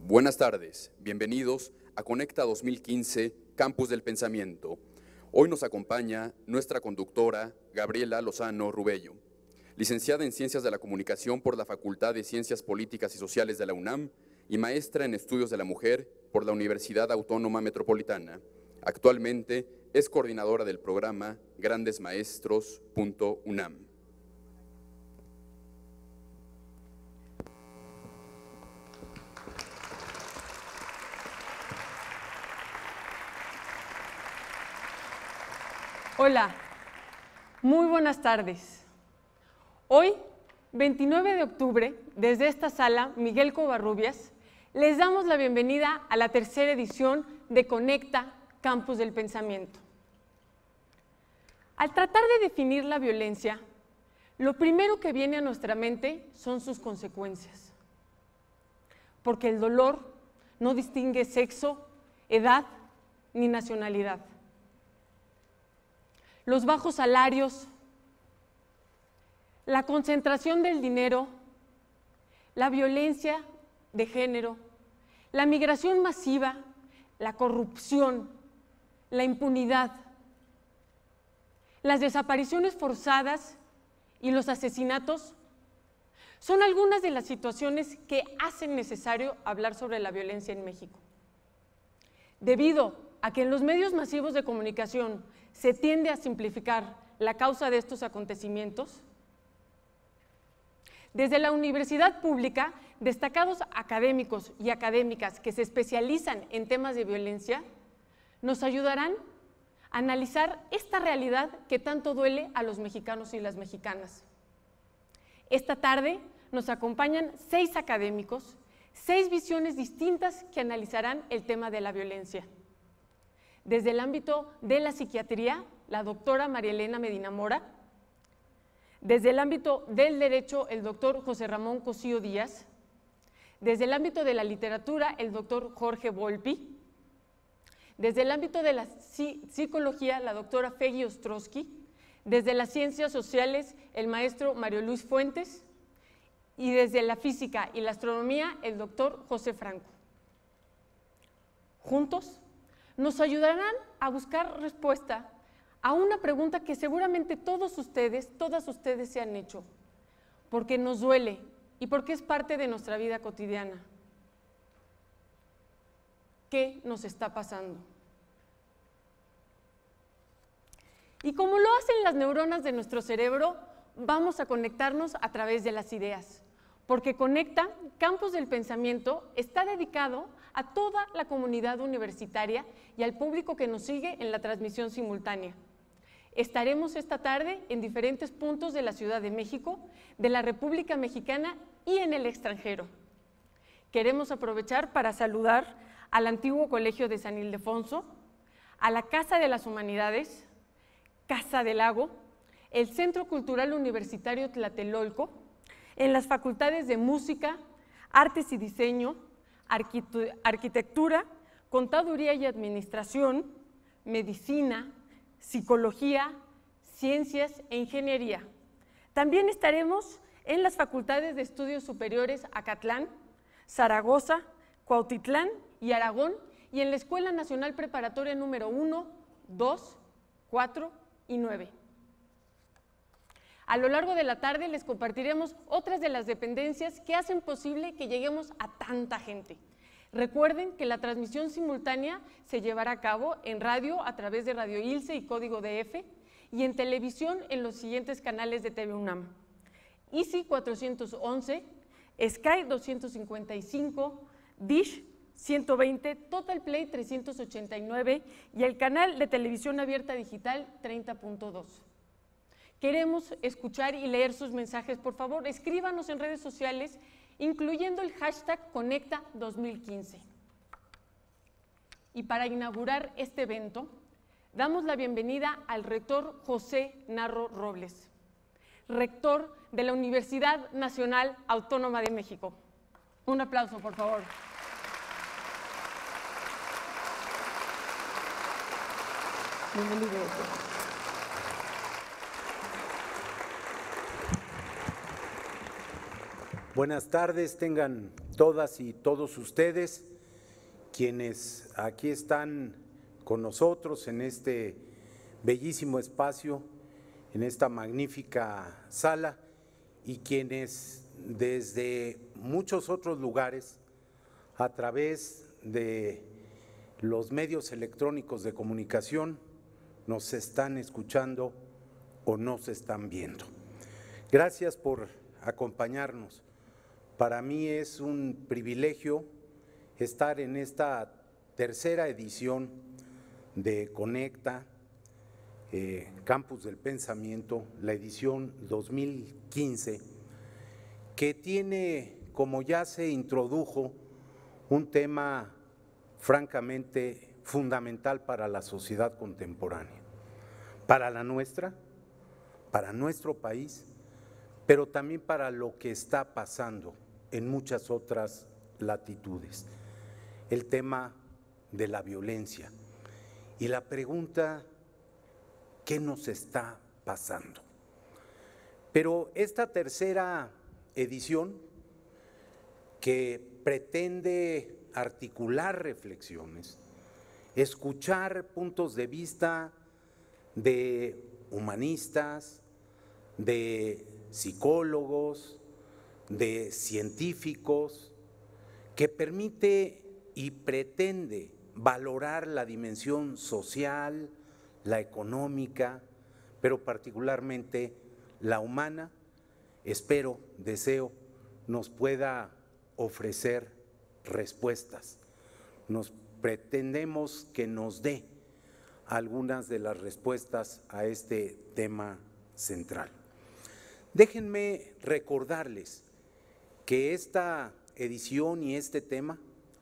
Buenas tardes, bienvenidos a Conecta 2015, Campus del Pensamiento. Hoy nos acompaña nuestra conductora Gabriela Lozano Rubello, licenciada en Ciencias de la Comunicación por la Facultad de Ciencias Políticas y Sociales de la UNAM y maestra en Estudios de la Mujer por la Universidad Autónoma Metropolitana. Actualmente es coordinadora del programa grandesmaestros.unam. Hola, muy buenas tardes. Hoy, 29 de octubre, desde esta sala Miguel Covarrubias, les damos la bienvenida a la tercera edición de Conecta, Campus del Pensamiento. Al tratar de definir la violencia, lo primero que viene a nuestra mente son sus consecuencias. Porque el dolor no distingue sexo, edad ni nacionalidad. Los bajos salarios, la concentración del dinero, la violencia de género, la migración masiva, la corrupción, la impunidad, las desapariciones forzadas y los asesinatos son algunas de las situaciones que hacen necesario hablar sobre la violencia en México. Debido a que en los medios masivos de comunicación se tiende a simplificar la causa de estos acontecimientos, desde la universidad pública, destacados académicos y académicas que se especializan en temas de violencia, nos ayudarán a analizar esta realidad que tanto duele a los mexicanos y las mexicanas. Esta tarde nos acompañan 6 académicos, 6 visiones distintas que analizarán el tema de la violencia. Desde el ámbito de la psiquiatría, la doctora María Elena Medina Mora. Desde el ámbito del derecho, el doctor José Ramón Cosío Díaz. Desde el ámbito de la literatura, el doctor Jorge Volpi. Desde el ámbito de la psicología, la doctora Fegui Ostrowski. Desde las ciencias sociales, el maestro Mario Luis Fuentes. Y desde la física y la astronomía, el doctor José Franco. Juntos nos ayudarán a buscar respuesta a una pregunta que seguramente todas ustedes se han hecho, porque nos duele y porque es parte de nuestra vida cotidiana. ¿Qué nos está pasando? Y como lo hacen las neuronas de nuestro cerebro, vamos a conectarnos a través de las ideas, porque Conecta, Campus del Pensamiento, está dedicado a toda la comunidad universitaria y al público que nos sigue en la transmisión simultánea. Estaremos esta tarde en diferentes puntos de la Ciudad de México, de la República Mexicana y en el extranjero. Queremos aprovechar para saludar al antiguo Colegio de San Ildefonso, a la Casa de las Humanidades, Casa del Lago, el Centro Cultural Universitario Tlatelolco, en las facultades de Música, Artes y Diseño, Arquitectura, Contaduría y Administración, Medicina, Psicología, Ciencias e Ingeniería. También estaremos en las facultades de Estudios Superiores Acatlán, Zaragoza, Cuautitlán y Aragón, y en la Escuela Nacional Preparatoria número 1, 2, 4 y 9. A lo largo de la tarde les compartiremos otras de las dependencias que hacen posible que lleguemos a tanta gente. Recuerden que la transmisión simultánea se llevará a cabo en radio a través de Radio Ilse y Código DF y en televisión en los siguientes canales de TV UNAM: Easy 411, Sky 255, Dish 120, Total Play 389 y el canal de televisión abierta digital 30.2. Queremos escuchar y leer sus mensajes. Por favor, escríbanos en redes sociales, incluyendo el hashtag Conecta 2015. Y para inaugurar este evento, damos la bienvenida al rector José Narro Robles, rector de la Universidad Nacional Autónoma de México. Un aplauso, por favor. Bienvenido. Buenas tardes, tengan todas y todos ustedes, quienes aquí están con nosotros en este bellísimo espacio, en esta magnífica sala, y quienes desde muchos otros lugares, a través de los medios electrónicos de comunicación, nos están escuchando o nos están viendo. Gracias por acompañarnos. Para mí es un privilegio estar en esta tercera edición de Conecta, Campus del Pensamiento, la edición 2015, que tiene, como ya se introdujo, un tema francamente fundamental para la sociedad contemporánea, para la nuestra, para nuestro país, pero también para lo que está pasando en muchas otras latitudes, el tema de la violencia. Y la pregunta, ¿qué nos está pasando? Pero esta tercera edición, que pretende articular reflexiones, escuchar puntos de vista de humanistas, de psicólogos, de científicos, que permite y pretende valorar la dimensión social, la económica, pero particularmente la humana, espero, deseo, nos pueda ofrecer respuestas. Pretendemos que nos dé algunas de las respuestas a este tema central. Déjenme recordarles que esta edición y este tema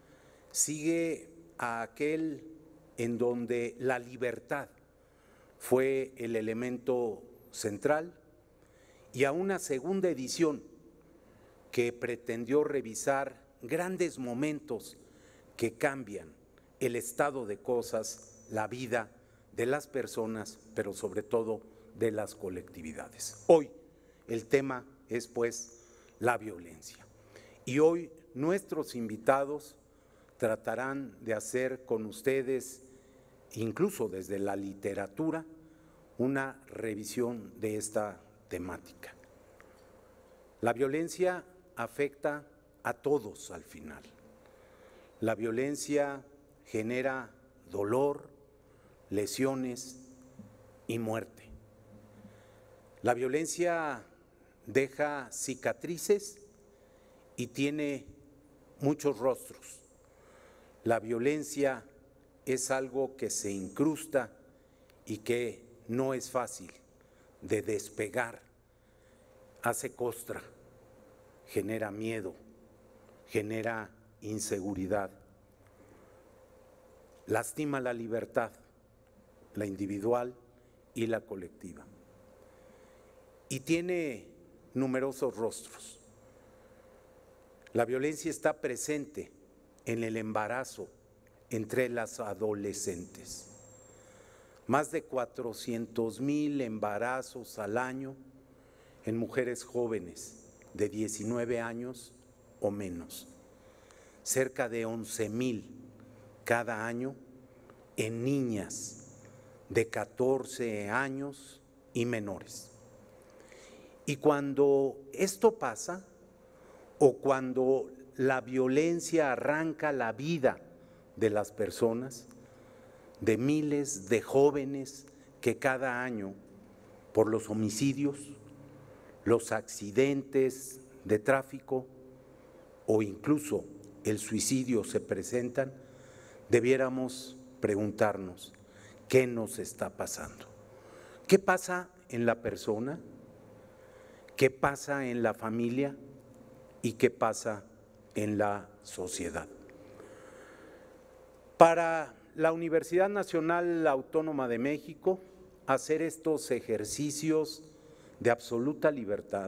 sigue a aquel en donde la libertad fue el elemento central, y a una segunda edición que pretendió revisar grandes momentos que cambian el estado de cosas, la vida de las personas, pero sobre todo de las colectividades. Hoy el tema es pues la violencia, y hoy nuestros invitados tratarán de hacer con ustedes, incluso desde la literatura, una revisión de esta temática. La violencia afecta a todos al final. La violencia genera dolor, lesiones y muerte. La violencia deja cicatrices y tiene muchos rostros. La violencia es algo que se incrusta y que no es fácil de despegar. Hace costra, genera miedo, genera inseguridad, lastima la libertad, la individual y la colectiva. Y tiene numerosos rostros. La violencia está presente en el embarazo entre las adolescentes. Más de 400,000 embarazos al año en mujeres jóvenes de 19 años o menos. Cerca de 11,000 cada año en niñas de 14 años y menores. Y cuando esto pasa, o cuando la violencia arranca la vida de las personas, de miles de jóvenes que cada año, por los homicidios, los accidentes de tráfico o incluso el suicidio se presentan, debiéramos preguntarnos, ¿qué nos está pasando? ¿Qué pasa en la persona? ¿Qué pasa en la familia? ¿Y qué pasa en la sociedad? Para la Universidad Nacional Autónoma de México, hacer estos ejercicios de absoluta libertad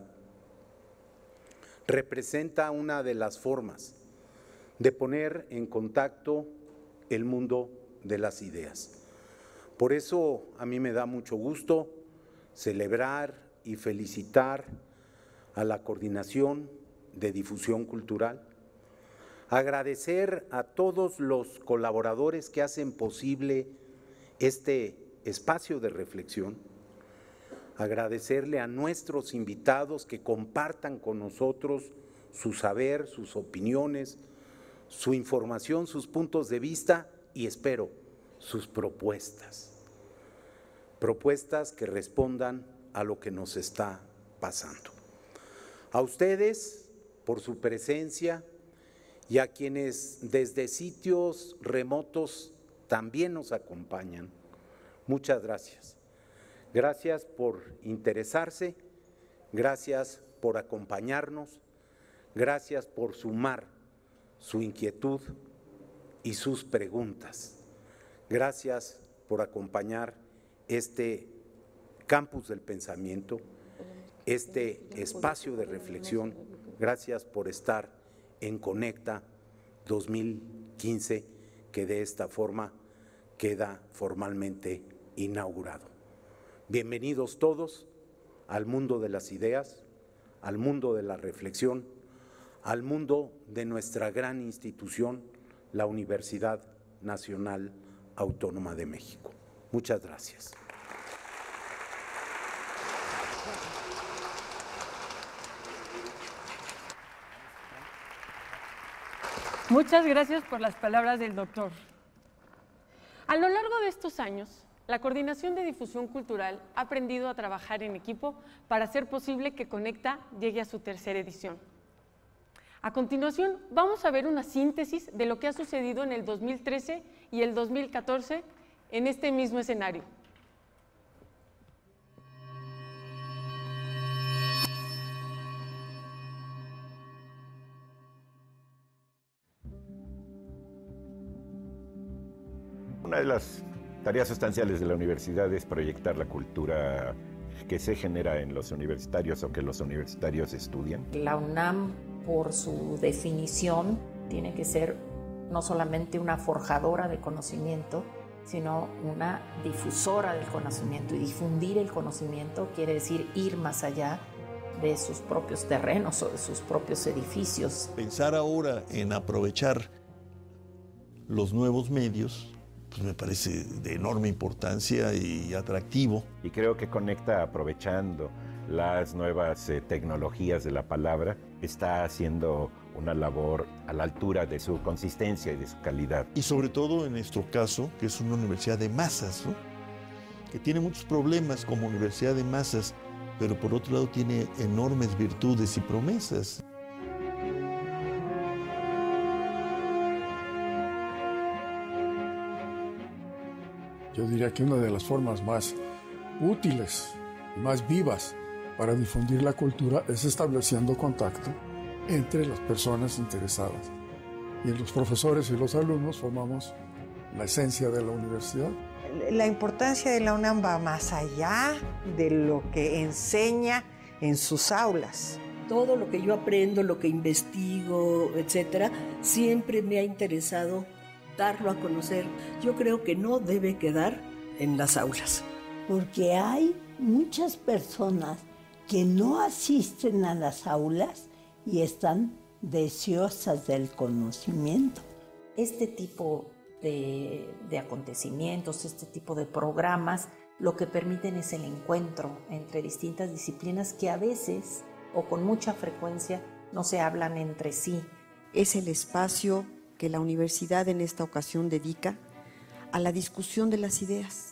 representa una de las formas de poner en contacto el mundo de las ideas. Por eso a mí me da mucho gusto celebrar y felicitar a la Coordinación de Difusión Cultural, Agradecer a todos los colaboradores que hacen posible este espacio de reflexión. Agradecerle a nuestros invitados que compartan con nosotros su saber, sus opiniones, su información, sus puntos de vista y espero sus propuestas. Propuestas que respondan a lo que nos está pasando. A ustedes por su presencia y a quienes desde sitios remotos también nos acompañan. Muchas gracias. Gracias por interesarse, gracias por acompañarnos, gracias por sumar su inquietud y sus preguntas. Gracias por acompañar este campus del pensamiento, este espacio de reflexión. Gracias por estar en Conecta 2015, que de esta forma queda formalmente inaugurado. Bienvenidos todos al mundo de las ideas, al mundo de la reflexión, al mundo de nuestra gran institución, la Universidad Nacional Autónoma de México. Muchas gracias. Muchas gracias por las palabras del doctor. A lo largo de estos años, la Coordinación de Difusión Cultural ha aprendido a trabajar en equipo para hacer posible que Conecta llegue a su tercera edición. A continuación, vamos a ver una síntesis de lo que ha sucedido en el 2013 y el 2014 en este mismo escenario. Una de las tareas sustanciales de la universidad es proyectar la cultura que se genera en los universitarios o que los universitarios estudian. La UNAM, por su definición, tiene que ser no solamente una forjadora de conocimiento, sino una difusora del conocimiento. Y difundir el conocimiento quiere decir ir más allá de sus propios terrenos o de sus propios edificios. Pensar ahora en aprovechar los nuevos medios, pues me parece de enorme importancia y atractivo. Y creo que Conecta, aprovechando las nuevas tecnologías de la palabra, está haciendo una labor a la altura de su consistencia y de su calidad. Y sobre todo en nuestro caso, que es una universidad de masas, ¿no? Que tiene muchos problemas como universidad de masas, pero por otro lado tiene enormes virtudes y promesas. Yo diría que una de las formas más útiles, más vivas para difundir la cultura es estableciendo contacto entre las personas interesadas. Y los profesores y los alumnos formamos la esencia de la universidad. La importancia de la UNAM va más allá de lo que enseña en sus aulas. Todo lo que yo aprendo, lo que investigo, etcétera, siempre me ha interesado darlo a conocer. Yo creo que no debe quedar en las aulas. Porque hay muchas personas que no asisten a las aulas y están deseosas del conocimiento. Este tipo de acontecimientos, este tipo de programas, lo que permiten es el encuentro entre distintas disciplinas que a veces o con mucha frecuencia no se hablan entre sí. Es el espacio que la universidad en esta ocasión dedica a la discusión de las ideas.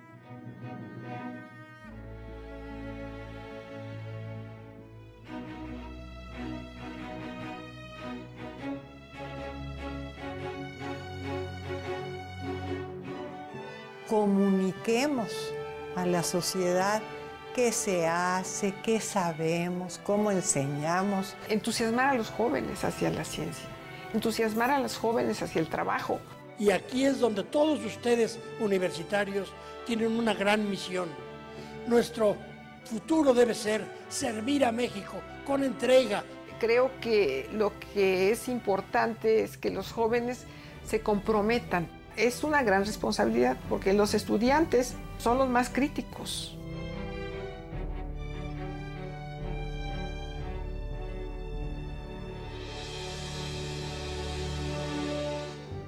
Comuniquemos a la sociedad qué se hace, qué sabemos, cómo enseñamos. Entusiasmar a los jóvenes hacia la ciencia, entusiasmar a los jóvenes hacia el trabajo. Y aquí es donde todos ustedes, universitarios, tienen una gran misión. Nuestro futuro debe ser servir a México con entrega. Creo que lo que es importante es que los jóvenes se comprometan. Es una gran responsabilidad porque los estudiantes son los más críticos.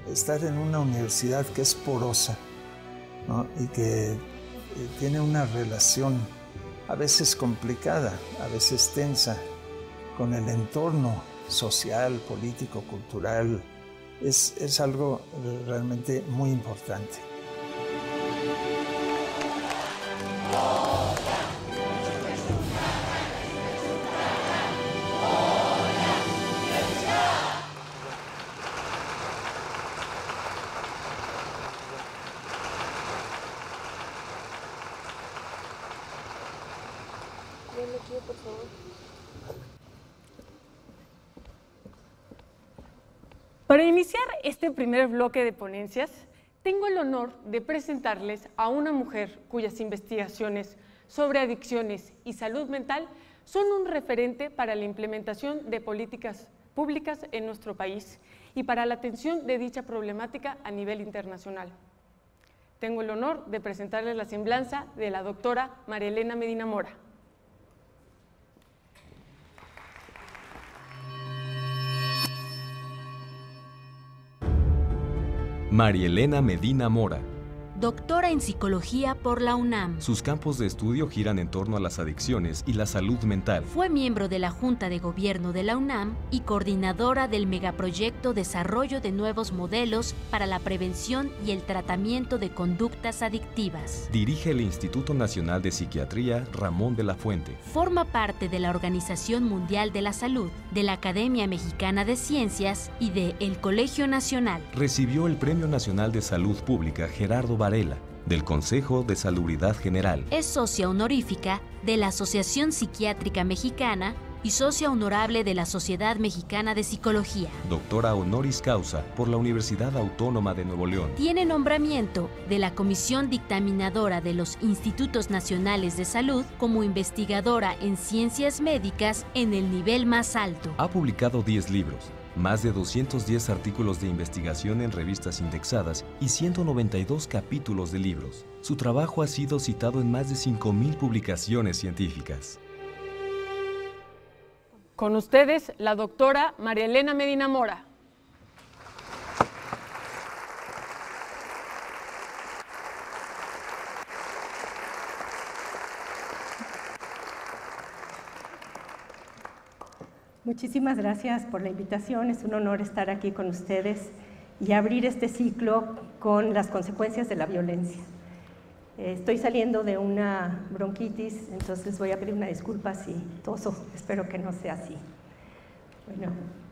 estar en una universidad que es porosa, ¿no? Y que tiene una relación a veces complicada, a veces tensa, con el entorno social, político, cultural, es algo realmente muy importante. Por favor. Para iniciar este primer bloque de ponencias, tengo el honor de presentarles a una mujer cuyas investigaciones sobre adicciones y salud mental son un referente para la implementación de políticas públicas en nuestro país y para la atención de dicha problemática a nivel internacional. Tengo el honor de presentarles la semblanza de la doctora María Elena Medina Mora. María Elena Medina Mora. Doctora en Psicología por la UNAM. Sus campos de estudio giran en torno a las adicciones y la salud mental. Fue miembro de la Junta de Gobierno de la UNAM y coordinadora del megaproyecto Desarrollo de Nuevos Modelos para la Prevención y el Tratamiento de Conductas Adictivas. Dirige el Instituto Nacional de Psiquiatría Ramón de la Fuente. Forma parte de la Organización Mundial de la Salud, de la Academia Mexicana de Ciencias y de El Colegio Nacional. Recibió el Premio Nacional de Salud Pública Gerardo Varela, del Consejo de Salubridad General. Es socia honorífica de la Asociación Psiquiátrica Mexicana y socia honorable de la Sociedad Mexicana de Psicología. Doctora honoris causa por la Universidad Autónoma de Nuevo León. Tiene nombramiento de la Comisión Dictaminadora de los Institutos Nacionales de Salud como investigadora en ciencias médicas en el nivel más alto. Ha publicado 10 libros, más de 210 artículos de investigación en revistas indexadas y 192 capítulos de libros. Su trabajo ha sido citado en más de 5,000 publicaciones científicas. Con ustedes, la doctora María Elena Medina Mora. Muchísimas gracias por la invitación, es un honor estar aquí con ustedes y abrir este ciclo con las consecuencias de la violencia. Estoy saliendo de una bronquitis, entonces voy a pedir una disculpa si toso, espero que no sea así. Bueno,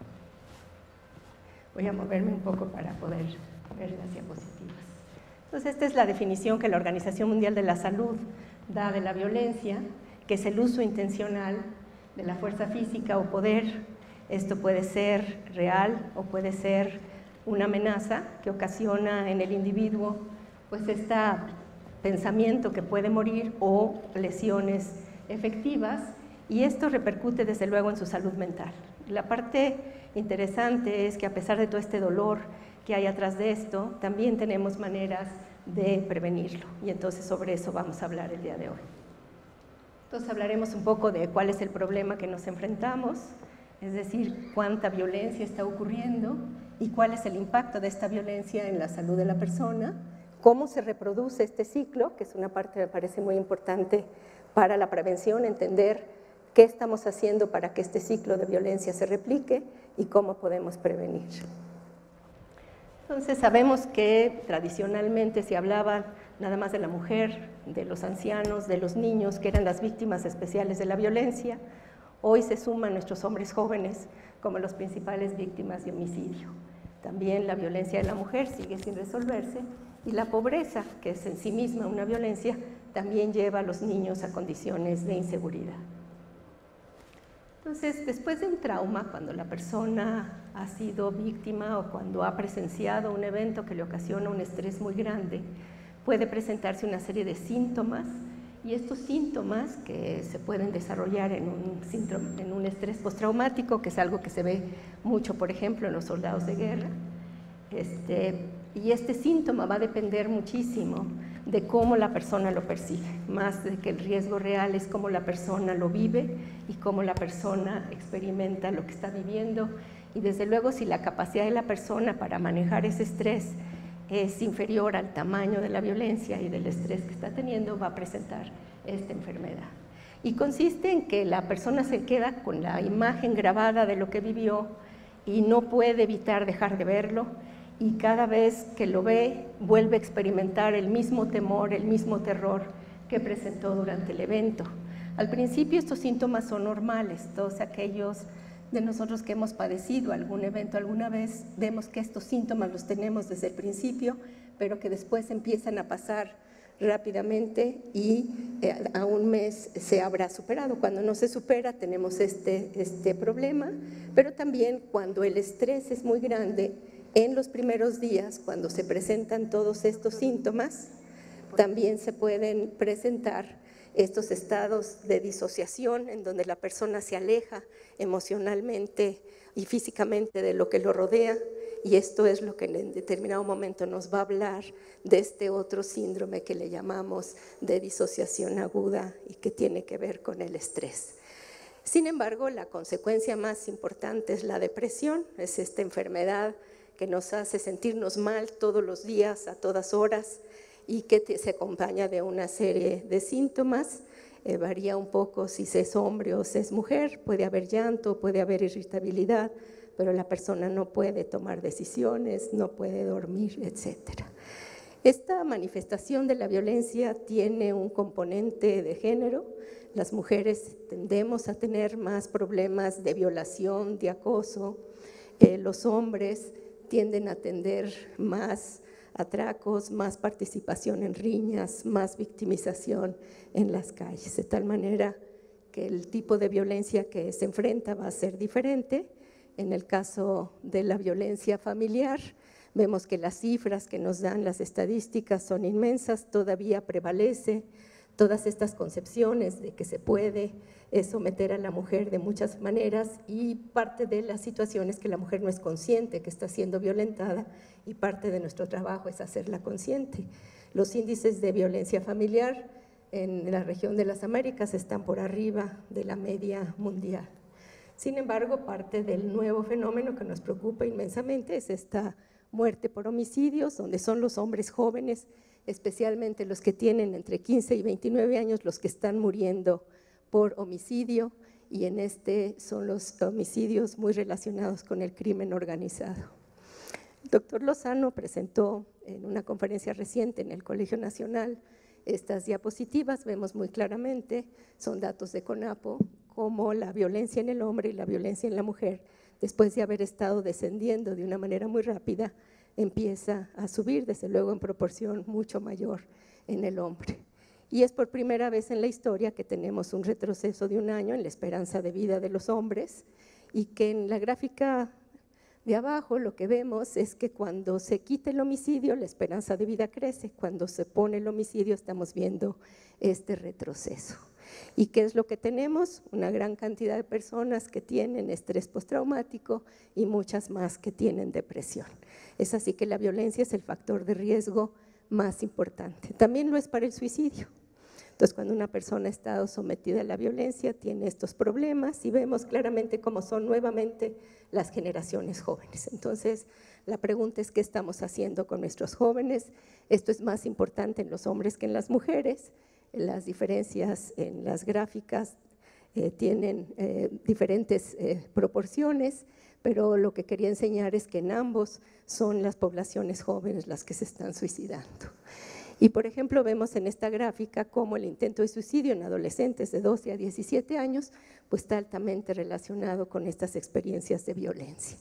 voy a moverme un poco para poder ver las diapositivas. Entonces, esta es la definición que la Organización Mundial de la Salud da de la violencia, que es el uso intencional de la fuerza física o poder. Esto puede ser real o puede ser una amenaza que ocasiona en el individuo pues este pensamiento que puede morir o lesiones efectivas, y esto repercute desde luego en su salud mental. La parte interesante es que a pesar de todo este dolor que hay atrás de esto, también tenemos maneras de prevenirlo, y entonces sobre eso vamos a hablar el día de hoy. Entonces hablaremos un poco de cuál es el problema que nos enfrentamos, es decir, cuánta violencia está ocurriendo y cuál es el impacto de esta violencia en la salud de la persona, cómo se reproduce este ciclo, que es una parte que me parece muy importante para la prevención, entender qué estamos haciendo para que este ciclo de violencia se replique y cómo podemos prevenir. Entonces sabemos que tradicionalmente se hablaba nada más de la mujer, de los ancianos, de los niños, que eran las víctimas especiales de la violencia. Hoy se suman nuestros hombres jóvenes como las principales víctimas de homicidio. También la violencia de la mujer sigue sin resolverse, y la pobreza, que es en sí misma una violencia, también lleva a los niños a condiciones de inseguridad. Entonces, después de un trauma, cuando la persona ha sido víctima o cuando ha presenciado un evento que le ocasiona un estrés muy grande, puede presentarse una serie de síntomas, y estos síntomas que se pueden desarrollar en un estrés postraumático, que es algo que se ve mucho, por ejemplo, en los soldados de guerra, y este síntoma va a depender muchísimo de cómo la persona lo percibe, más de que el riesgo real es cómo la persona lo vive y cómo la persona experimenta lo que está viviendo. Y desde luego, si la capacidad de la persona para manejar ese estrés es inferior al tamaño de la violencia y del estrés que está teniendo, va a presentar esta enfermedad. Y consiste en que la persona se queda con la imagen grabada de lo que vivió y no puede evitar dejar de verlo, y cada vez que lo ve vuelve a experimentar el mismo temor, el mismo terror que presentó durante el evento. Al principio estos síntomas son normales, todos aquellos de nosotros que hemos padecido algún evento alguna vez, vemos que estos síntomas los tenemos desde el principio, pero que después empiezan a pasar rápidamente y a un mes se habrá superado. Cuando no se supera tenemos este problema, pero también cuando el estrés es muy grande, en los primeros días, cuando se presentan todos estos síntomas, también se pueden presentar estos estados de disociación en donde la persona se aleja emocionalmente y físicamente de lo que lo rodea, y esto es lo que en determinado momento nos va a hablar de este otro síndrome que le llamamos de disociación aguda y que tiene que ver con el estrés. Sin embargo, la consecuencia más importante es la depresión, es esta enfermedad que nos hace sentirnos mal todos los días, a todas horas, y que se acompaña de una serie de síntomas. Varía un poco si se es hombre o se es mujer, puede haber llanto, puede haber irritabilidad, pero la persona no puede tomar decisiones, no puede dormir, etc. Esta manifestación de la violencia tiene un componente de género. Las mujeres tendemos a tener más problemas de violación, de acoso. Los hombres tienden a tener más atracos, más participación en riñas, más victimización en las calles, de tal manera que el tipo de violencia que se enfrenta va a ser diferente. En el caso de la violencia familiar, vemos que las cifras que nos dan las estadísticas son inmensas, todavía prevalece todas estas concepciones de que se puede someter a la mujer de muchas maneras, y parte de la situación es que la mujer no es consciente que está siendo violentada, y parte de nuestro trabajo es hacerla consciente. Los índices de violencia familiar en la región de las Américas están por arriba de la media mundial. Sin embargo, parte del nuevo fenómeno que nos preocupa inmensamente es esta muerte por homicidios, donde son los hombres jóvenes, especialmente los que tienen entre 15 y 29 años, los que están muriendo por homicidio, y en son los homicidios muy relacionados con el crimen organizado. El doctor Lozano presentó en una conferencia reciente en el Colegio Nacional estas diapositivas. Vemos muy claramente, son datos de CONAPO, cómo la violencia en el hombre y la violencia en la mujer, después de haber estado descendiendo de una manera muy rápida, empieza a subir, desde luego en proporción mucho mayor en el hombre. Y es por primera vez en la historia que tenemos un retroceso de 1 año en la esperanza de vida de los hombres, y que en la gráfica de abajo lo que vemos es que cuando se quita el homicidio, la esperanza de vida crece. Cuando se pone el homicidio, estamos viendo este retroceso. ¿Y qué es lo que tenemos? Una gran cantidad de personas que tienen estrés postraumático y muchas más que tienen depresión. Es así que la violencia es el factor de riesgo más importante. También lo es para el suicidio. Entonces, cuando una persona ha estado sometida a la violencia, tiene estos problemas, y vemos claramente cómo son nuevamente las generaciones jóvenes. Entonces, la pregunta es: ¿qué estamos haciendo con nuestros jóvenes? Esto es más importante en los hombres que en las mujeres. Las diferencias en las gráficas tienen diferentes proporciones, pero lo que quería enseñar es que en ambos son las poblaciones jóvenes las que se están suicidando. Y por ejemplo, vemos en esta gráfica cómo el intento de suicidio en adolescentes de 12 a 17 años pues está altamente relacionado con estas experiencias de violencia.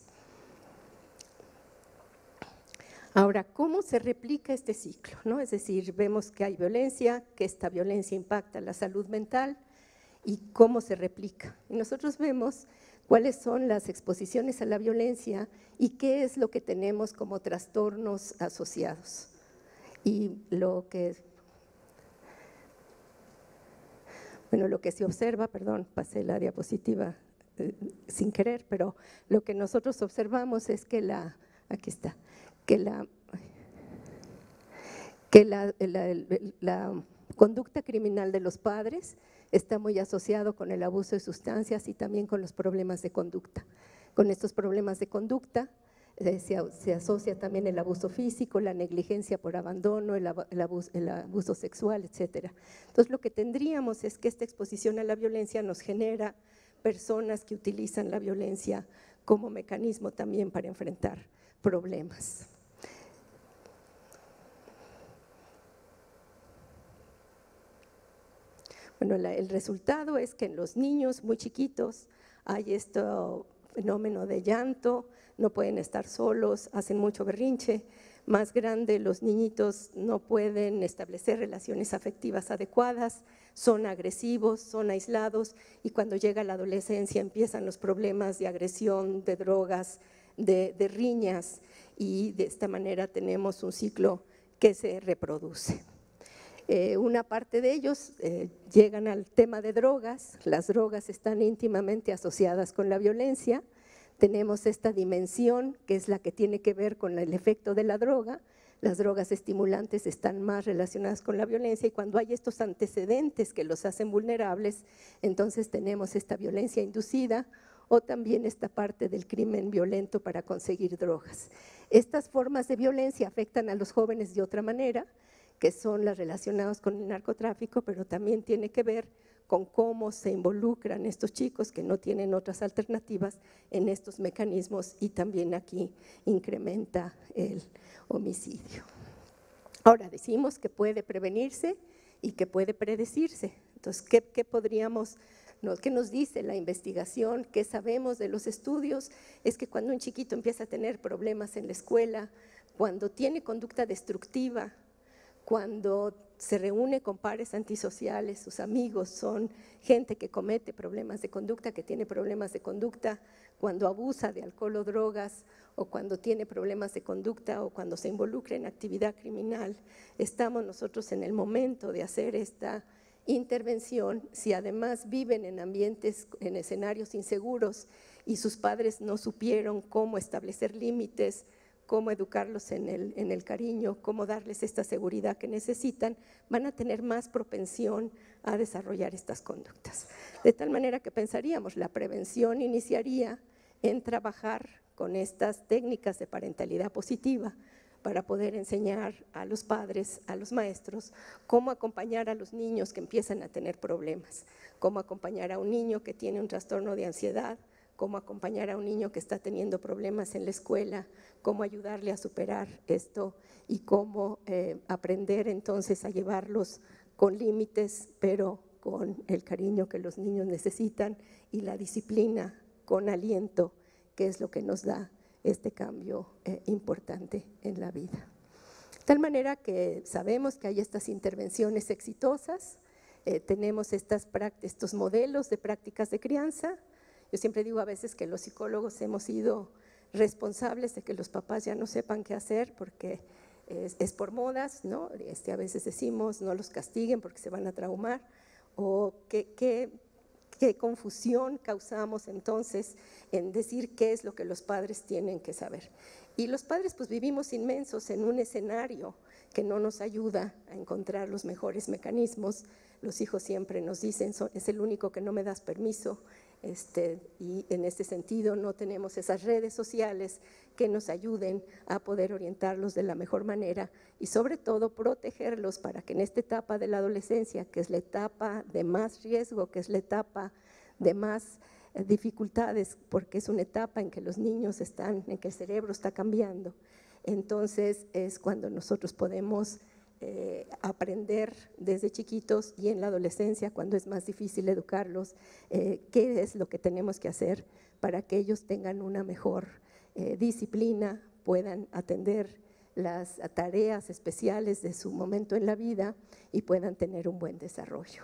Ahora, ¿cómo se replica este ciclo? ¿No? Es decir, vemos que hay violencia, que esta violencia impacta la salud mental, y cómo se replica. Y nosotros vemos cuáles son las exposiciones a la violencia y qué es lo que tenemos como trastornos asociados. Y lo que se observa, perdón, pasé la diapositiva sin querer, pero lo que nosotros observamos es que que la conducta criminal de los padres está muy asociado con el abuso de sustancias y también con los problemas de conducta. Con estos problemas de conducta se asocia también el abuso físico, la negligencia por abandono, el abuso sexual, etc. Entonces, lo que tendríamos es que esta exposición a la violencia nos genera personas que utilizan la violencia como mecanismo también para enfrentar problemas. Bueno, el resultado es que en los niños muy chiquitos hay este fenómeno de llanto, no pueden estar solos, hacen mucho berrinche. Más grande, los niñitos no pueden establecer relaciones afectivas adecuadas, son agresivos, son aislados, y cuando llega la adolescencia empiezan los problemas de agresión, de drogas, de riñas, y de esta manera tenemos un ciclo que se reproduce. Una parte de ellos llegan al tema de drogas. Las drogas están íntimamente asociadas con la violencia. Tenemos esta dimensión que es la que tiene que ver con el efecto de la droga. Las drogas estimulantes están más relacionadas con la violencia, y cuando hay estos antecedentes que los hacen vulnerables, entonces tenemos esta violencia inducida o también esta parte del crimen violento para conseguir drogas. Estas formas de violencia afectan a los jóvenes de otra manera, que son las relacionadas con el narcotráfico, pero también tiene que ver con cómo se involucran estos chicos que no tienen otras alternativas en estos mecanismos, y también aquí incrementa el homicidio. Ahora, decimos que puede prevenirse y que puede predecirse. Entonces, ¿qué nos dice la investigación? ¿Qué sabemos de los estudios? Es que cuando un chiquito empieza a tener problemas en la escuela, cuando tiene conducta destructiva, cuando se reúne con pares antisociales, sus amigos son gente que comete problemas de conducta, que tiene problemas de conducta, cuando abusa de alcohol o drogas, o cuando tiene problemas de conducta, o cuando se involucra en actividad criminal, estamos nosotros en el momento de hacer esta intervención. Si además viven en ambientes, en escenarios inseguros, y sus padres no supieron cómo establecer límites, cómo educarlos en el cariño, cómo darles esta seguridad que necesitan, van a tener más propensión a desarrollar estas conductas. De tal manera que pensaríamos, la prevención iniciaría en trabajar con estas técnicas de parentalidad positiva para poder enseñar a los padres, a los maestros, cómo acompañar a los niños que empiezan a tener problemas, cómo acompañar a un niño que tiene un trastorno de ansiedad, cómo acompañar a un niño que está teniendo problemas en la escuela, cómo ayudarle a superar esto, y cómo aprender entonces a llevarlos con límites, pero con el cariño que los niños necesitan, y la disciplina con aliento, que es lo que nos da este cambio importante en la vida. De tal manera que sabemos que hay estas intervenciones exitosas, tenemos estos modelos de prácticas de crianza. Yo siempre digo a veces que los psicólogos hemos sido responsables de que los papás ya no sepan qué hacer, porque es por modas, ¿no? A veces decimos no los castiguen porque se van a traumar, o qué confusión causamos entonces en decir qué es lo que los padres tienen que saber. Y los padres pues vivimos inmensos en un escenario que no nos ayuda a encontrar los mejores mecanismos. Los hijos siempre nos dicen, es el único que no me das permiso, y en este sentido no tenemos esas redes sociales que nos ayuden a poder orientarlos de la mejor manera, y sobre todo protegerlos para que en esta etapa de la adolescencia, que es la etapa de más riesgo, que es la etapa de más dificultades, porque es una etapa en que los niños en que el cerebro está cambiando, entonces es cuando nosotros podemos aprender desde chiquitos, y en la adolescencia, cuando es más difícil educarlos, qué es lo que tenemos que hacer para que ellos tengan una mejor disciplina, puedan atender las tareas especiales de su momento en la vida y puedan tener un buen desarrollo.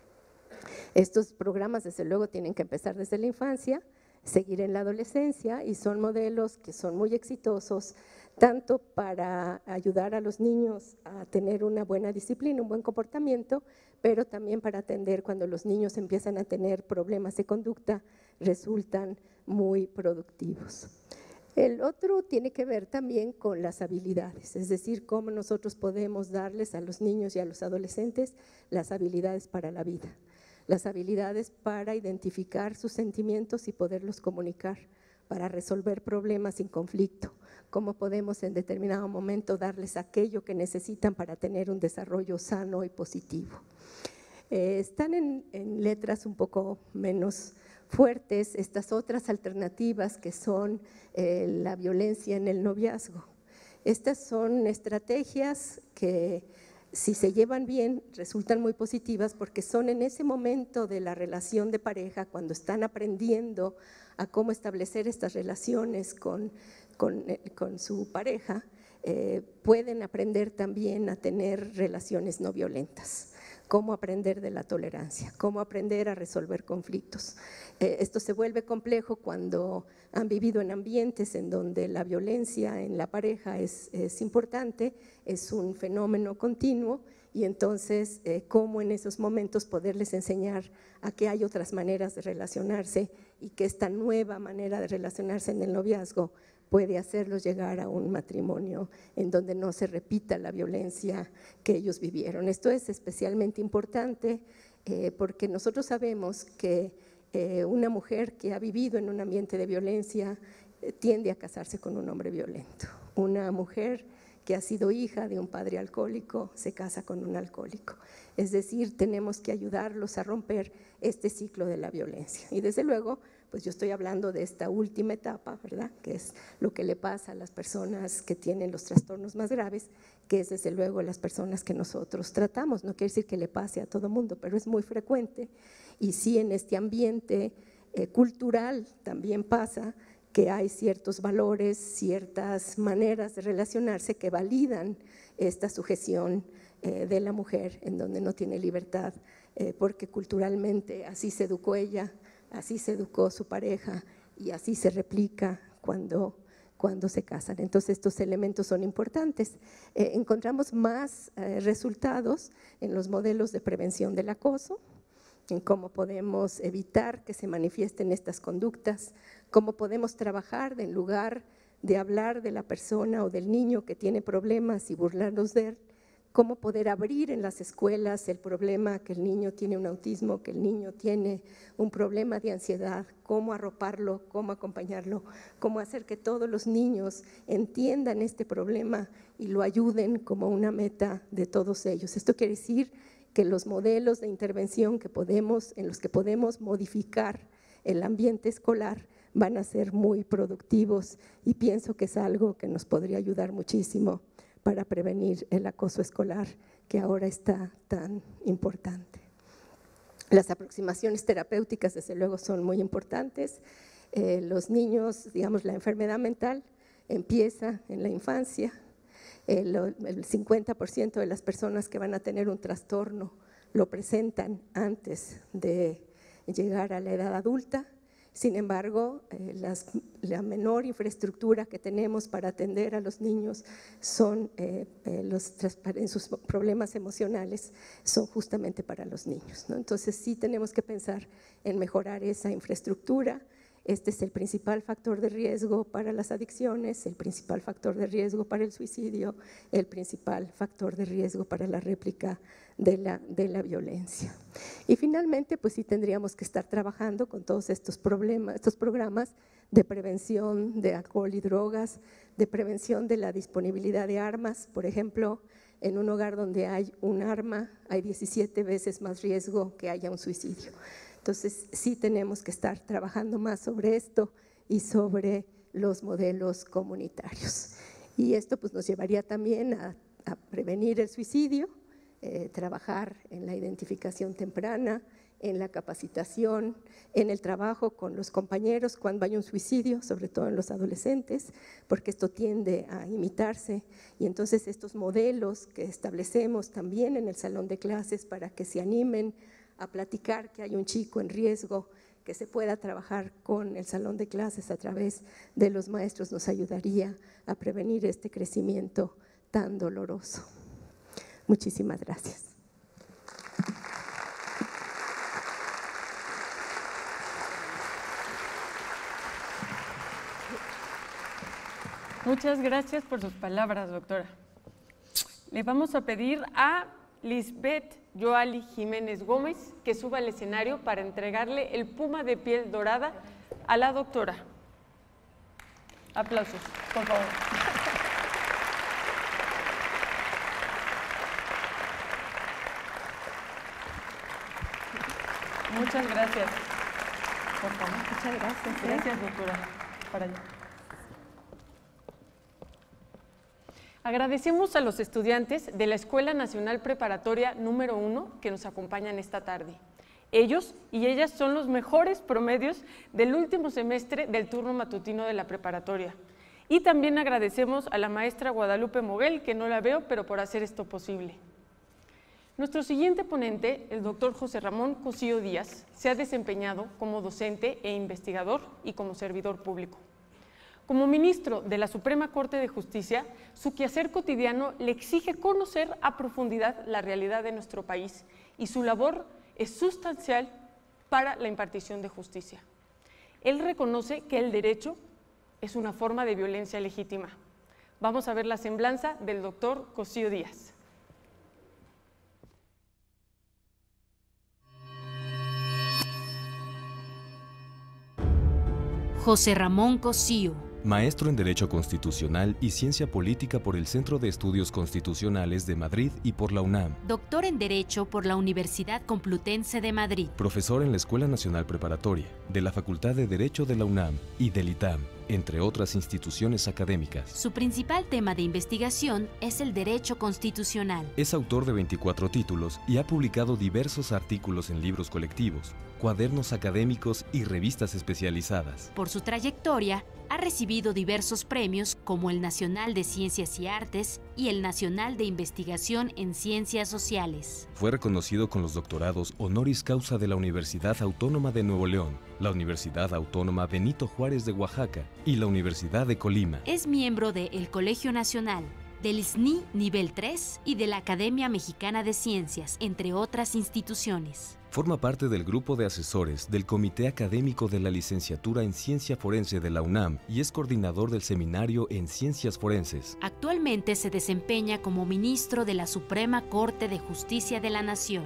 Estos programas desde luego tienen que empezar desde la infancia, seguir en la adolescencia, y son modelos que son muy exitosos tanto para ayudar a los niños a tener una buena disciplina, un buen comportamiento, pero también para atender cuando los niños empiezan a tener problemas de conducta, resultan muy productivos. El otro tiene que ver también con las habilidades, es decir, cómo nosotros podemos darles a los niños y a los adolescentes las habilidades para la vida, las habilidades para identificar sus sentimientos y poderlos comunicar, para resolver problemas sin conflicto, cómo podemos en determinado momento darles aquello que necesitan para tener un desarrollo sano y positivo. Están en letras un poco menos fuertes estas otras alternativas que son la violencia en el noviazgo. Estas son estrategias que, si se llevan bien, resultan muy positivas porque son en ese momento de la relación de pareja, cuando están aprendiendo a cómo establecer estas relaciones con su pareja, pueden aprender también a tener relaciones no violentas. Cómo aprender de la tolerancia, cómo aprender a resolver conflictos. Esto se vuelve complejo cuando han vivido en ambientes en donde la violencia en la pareja es importante, es un fenómeno continuo, y entonces cómo en esos momentos poderles enseñar a que hay otras maneras de relacionarse y que esta nueva manera de relacionarse en el noviazgo puede hacerlos llegar a un matrimonio en donde no se repita la violencia que ellos vivieron. Esto es especialmente importante porque nosotros sabemos que una mujer que ha vivido en un ambiente de violencia tiende a casarse con un hombre violento. Una mujer que ha sido hija de un padre alcohólico se casa con un alcohólico. Es decir, tenemos que ayudarlos a romper este ciclo de la violencia. Y desde luego, pues yo estoy hablando de esta última etapa, ¿verdad?, que es lo que le pasa a las personas que tienen los trastornos más graves, que es desde luego las personas que nosotros tratamos. No quiere decir que le pase a todo mundo, pero es muy frecuente. Y sí, en este ambiente cultural también pasa que hay ciertos valores, ciertas maneras de relacionarse que validan esta sujeción de la mujer en donde no tiene libertad, porque culturalmente así se educó ella, así se educó su pareja y así se replica cuando se casan. Entonces estos elementos son importantes. Encontramos más resultados en los modelos de prevención del acoso, en cómo podemos evitar que se manifiesten estas conductas, cómo podemos trabajar en lugar de hablar de la persona o del niño que tiene problemas y burlarnos de él, cómo poder abrir en las escuelas el problema que el niño tiene un autismo, que el niño tiene un problema de ansiedad, cómo arroparlo, cómo acompañarlo, cómo hacer que todos los niños entiendan este problema y lo ayuden como una meta de todos ellos. Esto quiere decir que los modelos de intervención en los que podemos modificar el ambiente escolar van a ser muy productivos y pienso que es algo que nos podría ayudar muchísimo para prevenir el acoso escolar que ahora está tan importante. Las aproximaciones terapéuticas desde luego son muy importantes. Los niños, digamos, la enfermedad mental empieza en la infancia. El 50% de las personas que van a tener un trastorno lo presentan antes de llegar a la edad adulta. Sin embargo, la menor infraestructura que tenemos para atender a los niños son en sus problemas emocionales, son justamente para los niños, ¿no? Entonces sí tenemos que pensar en mejorar esa infraestructura. Este es el principal factor de riesgo para las adicciones, el principal factor de riesgo para el suicidio, el principal factor de riesgo para la réplica de la violencia. Y finalmente, pues sí tendríamos que estar trabajando con todos estos programas de prevención de alcohol y drogas, de prevención de la disponibilidad de armas. Por ejemplo, en un hogar donde hay un arma, hay 17 veces más riesgo que haya un suicidio. Entonces, sí tenemos que estar trabajando más sobre esto y sobre los modelos comunitarios. Y esto pues, nos llevaría también a prevenir el suicidio, trabajar en la identificación temprana, en la capacitación, en el trabajo con los compañeros cuando hay un suicidio, sobre todo en los adolescentes, porque esto tiende a imitarse. Y entonces estos modelos que establecemos también en el salón de clases para que se animen a platicar que hay un chico en riesgo, que se pueda trabajar con el salón de clases a través de los maestros, nos ayudaría a prevenir este crecimiento tan doloroso. Muchísimas gracias. Muchas gracias por sus palabras, doctora. Le vamos a pedir a Lisbeth Joali Jiménez Gómez que suba al escenario para entregarle el puma de piel dorada a la doctora. Aplausos, por favor. Muchas gracias. Por favor. Muchas gracias. Gracias, doctora. Para allá. Agradecemos a los estudiantes de la Escuela Nacional Preparatoria número 1 que nos acompañan esta tarde. Ellos y ellas son los mejores promedios del último semestre del turno matutino de la preparatoria. Y también agradecemos a la maestra Guadalupe Moguel, que no la veo, pero por hacer esto posible. Nuestro siguiente ponente, el doctor José Ramón Cosío Díaz, se ha desempeñado como docente e investigador y como servidor público. Como ministro de la Suprema Corte de Justicia, su quehacer cotidiano le exige conocer a profundidad la realidad de nuestro país y su labor es sustancial para la impartición de justicia. Él reconoce que el derecho es una forma de violencia legítima. Vamos a ver la semblanza del doctor Cosío Díaz. José Ramón Cosío. Maestro en Derecho Constitucional y Ciencia Política por el Centro de Estudios Constitucionales de Madrid y por la UNAM. Doctor en Derecho por la Universidad Complutense de Madrid. Profesor en la Escuela Nacional Preparatoria, de la Facultad de Derecho de la UNAM y del ITAM, entre otras instituciones académicas. Su principal tema de investigación es el derecho constitucional. Es autor de 24 títulos y ha publicado diversos artículos en libros colectivos, cuadernos académicos y revistas especializadas. Por su trayectoria, ha recibido diversos premios como el Nacional de Ciencias y Artes y el Nacional de Investigación en Ciencias Sociales. Fue reconocido con los doctorados honoris causa de la Universidad Autónoma de Nuevo León, la Universidad Autónoma Benito Juárez de Oaxaca y la Universidad de Colima. Es miembro del Colegio Nacional, del SNI Nivel 3 y de la Academia Mexicana de Ciencias, entre otras instituciones. Forma parte del grupo de asesores del Comité Académico de la Licenciatura en Ciencia Forense de la UNAM y es coordinador del Seminario en Ciencias Forenses. Actualmente se desempeña como ministro de la Suprema Corte de Justicia de la Nación.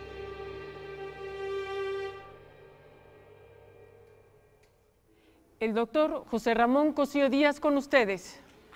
El doctor José Ramón Cosío Díaz con ustedes.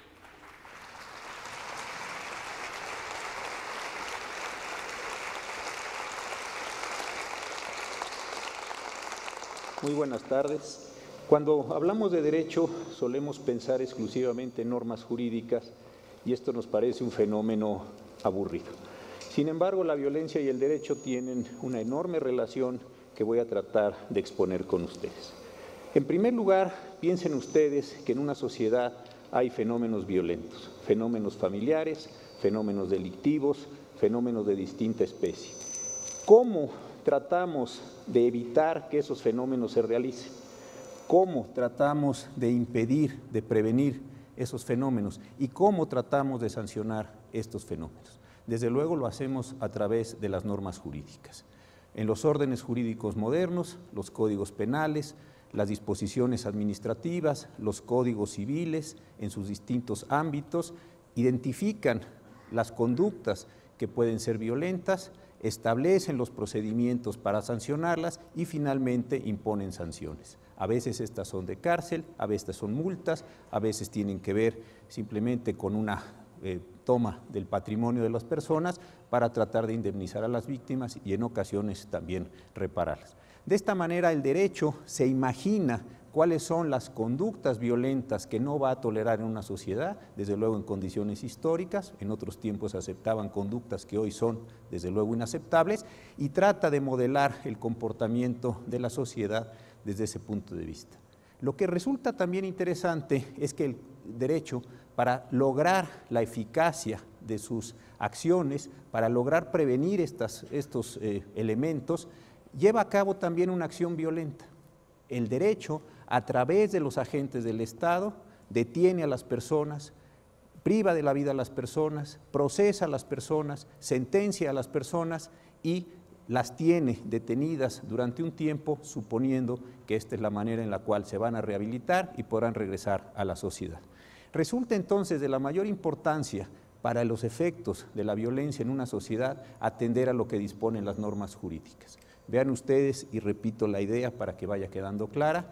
Muy buenas tardes. Cuando hablamos de derecho solemos pensar exclusivamente en normas jurídicas y esto nos parece un fenómeno aburrido. Sin embargo, la violencia y el derecho tienen una enorme relación que voy a tratar de exponer con ustedes. En primer lugar, piensen ustedes que en una sociedad hay fenómenos violentos, fenómenos familiares, fenómenos delictivos, fenómenos de distinta especie. ¿Cómo tratamos de evitar que esos fenómenos se realicen? ¿Cómo tratamos de impedir, de prevenir esos fenómenos? ¿Y cómo tratamos de sancionar estos fenómenos? Desde luego lo hacemos a través de las normas jurídicas. En los órdenes jurídicos modernos, los códigos penales, las disposiciones administrativas, los códigos civiles en sus distintos ámbitos, identifican las conductas que pueden ser violentas, establecen los procedimientos para sancionarlas y finalmente imponen sanciones. A veces estas son de cárcel, a veces son multas, a veces tienen que ver simplemente con una toma del patrimonio de las personas para tratar de indemnizar a las víctimas y en ocasiones también repararlas. De esta manera el derecho se imagina cuáles son las conductas violentas que no va a tolerar en una sociedad, desde luego en condiciones históricas, en otros tiempos se aceptaban conductas que hoy son desde luego inaceptables, y trata de modelar el comportamiento de la sociedad desde ese punto de vista. Lo que resulta también interesante es que el derecho, para lograr la eficacia de sus acciones, para lograr prevenir estos elementos, lleva a cabo también una acción violenta. El derecho, a través de los agentes del Estado, detiene a las personas, priva de la vida a las personas, procesa a las personas, sentencia a las personas y las tiene detenidas durante un tiempo, suponiendo que esta es la manera en la cual se van a rehabilitar y podrán regresar a la sociedad. Resulta entonces de la mayor importancia para los efectos de la violencia en una sociedad atender a lo que disponen las normas jurídicas. Vean ustedes, y repito la idea para que vaya quedando clara,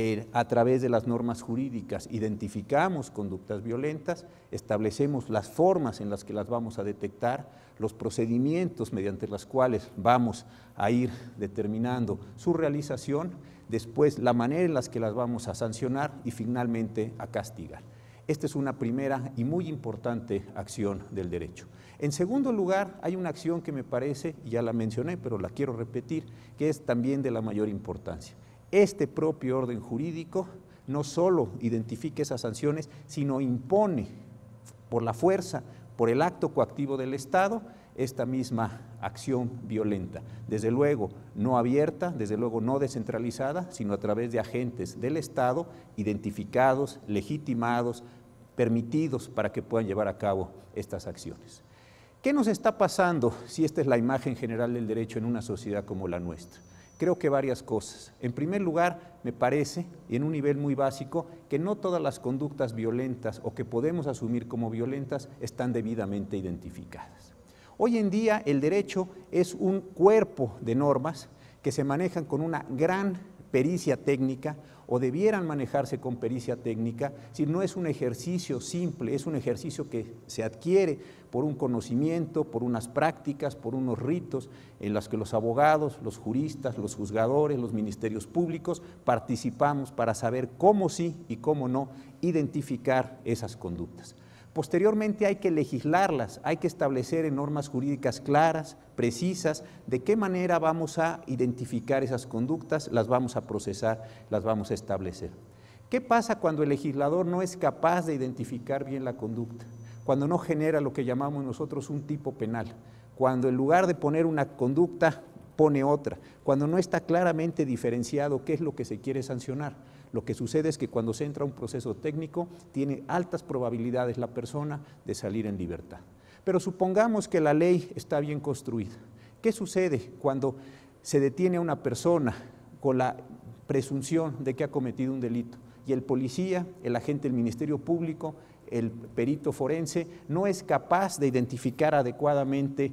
a través de las normas jurídicas identificamos conductas violentas, establecemos las formas en las que las vamos a detectar, los procedimientos mediante los cuales vamos a ir determinando su realización, después la manera en la que las vamos a sancionar y finalmente a castigar. Esta es una primera y muy importante acción del derecho. En segundo lugar, hay una acción que me parece, y ya la mencioné, pero la quiero repetir, que es también de la mayor importancia. Este propio orden jurídico no solo identifica esas sanciones, sino impone por la fuerza, por el acto coactivo del Estado, esta misma acción violenta. Desde luego no abierta, desde luego no descentralizada, sino a través de agentes del Estado identificados, legitimados, permitidos para que puedan llevar a cabo estas acciones. ¿Qué nos está pasando si esta es la imagen general del derecho en una sociedad como la nuestra? Creo que varias cosas. En primer lugar, me parece, y en un nivel muy básico, que no todas las conductas violentas o que podemos asumir como violentas están debidamente identificadas. Hoy en día el derecho es un cuerpo de normas que se manejan con una gran pericia técnica o debieran manejarse con pericia técnica, si no es un ejercicio simple, es un ejercicio que se adquiere por un conocimiento, por unas prácticas, por unos ritos en los que los abogados, los juristas, los juzgadores, los ministerios públicos participamos para saber cómo sí y cómo no identificar esas conductas. Posteriormente hay que legislarlas, hay que establecer en normas jurídicas claras, precisas, de qué manera vamos a identificar esas conductas, las vamos a procesar, las vamos a establecer. ¿Qué pasa cuando el legislador no es capaz de identificar bien la conducta? Cuando no genera lo que llamamos nosotros un tipo penal, cuando en lugar de poner una conducta pone otra, cuando no está claramente diferenciado qué es lo que se quiere sancionar. Lo que sucede es que cuando se entra a un proceso técnico, tiene altas probabilidades la persona de salir en libertad. Pero supongamos que la ley está bien construida. ¿Qué sucede cuando se detiene a una persona con la presunción de que ha cometido un delito? Y el policía, el agente del Ministerio Público, el perito forense, no es capaz de identificar adecuadamente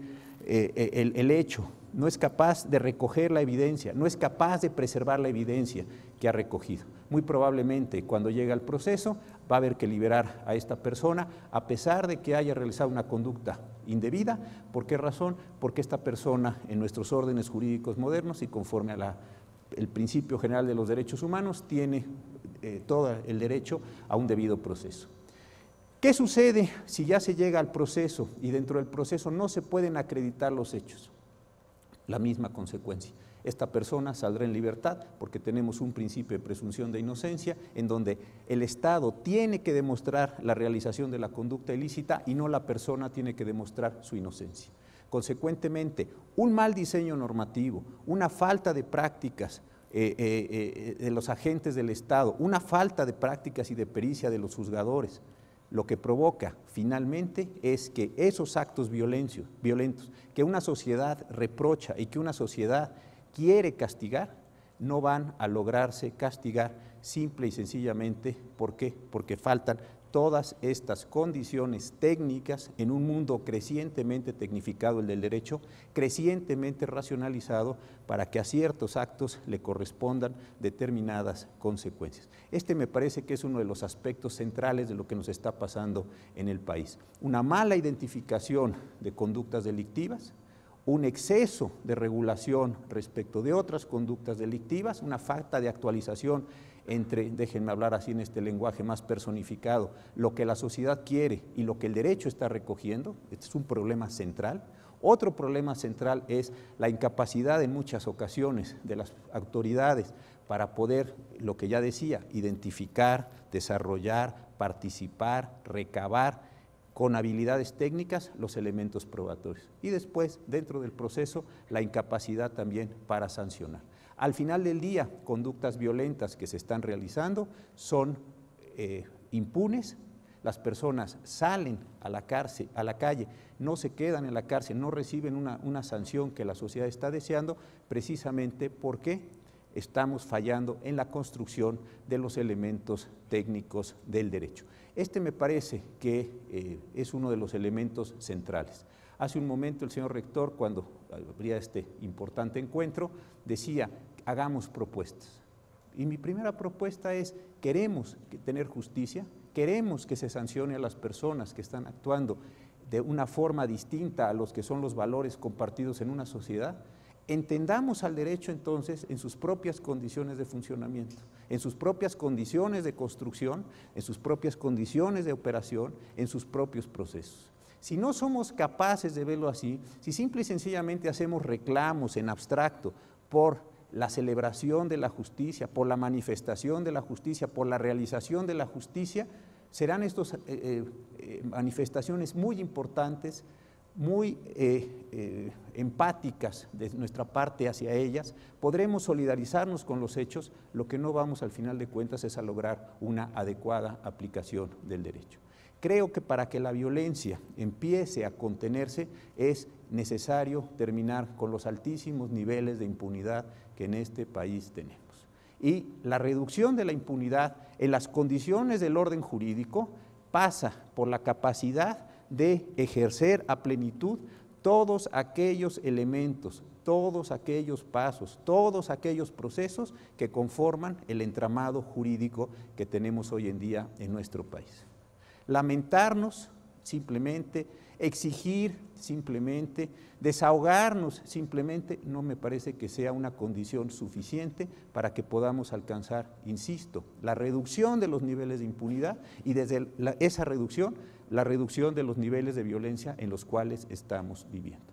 el hecho, no es capaz de recoger la evidencia, no es capaz de preservar la evidencia que ha recogido. Muy probablemente cuando llega el proceso va a haber que liberar a esta persona a pesar de que haya realizado una conducta indebida. ¿Por qué razón? Porque esta persona en nuestros órdenes jurídicos modernos y conforme a el principio general de los derechos humanos tiene todo el derecho a un debido proceso. ¿Qué sucede si ya se llega al proceso y dentro del proceso no se pueden acreditar los hechos? La misma consecuencia. Esta persona saldrá en libertad porque tenemos un principio de presunción de inocencia en donde el Estado tiene que demostrar la realización de la conducta ilícita y no la persona tiene que demostrar su inocencia. Consecuentemente, un mal diseño normativo, una falta de prácticas de los agentes del Estado, una falta de prácticas y de pericia de los juzgadores, lo que provoca finalmente es que esos actos violentos que una sociedad reprocha y que una sociedad quiere castigar, no van a lograrse castigar simple y sencillamente. ¿Por qué? Porque faltan todas estas condiciones técnicas en un mundo crecientemente tecnificado, el del derecho, crecientemente racionalizado, para que a ciertos actos le correspondan determinadas consecuencias. Este me parece que es uno de los aspectos centrales de lo que nos está pasando en el país. Una mala identificación de conductas delictivas, un exceso de regulación respecto de otras conductas delictivas, una falta de actualización entre, déjenme hablar así en este lenguaje más personificado, lo que la sociedad quiere y lo que el derecho está recogiendo. Este es un problema central. Otro problema central es la incapacidad en muchas ocasiones de las autoridades para poder, lo que ya decía, identificar, desarrollar, participar, recabar con habilidades técnicas los elementos probatorios. Y después, dentro del proceso, la incapacidad también para sancionar. Al final del día, conductas violentas que se están realizando son impunes, las personas salen a la cárcel, a la calle, no se quedan en la cárcel, no reciben una sanción que la sociedad está deseando, precisamente porque estamos fallando en la construcción de los elementos técnicos del derecho. Este me parece que es uno de los elementos centrales. Hace un momento el señor rector, cuando habría este importante encuentro, decía, hagamos propuestas. Y mi primera propuesta es, queremos tener justicia, queremos que se sancione a las personas que están actuando de una forma distinta a los que son los valores compartidos en una sociedad. Entendamos al derecho entonces en sus propias condiciones de funcionamiento, en sus propias condiciones de construcción, en sus propias condiciones de operación, en sus propios procesos. Si no somos capaces de verlo así, si simple y sencillamente hacemos reclamos en abstracto por la celebración de la justicia, por la manifestación de la justicia, por la realización de la justicia, serán estas manifestaciones muy importantes, muy empáticas de nuestra parte hacia ellas, podremos solidarizarnos con los hechos, lo que no vamos al final de cuentas es a lograr una adecuada aplicación del derecho. Creo que para que la violencia empiece a contenerse es necesario terminar con los altísimos niveles de impunidad que en este país tenemos. Y la reducción de la impunidad en las condiciones del orden jurídico pasa por la capacidad de ejercer a plenitud todos aquellos elementos, todos aquellos pasos, todos aquellos procesos que conforman el entramado jurídico que tenemos hoy en día en nuestro país. Lamentarnos simplemente, exigir simplemente, desahogarnos simplemente, no me parece que sea una condición suficiente para que podamos alcanzar, insisto, la reducción de los niveles de impunidad y desde esa reducción, la reducción de los niveles de violencia en los cuales estamos viviendo.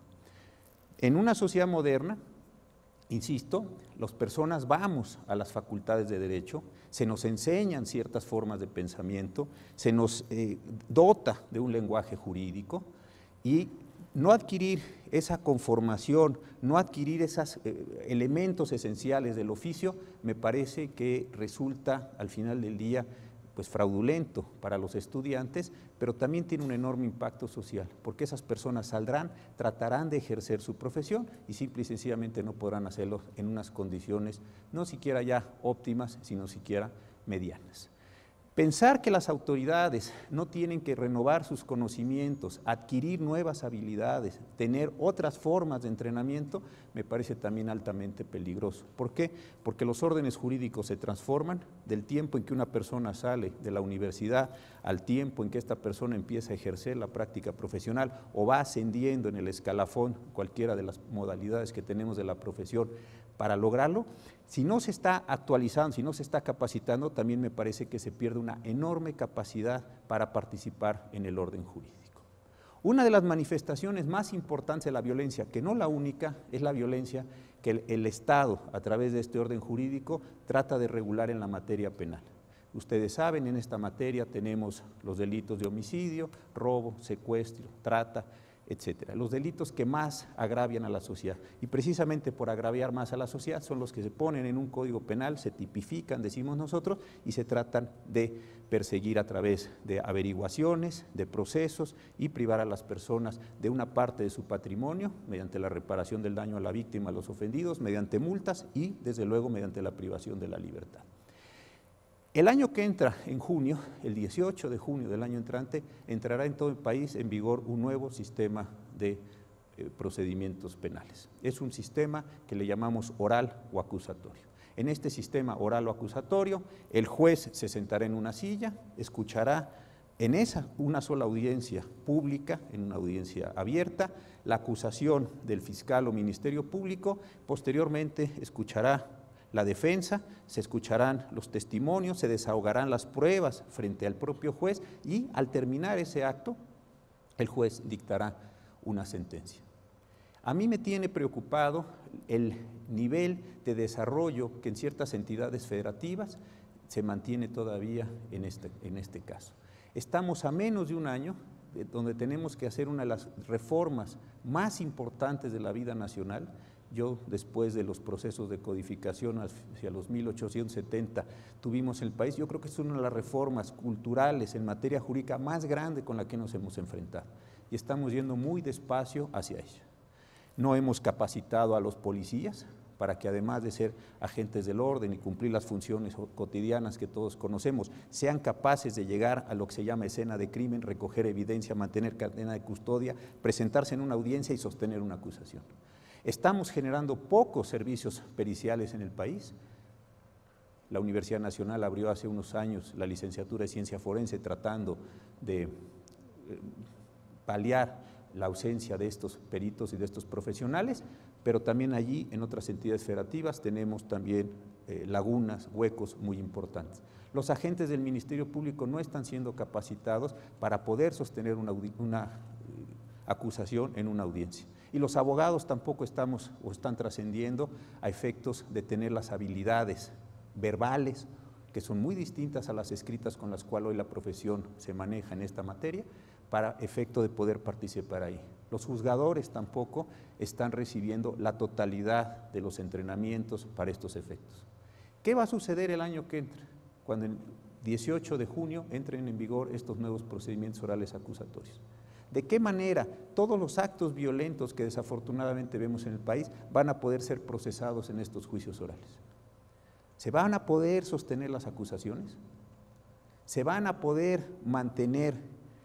En una sociedad moderna, insisto, las personas vamos a las facultades de derecho, se nos enseñan ciertas formas de pensamiento, se nos dota de un lenguaje jurídico y no adquirir esa conformación, no adquirir esos elementos esenciales del oficio, me parece que resulta al final del día pues fraudulento para los estudiantes, pero también tiene un enorme impacto social, porque esas personas saldrán, tratarán de ejercer su profesión y simple y sencillamente no podrán hacerlo en unas condiciones no siquiera ya óptimas, sino siquiera medianas. Pensar que las autoridades no tienen que renovar sus conocimientos, adquirir nuevas habilidades, tener otras formas de entrenamiento, me parece también altamente peligroso. ¿Por qué? Porque los órdenes jurídicos se transforman del tiempo en que una persona sale de la universidad al tiempo en que esta persona empieza a ejercer la práctica profesional o va ascendiendo en el escalafón, cualquiera de las modalidades que tenemos de la profesión. Para lograrlo, si no se está actualizando, si no se está capacitando, también me parece que se pierde una enorme capacidad para participar en el orden jurídico. Una de las manifestaciones más importantes de la violencia, que no la única, es la violencia que el Estado, a través de este orden jurídico, trata de regular en la materia penal. Ustedes saben, en esta materia tenemos los delitos de homicidio, robo, secuestro, trata, etcétera. Los delitos que más agravian a la sociedad y precisamente por agraviar más a la sociedad son los que se ponen en un código penal, se tipifican, decimos nosotros, y se tratan de perseguir a través de averiguaciones, de procesos y privar a las personas de una parte de su patrimonio mediante la reparación del daño a la víctima, a los ofendidos, mediante multas y desde luego mediante la privación de la libertad. El año que entra, en junio, el 18 de junio del año entrante, entrará en todo el país en vigor un nuevo sistema de procedimientos penales. Es un sistema que le llamamos oral o acusatorio. En este sistema oral o acusatorio, el juez se sentará en una silla, escuchará en una sola audiencia pública, en una audiencia abierta, la acusación del fiscal o ministerio público, posteriormente escuchará la defensa, se escucharán los testimonios, se desahogarán las pruebas frente al propio juez y al terminar ese acto, el juez dictará una sentencia. A mí me tiene preocupado el nivel de desarrollo que en ciertas entidades federativas se mantiene todavía en este caso. Estamos a menos de un año donde tenemos que hacer una de las reformas más importantes de la vida nacional. Yo, después de los procesos de codificación hacia los 1870, tuvimos en el país, yo creo que es una de las reformas culturales en materia jurídica más grande con la que nos hemos enfrentado y estamos yendo muy despacio hacia ella. No hemos capacitado a los policías para que además de ser agentes del orden y cumplir las funciones cotidianas que todos conocemos, sean capaces de llegar a lo que se llama escena de crimen, recoger evidencia, mantener cadena de custodia, presentarse en una audiencia y sostener una acusación. Estamos generando pocos servicios periciales en el país. La Universidad Nacional abrió hace unos años la licenciatura de Ciencia Forense tratando de paliar la ausencia de estos peritos y de estos profesionales, pero también allí, en otras entidades federativas, tenemos también lagunas, huecos muy importantes. Los agentes del Ministerio Público no están siendo capacitados para poder sostener una acusación en una audiencia. Y los abogados tampoco están trascendiendo a efectos de tener las habilidades verbales, que son muy distintas a las escritas con las cuales hoy la profesión se maneja en esta materia, para efecto de poder participar ahí. Los juzgadores tampoco están recibiendo la totalidad de los entrenamientos para estos efectos. ¿Qué va a suceder el año que entra? Cuando el 18 de junio entren en vigor estos nuevos procedimientos orales acusatorios. ¿De qué manera todos los actos violentos que desafortunadamente vemos en el país van a poder ser procesados en estos juicios orales? ¿Se van a poder sostener las acusaciones? ¿Se van a poder mantener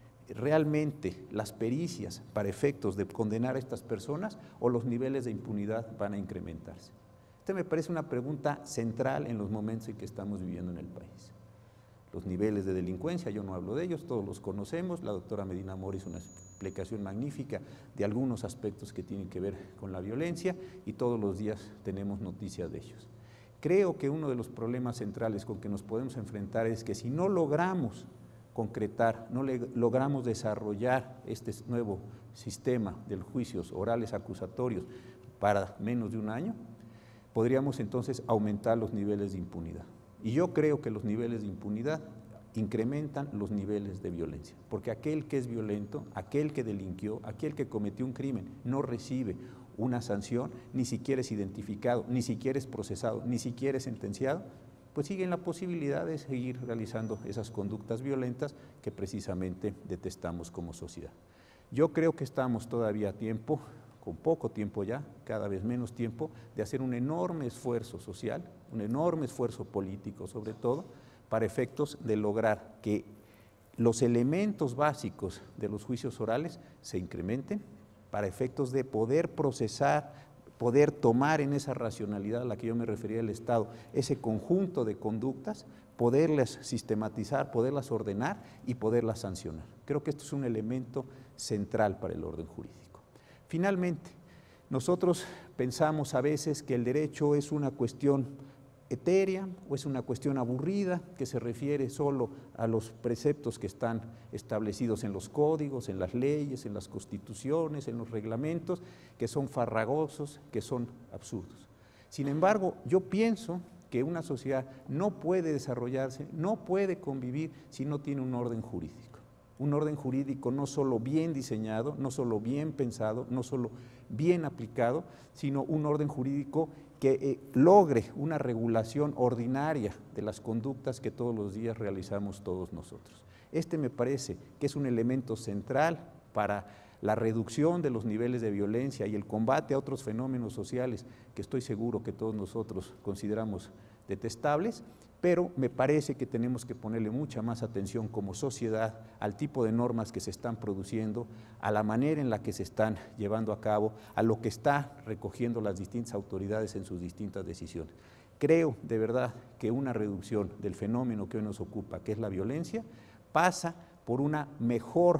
realmente las pericias para efectos de condenar a estas personas o los niveles de impunidad van a incrementarse? Esta me parece una pregunta central en los momentos en que estamos viviendo en el país. Los niveles de delincuencia, yo no hablo de ellos, todos los conocemos, la doctora Medina Mora hizo una explicación magnífica de algunos aspectos que tienen que ver con la violencia y todos los días tenemos noticias de ellos. Creo que uno de los problemas centrales con que nos podemos enfrentar es que si no logramos concretar, no logramos desarrollar este nuevo sistema de los juicios orales acusatorios para menos de un año, podríamos entonces aumentar los niveles de impunidad. Y yo creo que los niveles de impunidad incrementan los niveles de violencia, porque aquel que es violento, aquel que delinquió, aquel que cometió un crimen, no recibe una sanción, ni siquiera es identificado, ni siquiera es procesado, ni siquiera es sentenciado, pues siguen la posibilidad de seguir realizando esas conductas violentas que precisamente detestamos como sociedad. Yo creo que estamos todavía a tiempo, con poco tiempo ya, cada vez menos tiempo, de hacer un enorme esfuerzo social, un enorme esfuerzo político sobre todo, para efectos de lograr que los elementos básicos de los juicios orales se incrementen, para efectos de poder procesar, poder tomar en esa racionalidad a la que yo me refería del Estado, ese conjunto de conductas, poderlas sistematizar, poderlas ordenar y poderlas sancionar. Creo que esto es un elemento central para el orden jurídico. Finalmente, nosotros pensamos a veces que el derecho es una cuestión etérea o es una cuestión aburrida que se refiere solo a los preceptos que están establecidos en los códigos, en las leyes, en las constituciones, en los reglamentos, que son farragosos, que son absurdos. Sin embargo, yo pienso que una sociedad no puede desarrollarse, no puede convivir si no tiene un orden jurídico. Un orden jurídico no solo bien diseñado, no solo bien pensado, no solo bien aplicado, sino un orden jurídico que logre una regulación ordinaria de las conductas que todos los días realizamos todos nosotros. Este me parece que es un elemento central para la reducción de los niveles de violencia y el combate a otros fenómenos sociales que estoy seguro que todos nosotros consideramos detestables, pero me parece que tenemos que ponerle mucha más atención como sociedad al tipo de normas que se están produciendo, a la manera en la que se están llevando a cabo, a lo que está recogiendo las distintas autoridades en sus distintas decisiones. Creo de verdad que una reducción del fenómeno que hoy nos ocupa, que es la violencia, pasa por una mejor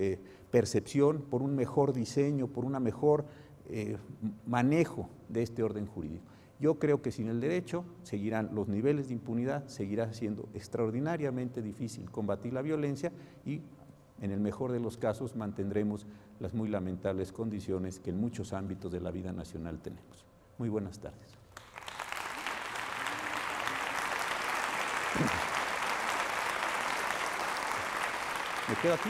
percepción, por un mejor diseño, por un mejor manejo de este orden jurídico. Yo creo que sin el derecho seguirán los niveles de impunidad, seguirá siendo extraordinariamente difícil combatir la violencia y, en el mejor de los casos, mantendremos las muy lamentables condiciones que en muchos ámbitos de la vida nacional tenemos. Muy buenas tardes. ¿Me quedo aquí?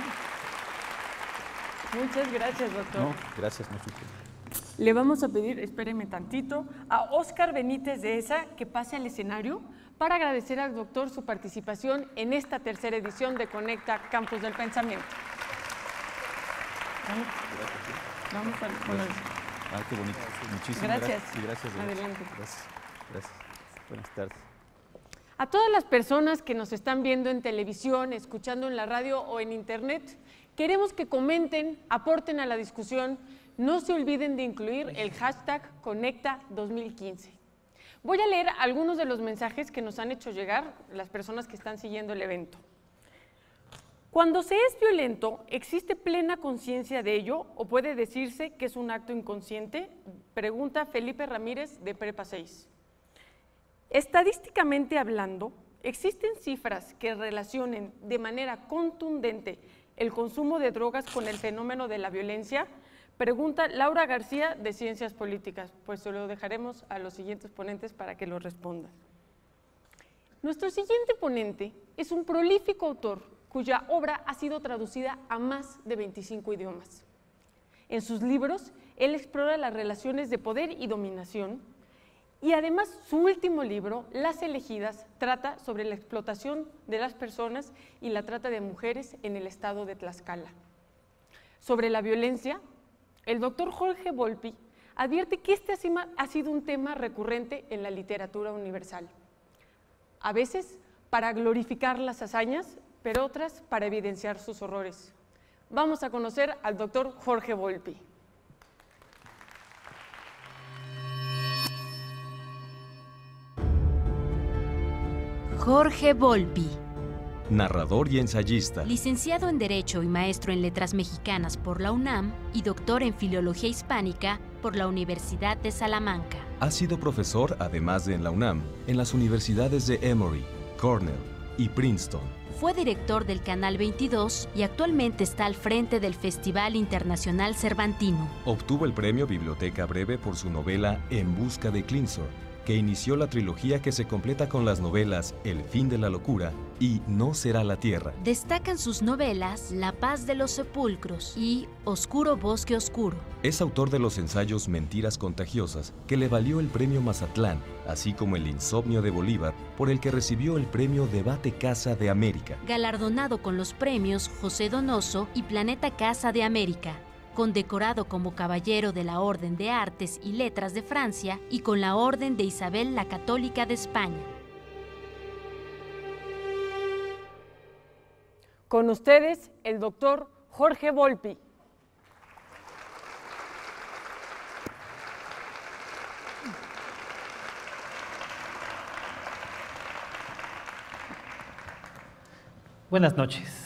Muchas gracias, doctor. No, gracias, no. Le vamos a pedir, espéreme tantito, a Óscar Benítez de ESA que pase al escenario para agradecer al doctor su participación en esta tercera edición de Conecta Campus del Pensamiento. Vamos a poner. Ah, qué bonito. Muchísimas Gracias. gracias. Y gracias. Adelante. Gracias. Buenas tardes. A todas las personas que nos están viendo en televisión, escuchando en la radio o en internet, queremos que comenten, aporten a la discusión. No se olviden de incluir el hashtag Conecta2015. Voy a leer algunos de los mensajes que nos han hecho llegar las personas que están siguiendo el evento. Cuando se es violento, ¿existe plena conciencia de ello o puede decirse que es un acto inconsciente? Pregunta Felipe Ramírez de Prepa 6. Estadísticamente hablando, ¿existen cifras que relacionen de manera contundente el consumo de drogas con el fenómeno de la violencia? Pregunta Laura García de Ciencias Políticas. Pues se lo dejaremos a los siguientes ponentes para que lo respondan. Nuestro siguiente ponente es un prolífico autor cuya obra ha sido traducida a más de 25 idiomas. En sus libros, él explora las relaciones de poder y dominación, y además su último libro, Las Elegidas, trata sobre la explotación de las personas y la trata de mujeres en el estado de Tlaxcala. Sobre la violencia, el doctor Jorge Volpi advierte que este ha sido un tema recurrente en la literatura universal. A veces para glorificar las hazañas, pero otras para evidenciar sus horrores. Vamos a conocer al doctor Jorge Volpi. Jorge Volpi. Narrador y ensayista. Licenciado en Derecho y maestro en Letras Mexicanas por la UNAM y doctor en Filología Hispánica por la Universidad de Salamanca. Ha sido profesor, además de en la UNAM, en las universidades de Emory, Cornell y Princeton. Fue director del Canal 22 y actualmente está al frente del Festival Internacional Cervantino. Obtuvo el premio Biblioteca Breve por su novela En busca de Clinsor, que inició la trilogía que se completa con las novelas El fin de la locura y No será la tierra. Destacan sus novelas La paz de los sepulcros y Oscuro bosque oscuro. Es autor de los ensayos Mentiras contagiosas, que le valió el premio Mazatlán, así como El insomnio de Bolívar, por el que recibió el premio Debate Casa de América. Galardonado con los premios José Donoso y Planeta Casa de América. Condecorado como Caballero de la Orden de Artes y Letras de Francia y con la Orden de Isabel la Católica de España. Con ustedes, el doctor Jorge Volpi. Buenas noches.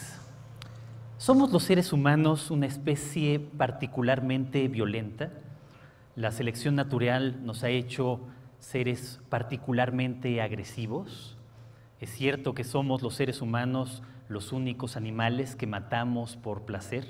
¿Somos los seres humanos una especie particularmente violenta? ¿La selección natural nos ha hecho seres particularmente agresivos? ¿Es cierto que somos los seres humanos los únicos animales que matamos por placer?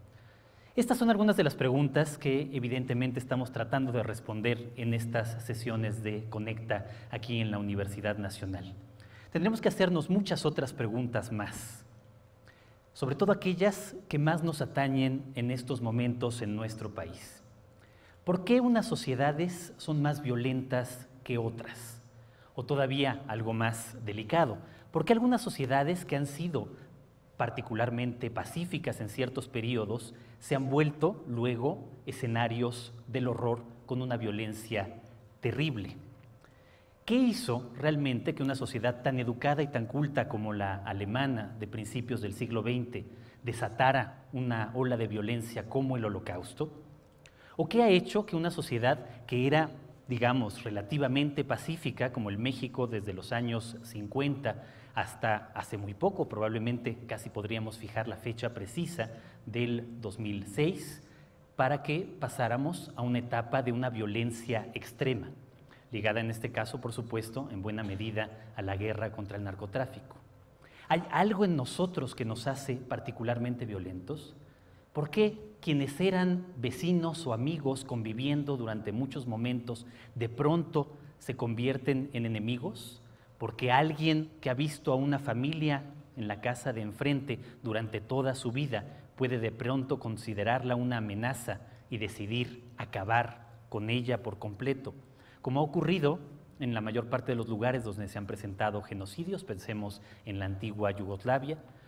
Estas son algunas de las preguntas que evidentemente estamos tratando de responder en estas sesiones de Conecta aquí en la Universidad Nacional. Tendremos que hacernos muchas otras preguntas más, sobre todo aquellas que más nos atañen en estos momentos en nuestro país. ¿Por qué unas sociedades son más violentas que otras? O todavía algo más delicado, ¿por qué algunas sociedades que han sido particularmente pacíficas en ciertos periodos se han vuelto luego escenarios del horror con una violencia terrible? ¿Qué hizo realmente que una sociedad tan educada y tan culta como la alemana de principios del siglo XX desatara una ola de violencia como el Holocausto? ¿O qué ha hecho que una sociedad que era, digamos, relativamente pacífica, como el México desde los años 50 hasta hace muy poco, probablemente casi podríamos fijar la fecha precisa del 2006, para que pasáramos a una etapa de una violencia extrema, ligada en este caso, por supuesto, en buena medida a la guerra contra el narcotráfico? ¿Hay algo en nosotros que nos hace particularmente violentos? ¿Por qué quienes eran vecinos o amigos conviviendo durante muchos momentos de pronto se convierten en enemigos? ¿Porque alguien que ha visto a una familia en la casa de enfrente durante toda su vida puede de pronto considerarla una amenaza y decidir acabar con ella por completo? Como ha ocurrido en la mayor parte de los lugares donde se han presentado genocidios, pensemos en la antigua Yugoslavia,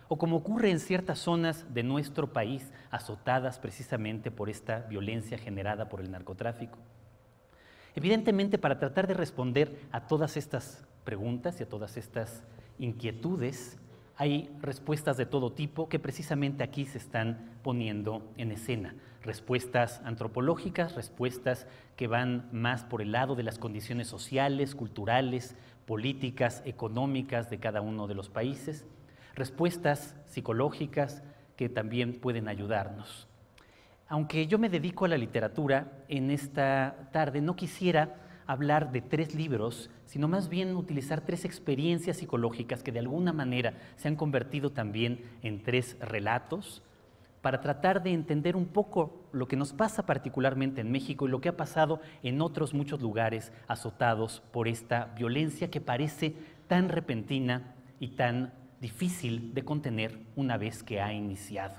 o como ocurre en ciertas zonas de nuestro país azotadas precisamente por esta violencia generada por el narcotráfico. Evidentemente, para tratar de responder a todas estas preguntas y a todas estas inquietudes, hay respuestas de todo tipo que precisamente aquí se están poniendo en escena. Respuestas antropológicas, respuestas que van más por el lado de las condiciones sociales, culturales, políticas, económicas de cada uno de los países. Respuestas psicológicas que también pueden ayudarnos. Aunque yo me dedico a la literatura, en esta tarde no quisiera hablar de 3 libros, sino más bien utilizar 3 experiencias psicológicas que de alguna manera se han convertido también en 3 relatos, para tratar de entender un poco lo que nos pasa particularmente en México y lo que ha pasado en otros muchos lugares azotados por esta violencia que parece tan repentina y tan difícil de contener una vez que ha iniciado.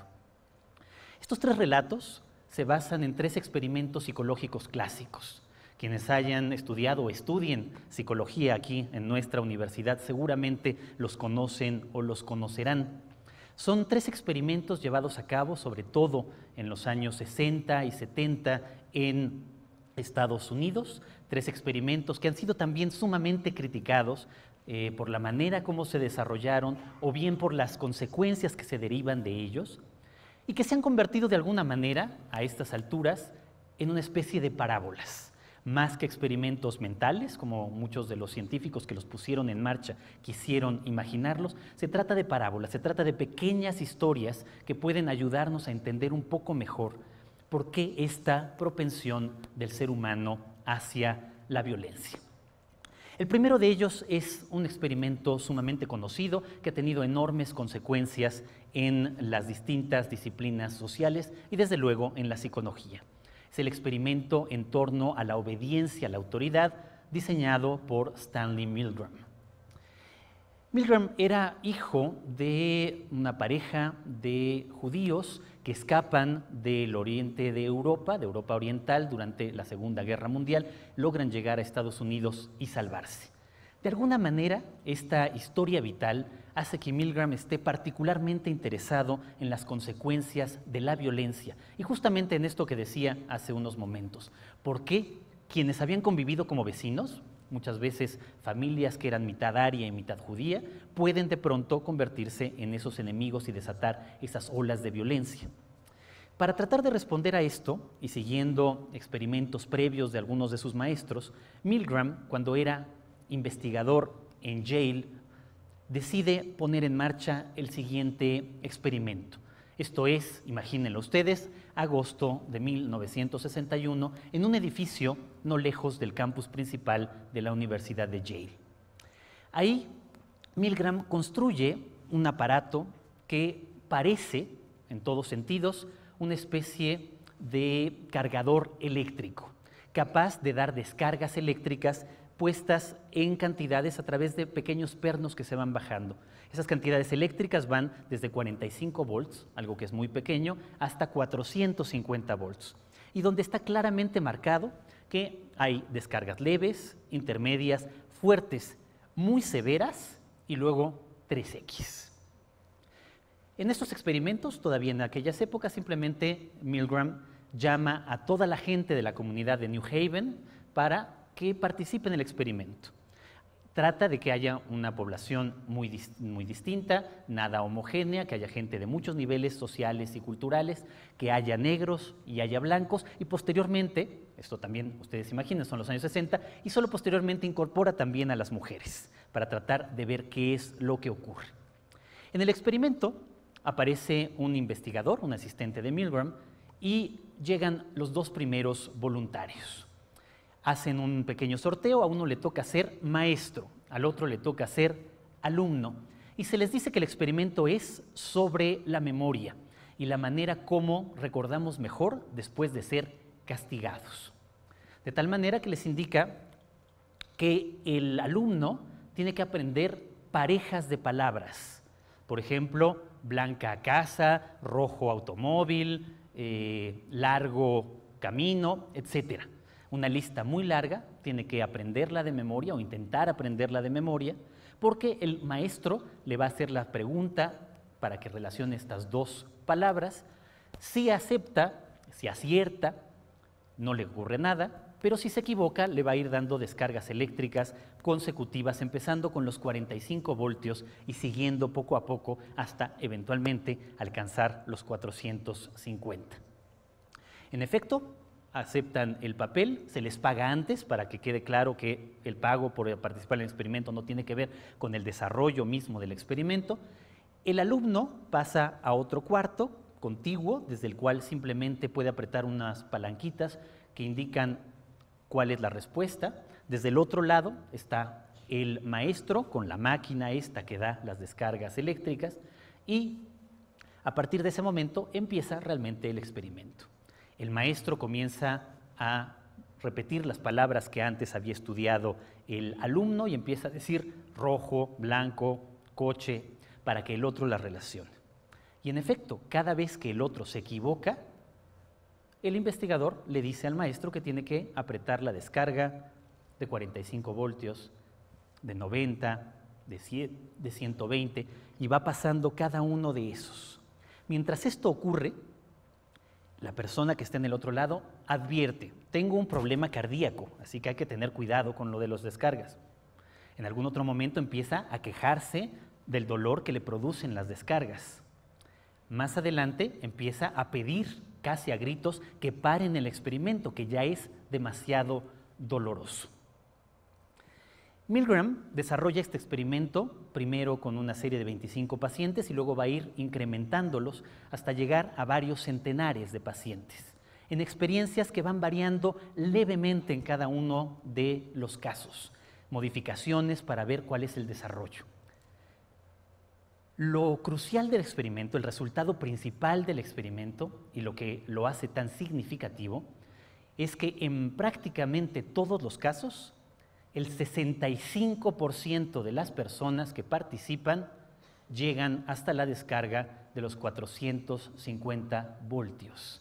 Estos 3 relatos se basan en 3 experimentos psicológicos clásicos. Quienes hayan estudiado o estudien psicología aquí en nuestra universidad seguramente los conocen o los conocerán. Son 3 experimentos llevados a cabo, sobre todo en los años 60 y 70 en Estados Unidos. 3 experimentos que han sido también sumamente criticados por la manera como se desarrollaron o bien por las consecuencias que se derivan de ellos y que se han convertido de alguna manera, a estas alturas, en una especie de parábolas. Más que experimentos mentales, como muchos de los científicos que los pusieron en marcha quisieron imaginarlos, se trata de parábolas, se trata de pequeñas historias que pueden ayudarnos a entender un poco mejor por qué esta propensión del ser humano hacia la violencia. El primero de ellos es un experimento sumamente conocido que ha tenido enormes consecuencias en las distintas disciplinas sociales y desde luego en la psicología. Es el experimento en torno a la obediencia a la autoridad diseñado por Stanley Milgram. Milgram era hijo de una pareja de judíos que escapan del oriente de Europa Oriental durante la Segunda Guerra Mundial, logran llegar a Estados Unidos y salvarse. De alguna manera, esta historia vital hace que Milgram esté particularmente interesado en las consecuencias de la violencia. Y justamente en esto que decía hace unos momentos, ¿por qué quienes habían convivido como vecinos, muchas veces familias que eran mitad aria y mitad judía, pueden de pronto convertirse en esos enemigos y desatar esas olas de violencia? Para tratar de responder a esto, y siguiendo experimentos previos de algunos de sus maestros, Milgram, cuando era investigador en Yale, decide poner en marcha el siguiente experimento. Esto es, imagínenlo ustedes, agosto de 1961, en un edificio no lejos del campus principal de la Universidad de Yale. Ahí, Milgram construye un aparato que parece, en todos sentidos, una especie de cargador eléctrico, capaz de dar descargas eléctricas puestas en cantidades a través de pequeños pernos que se van bajando. Esas cantidades eléctricas van desde 45 volts, algo que es muy pequeño, hasta 450 volts. Y donde está claramente marcado que hay descargas leves, intermedias, fuertes, muy severas y luego 3X. En estos experimentos, todavía en aquellas épocas, simplemente Milgram llama a toda la gente de la comunidad de New Haven para que participe en el experimento. Trata de que haya una población muy distinta, nada homogénea, que haya gente de muchos niveles sociales y culturales, que haya negros y haya blancos, y posteriormente, esto también ustedes imaginen, son los años 60, y solo posteriormente incorpora también a las mujeres, para tratar de ver qué es lo que ocurre. En el experimento aparece un investigador, un asistente de Milgram, y llegan los 2 primeros voluntarios. Hacen un pequeño sorteo, a uno le toca ser maestro, al otro le toca ser alumno, y se les dice que el experimento es sobre la memoria y la manera como recordamos mejor después de ser castigados. De tal manera que les indica que el alumno tiene que aprender parejas de palabras. Por ejemplo, blanca casa, rojo automóvil, largo camino, etcétera. Una lista muy larga, tiene que aprenderla de memoria o intentar aprenderla de memoria, porque el maestro le va a hacer la pregunta para que relacione estas dos palabras. Si acepta, si acierta, no le ocurre nada, pero si se equivoca, le va a ir dando descargas eléctricas consecutivas, empezando con los 45 voltios y siguiendo poco a poco hasta eventualmente alcanzar los 450. En efecto, aceptan el papel, se les paga antes para que quede claro que el pago por participar en el experimento no tiene que ver con el desarrollo mismo del experimento. El alumno pasa a otro cuarto contiguo, desde el cual simplemente puede apretar unas palanquitas que indican cuál es la respuesta. Desde el otro lado está el maestro con la máquina esta que da las descargas eléctricas y a partir de ese momento empieza realmente el experimento. El maestro comienza a repetir las palabras que antes había estudiado el alumno y empieza a decir rojo, blanco, coche, para que el otro las relacione. Y en efecto, cada vez que el otro se equivoca, el investigador le dice al maestro que tiene que apretar la descarga de 45 voltios, de 90, de 120, y va pasando cada uno de esos. Mientras esto ocurre, la persona que está en el otro lado advierte, tengo un problema cardíaco, así que hay que tener cuidado con lo de las descargas. En algún otro momento empieza a quejarse del dolor que le producen las descargas. Más adelante empieza a pedir casi a gritos que paren el experimento, que ya es demasiado doloroso. Milgram desarrolla este experimento primero con una serie de 25 pacientes y luego va a ir incrementándolos hasta llegar a varios centenares de pacientes, en experiencias que van variando levemente en cada uno de los casos, modificaciones para ver cuál es el desarrollo. Lo crucial del experimento, el resultado principal del experimento y lo que lo hace tan significativo, es que en prácticamente todos los casos, el 65% de las personas que participan llegan hasta la descarga de los 450 voltios,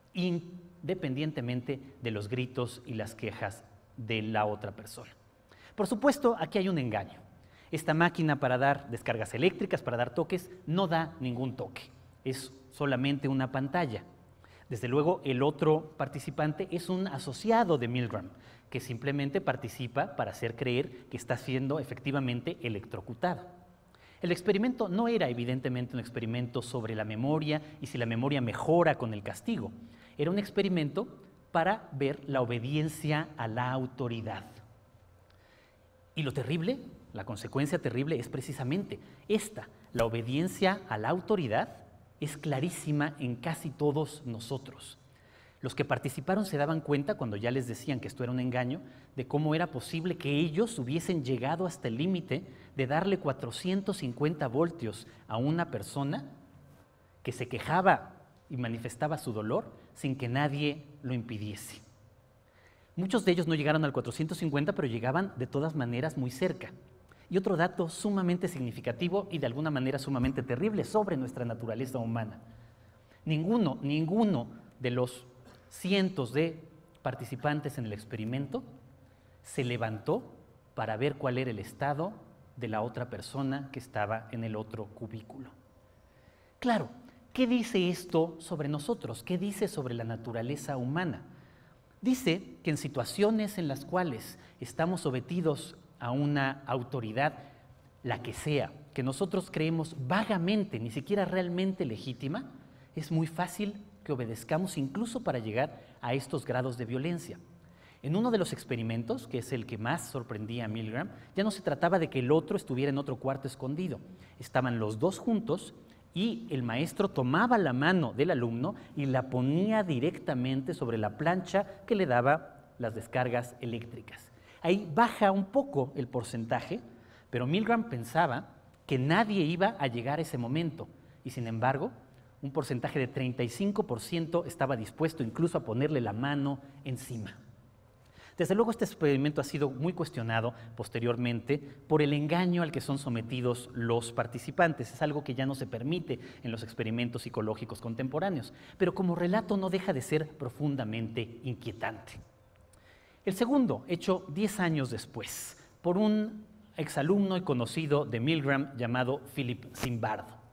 independientemente de los gritos y las quejas de la otra persona. Por supuesto, aquí hay un engaño. Esta máquina para dar descargas eléctricas, para dar toques, no da ningún toque, es solamente una pantalla. Desde luego, el otro participante es un asociado de Milgram, que simplemente participa para hacer creer que está siendo efectivamente electrocutado. El experimento no era evidentemente un experimento sobre la memoria y si la memoria mejora con el castigo. Era un experimento para ver la obediencia a la autoridad. Y lo terrible, la consecuencia terrible es precisamente esta. La obediencia a la autoridad es clarísima en casi todos nosotros. Los que participaron se daban cuenta, cuando ya les decían que esto era un engaño, de cómo era posible que ellos hubiesen llegado hasta el límite de darle 450 voltios a una persona que se quejaba y manifestaba su dolor sin que nadie lo impidiese. Muchos de ellos no llegaron al 450, pero llegaban de todas maneras muy cerca. Y otro dato sumamente significativo y de alguna manera sumamente terrible sobre nuestra naturaleza humana. Ninguno de los cientos de participantes en el experimento se levantó para ver cuál era el estado de la otra persona que estaba en el otro cubículo. Claro, ¿qué dice esto sobre nosotros? ¿Qué dice sobre la naturaleza humana? Dice que en situaciones en las cuales estamos sometidos a una autoridad, la que sea, que nosotros creemos vagamente, ni siquiera realmente legítima, es muy fácil que obedezcamos incluso para llegar a estos grados de violencia. En uno de los experimentos, que es el que más sorprendía a Milgram, ya no se trataba de que el otro estuviera en otro cuarto escondido. Estaban los dos juntos y el maestro tomaba la mano del alumno y la ponía directamente sobre la plancha que le daba las descargas eléctricas. Ahí baja un poco el porcentaje, pero Milgram pensaba que nadie iba a llegar a ese momento y sin embargo, un porcentaje de 35% estaba dispuesto incluso a ponerle la mano encima. Desde luego este experimento ha sido muy cuestionado posteriormente por el engaño al que son sometidos los participantes. Es algo que ya no se permite en los experimentos psicológicos contemporáneos, pero como relato no deja de ser profundamente inquietante. El segundo, hecho 10 años después, por un exalumno y conocido de Milgram llamado Philip Zimbardo.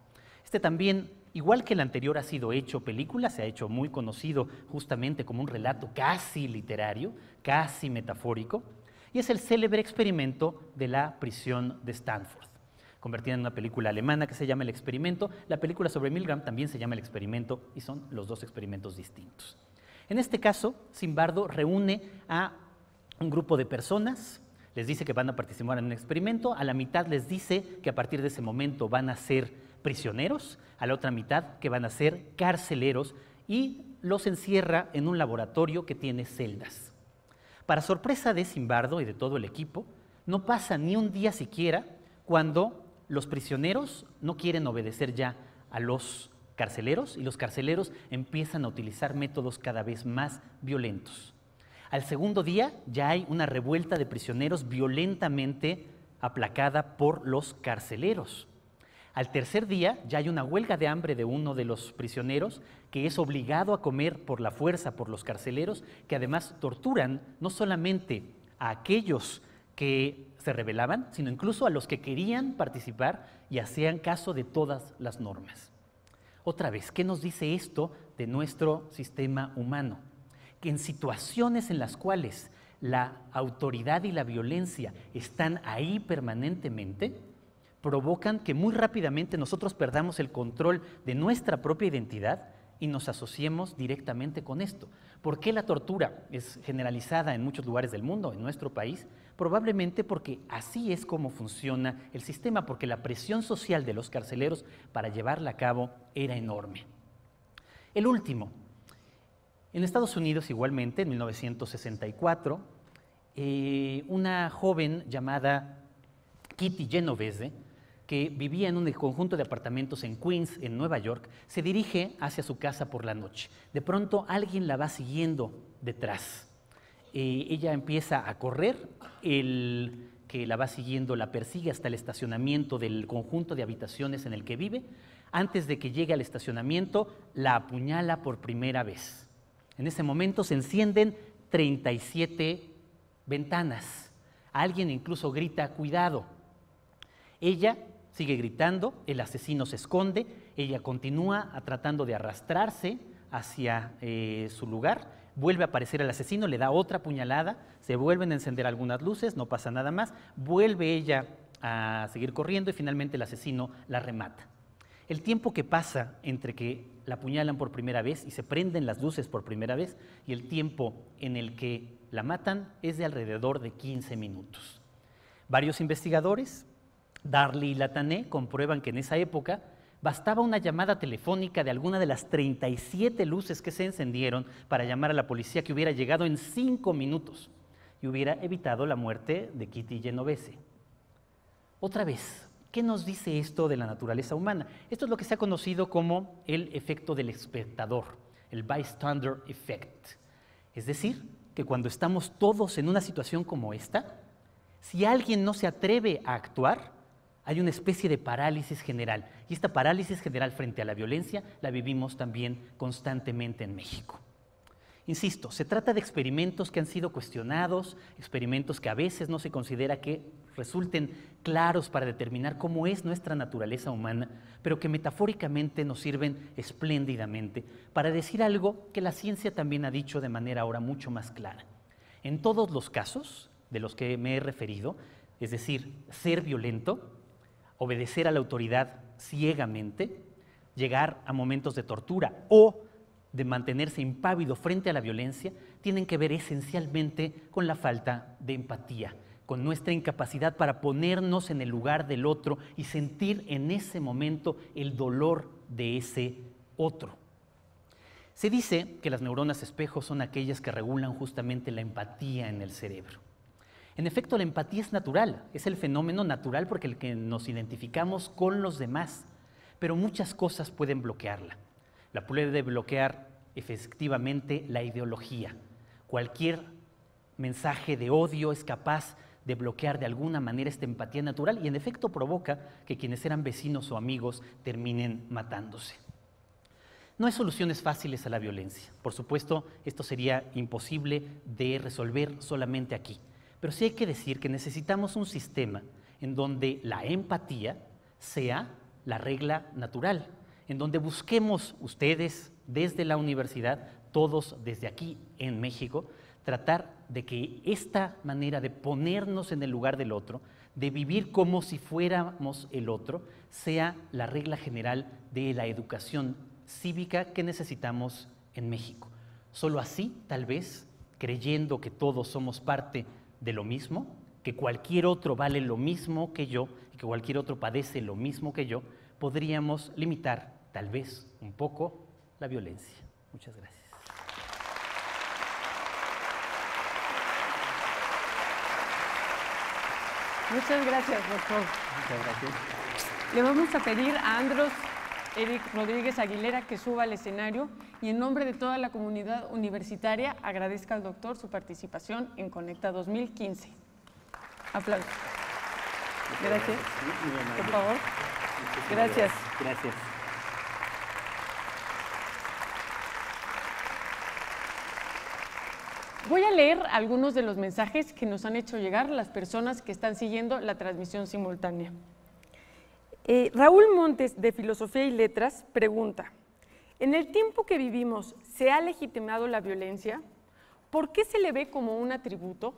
Este también, igual que el anterior, ha sido hecho película, se ha hecho muy conocido justamente como un relato casi literario, casi metafórico, y es el célebre experimento de la prisión de Stanford, convertida en una película alemana que se llama El Experimento. La película sobre Milgram también se llama El Experimento y son los dos experimentos distintos. En este caso, Zimbardo reúne a un grupo de personas, les dice que van a participar en un experimento, a la mitad les dice que a partir de ese momento van a ser prisioneros, a la otra mitad que van a ser carceleros y los encierra en un laboratorio que tiene celdas. Para sorpresa de Zimbardo y de todo el equipo, no pasa ni un día siquiera cuando los prisioneros no quieren obedecer ya a los carceleros y los carceleros empiezan a utilizar métodos cada vez más violentos. Al segundo día ya hay una revuelta de prisioneros violentamente aplacada por los carceleros. Al tercer día ya hay una huelga de hambre de uno de los prisioneros que es obligado a comer por la fuerza por los carceleros, que además torturan no solamente a aquellos que se rebelaban, sino incluso a los que querían participar y hacían caso de todas las normas. Otra vez, ¿qué nos dice esto de nuestro sistema humano? Que en situaciones en las cuales la autoridad y la violencia están ahí permanentemente, provocan que muy rápidamente nosotros perdamos el control de nuestra propia identidad y nos asociemos directamente con esto. ¿Por qué la tortura es generalizada en muchos lugares del mundo, en nuestro país? Probablemente porque así es como funciona el sistema, porque la presión social de los carceleros para llevarla a cabo era enorme. El último. En Estados Unidos, igualmente, en 1964, una joven llamada Kitty Genovese, que vivía en un conjunto de apartamentos en Queens, en Nueva York, se dirige hacia su casa por la noche. De pronto alguien la va siguiendo detrás. Ella empieza a correr, el que la va siguiendo la persigue hasta el estacionamiento del conjunto de habitaciones en el que vive. Antes de que llegue al estacionamiento, la apuñala por primera vez. En ese momento se encienden 37 ventanas. Alguien incluso grita, ¡cuidado! Ella sigue gritando, el asesino se esconde, ella continúa tratando de arrastrarse hacia su lugar, vuelve a aparecer el asesino, le da otra puñalada, se vuelven a encender algunas luces, no pasa nada más, vuelve ella a seguir corriendo y finalmente el asesino la remata. El tiempo que pasa entre que la apuñalan por primera vez y se prenden las luces por primera vez y el tiempo en el que la matan es de alrededor de 15 minutos. Varios investigadores, Darley y Latané, comprueban que en esa época bastaba una llamada telefónica de alguna de las 37 luces que se encendieron para llamar a la policía, que hubiera llegado en 5 minutos y hubiera evitado la muerte de Kitty Genovese. Otra vez, ¿qué nos dice esto de la naturaleza humana? Esto es lo que se ha conocido como el efecto del espectador, el bystander effect. Es decir, que cuando estamos todos en una situación como esta, si alguien no se atreve a actuar, hay una especie de parálisis general. Y esta parálisis general frente a la violencia la vivimos también constantemente en México. Insisto, se trata de experimentos que han sido cuestionados, experimentos que a veces no se considera que resulten claros para determinar cómo es nuestra naturaleza humana, pero que metafóricamente nos sirven espléndidamente para decir algo que la ciencia también ha dicho de manera ahora mucho más clara. En todos los casos de los que me he referido, es decir, ser violento, obedecer a la autoridad ciegamente, llegar a momentos de tortura o de mantenerse impávido frente a la violencia, tienen que ver esencialmente con la falta de empatía, con nuestra incapacidad para ponernos en el lugar del otro y sentir en ese momento el dolor de ese otro. Se dice que las neuronas espejo son aquellas que regulan justamente la empatía en el cerebro. En efecto, la empatía es natural, es el fenómeno natural porque el que nos identificamos con los demás, pero muchas cosas pueden bloquearla. La puede bloquear efectivamente la ideología. Cualquier mensaje de odio es capaz de bloquear de alguna manera esta empatía natural y en efecto provoca que quienes eran vecinos o amigos terminen matándose. No hay soluciones fáciles a la violencia. Por supuesto, esto sería imposible de resolver solamente aquí. Pero sí hay que decir que necesitamos un sistema en donde la empatía sea la regla natural, en donde busquemos ustedes desde la universidad, todos desde aquí en México, tratar de que esta manera de ponernos en el lugar del otro, de vivir como si fuéramos el otro, sea la regla general de la educación cívica que necesitamos en México. Solo así, tal vez, creyendo que todos somos parte de lo mismo, que cualquier otro vale lo mismo que yo y que cualquier otro padece lo mismo que yo, podríamos limitar, tal vez, un poco la violencia. Muchas gracias. Muchas gracias, doctor. Muchas gracias. Le vamos a pedir a Andros Eric Rodríguez Aguilera que suba al escenario y en nombre de toda la comunidad universitaria agradezca al doctor su participación en Conecta 2015. Aplausos. Gracias. Por favor. Gracias. Gracias. Voy a leer algunos de los mensajes que nos han hecho llegar las personas que están siguiendo la transmisión simultánea. Raúl Montes, de Filosofía y Letras, pregunta: ¿en el tiempo que vivimos se ha legitimado la violencia? ¿Por qué se le ve como un atributo?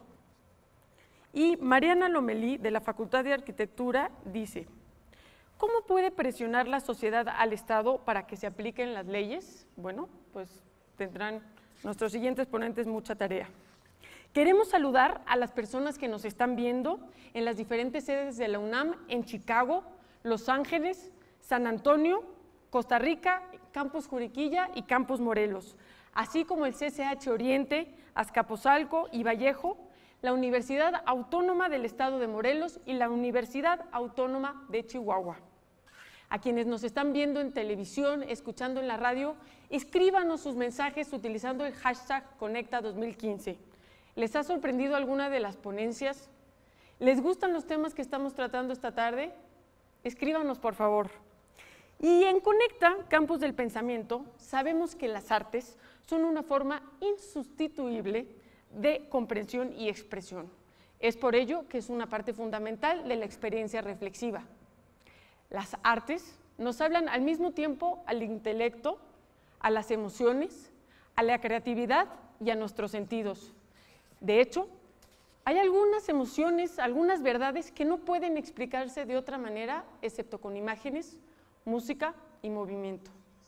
Y Mariana Lomelí, de la Facultad de Arquitectura, dice: ¿cómo puede presionar la sociedad al Estado para que se apliquen las leyes? Bueno, pues tendrán nuestros siguientes ponentes mucha tarea. Queremos saludar a las personas que nos están viendo en las diferentes sedes de la UNAM, en Chicago, Los Ángeles, San Antonio, Costa Rica, Campus Juriquilla y Campus Morelos, así como el CCH Oriente, Azcapotzalco y Vallejo, la Universidad Autónoma del Estado de Morelos y la Universidad Autónoma de Chihuahua. A quienes nos están viendo en televisión, escuchando en la radio, escríbanos sus mensajes utilizando el hashtag Conecta 2015. ¿Les ha sorprendido alguna de las ponencias? ¿Les gustan los temas que estamos tratando esta tarde? Escríbanos, por favor. Y en Conecta, Campus del Pensamiento, sabemos que las artes son una forma insustituible de comprensión y expresión. Es por ello que es una parte fundamental de la experiencia reflexiva. Las artes nos hablan al mismo tiempo al intelecto, a las emociones, a la creatividad y a nuestros sentidos. De hecho, hay algunas emociones, algunas verdades que no pueden explicarse de otra manera excepto con imágenes, música y movimiento.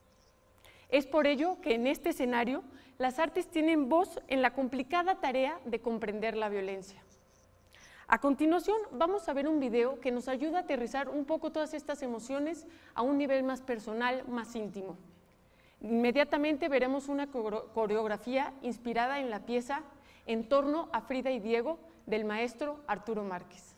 Es por ello que en este escenario las artes tienen voz en la complicada tarea de comprender la violencia. A continuación vamos a ver un video que nos ayuda a aterrizar un poco todas estas emociones a un nivel más personal, más íntimo. Inmediatamente veremos una coreografía inspirada en la pieza En torno a Frida y Diego del maestro Arturo Márquez.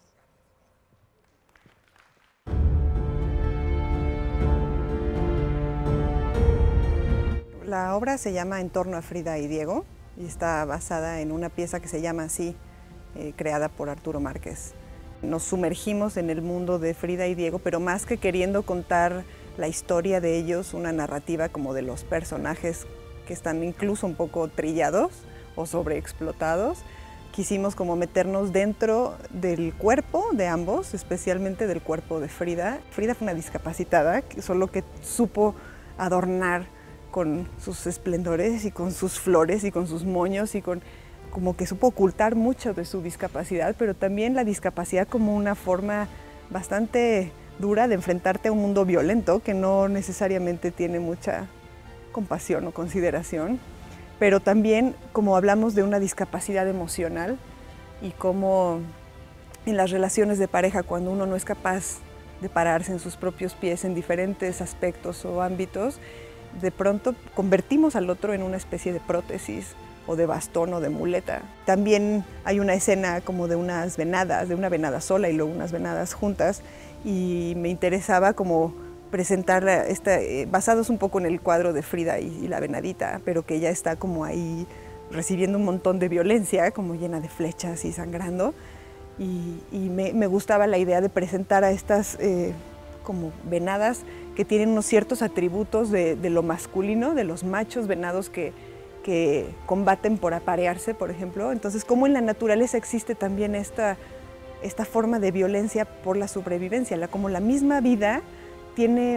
La obra se llama En torno a Frida y Diego y está basada en una pieza que se llama así, creada por Arturo Márquez. Nos sumergimos en el mundo de Frida y Diego, pero más que queriendo contar la historia de ellos, una narrativa como de los personajes que están incluso un poco trillados o sobreexplotados, quisimos como meternos dentro del cuerpo de ambos, especialmente del cuerpo de Frida. Frida fue una discapacitada, solo que supo adornar con sus esplendores y con sus flores y con sus moños y como que supo ocultar mucho de su discapacidad, pero también la discapacidad como una forma bastante dura de enfrentarte a un mundo violento que no necesariamente tiene mucha compasión o consideración, pero también como hablamos de una discapacidad emocional y como en las relaciones de pareja, cuando uno no es capaz de pararse en sus propios pies en diferentes aspectos o ámbitos, de pronto convertimos al otro en una especie de prótesis o de bastón o de muleta. También hay una escena como de unas venadas, de una venada sola y luego unas venadas juntas, y me interesaba como presentarla, basados un poco en el cuadro de Frida y la venadita, pero que ella está como ahí recibiendo un montón de violencia, como llena de flechas y sangrando, y me gustaba la idea de presentar a estas como venadas que tienen unos ciertos atributos de lo masculino, de los machos venados que combaten por aparearse, por ejemplo. Entonces, cómo en la naturaleza existe también esta forma de violencia por la sobrevivencia, como la misma vida tiene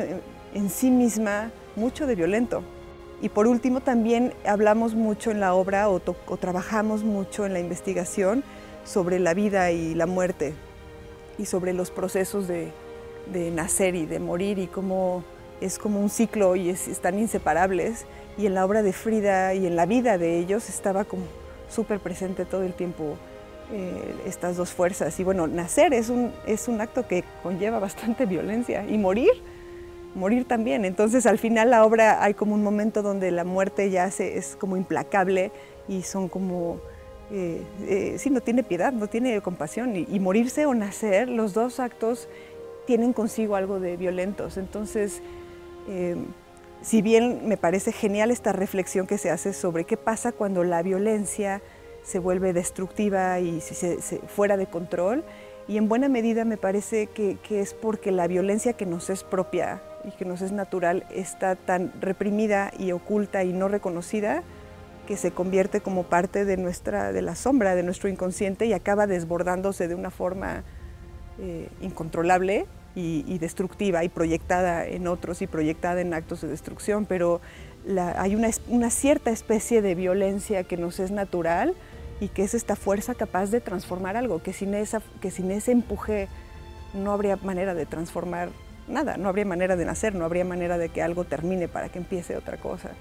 en sí misma mucho de violento. Y por último también hablamos mucho en la obra o trabajamos mucho en la investigación sobre la vida y la muerte y sobre los procesos de nacer y de morir y cómo es como un ciclo y están inseparables. Y en la obra de Frida y en la vida de ellos estaba como súper presente todo el tiempo estas dos fuerzas. Y bueno, nacer es un acto que conlleva bastante violencia y morir también. Entonces al final la obra hay como un momento donde la muerte ya es como implacable y son como, sí, no tiene piedad, no tiene compasión. Y morirse o nacer, los dos actos tienen consigo algo de violentos. Entonces, si bien me parece genial esta reflexión que se hace sobre qué pasa cuando la violencia se vuelve destructiva y fuera de control, y en buena medida me parece que es porque la violencia que nos es propia y que nos es natural está tan reprimida y oculta y no reconocida que se convierte como parte de la sombra de nuestro inconsciente y acaba desbordándose de una forma incontrolable y destructiva y proyectada en otros y proyectada en actos de destrucción, pero hay una cierta especie de violencia que nos es natural y que es esta fuerza capaz de transformar algo, que sin ese empuje no habría manera de transformar nada, no habría manera de nacer, no habría manera de que algo termine para que empiece otra cosa.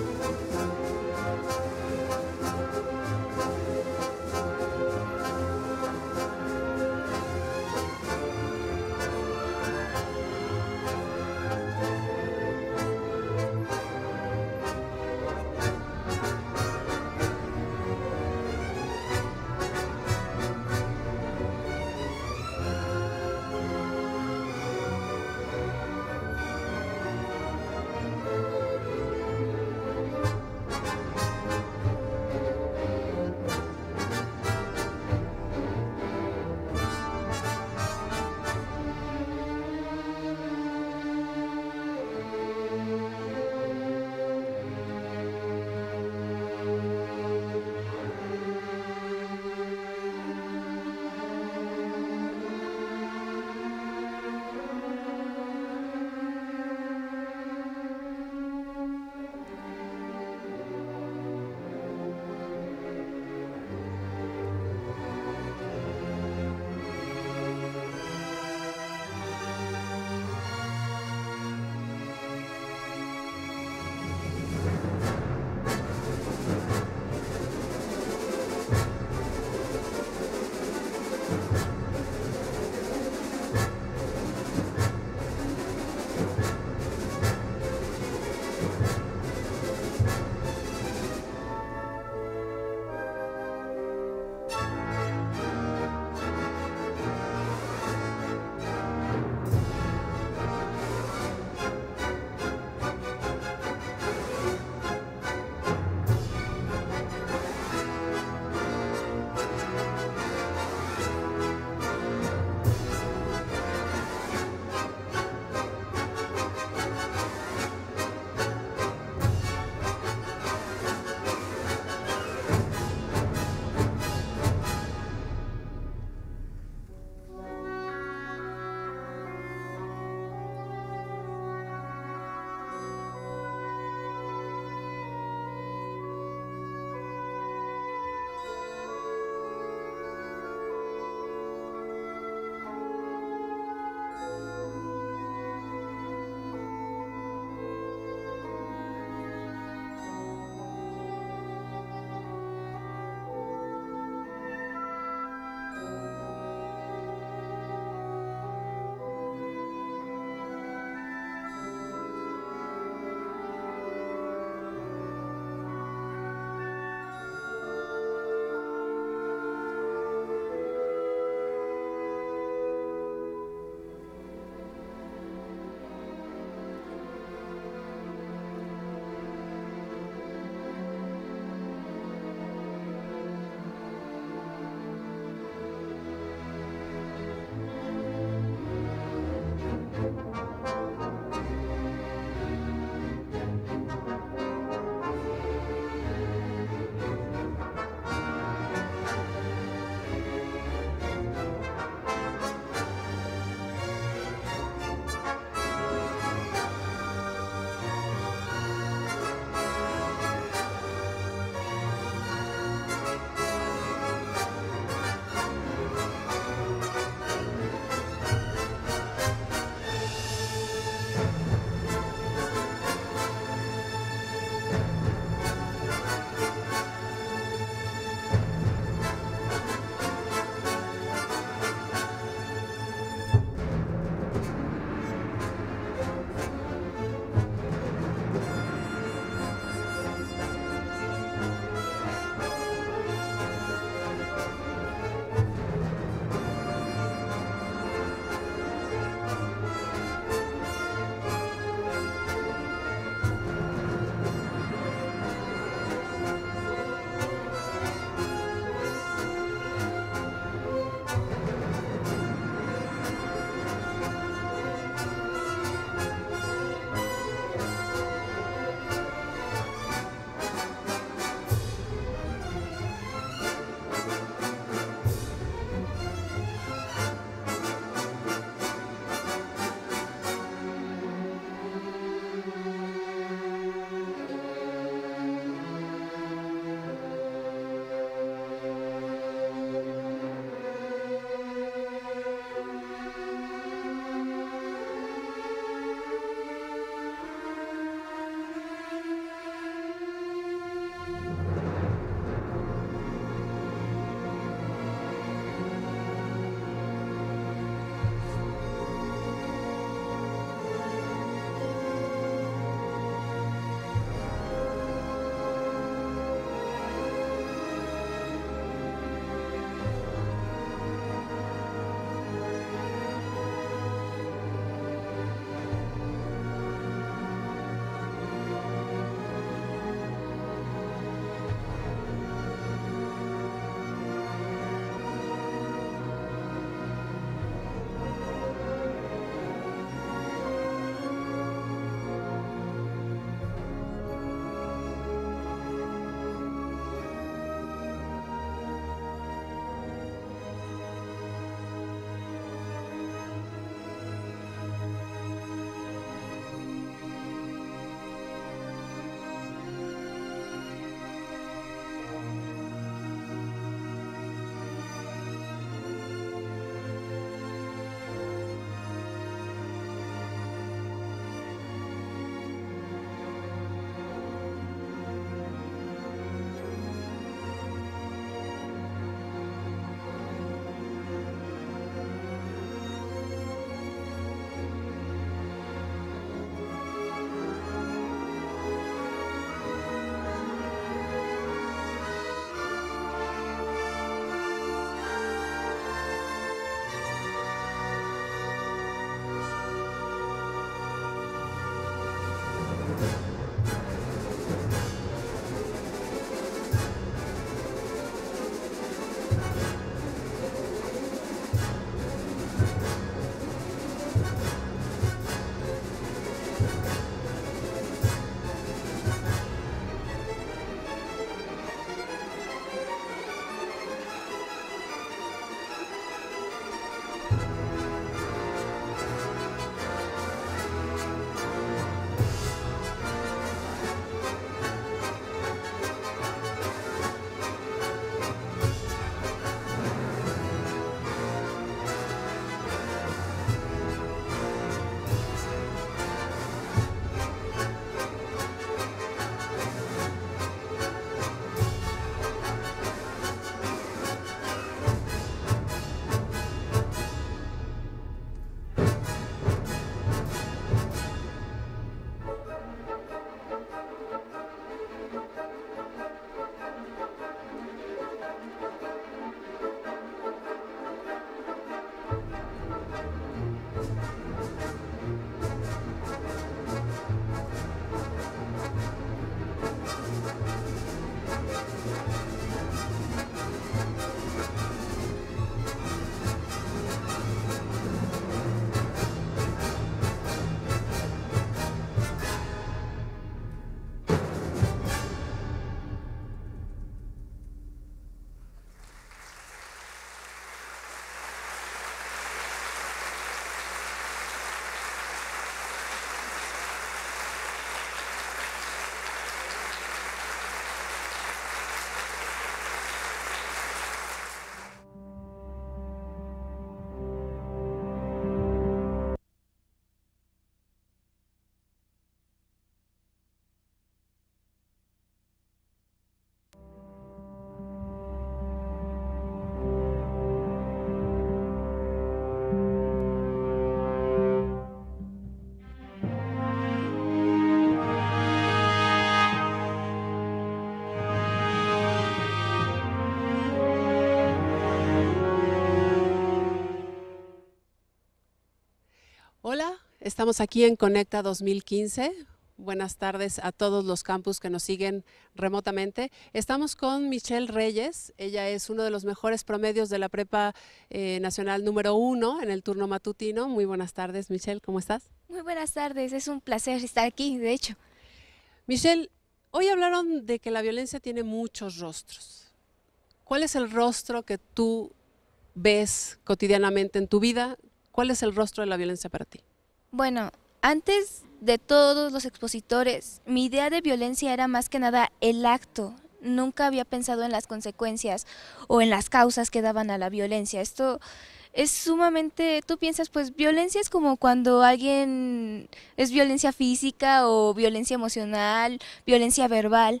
Hola, estamos aquí en Conecta 2015. Buenas tardes a todos los campus que nos siguen remotamente. Estamos con Michelle Reyes. Ella es uno de los mejores promedios de la Prepa Nacional número 1 en el turno matutino. Muy buenas tardes, Michelle, ¿cómo estás? Muy buenas tardes, es un placer estar aquí, de hecho. Michelle, hoy hablaron de que la violencia tiene muchos rostros. ¿Cuál es el rostro que tú ves cotidianamente en tu vida? ¿Cuál es el rostro de la violencia para ti? Bueno, antes de todos los expositores, mi idea de violencia era más que nada el acto. Nunca había pensado en las consecuencias o en las causas que daban a la violencia. Esto es sumamente, tú piensas, pues violencia es como cuando alguien es violencia física o violencia emocional, violencia verbal.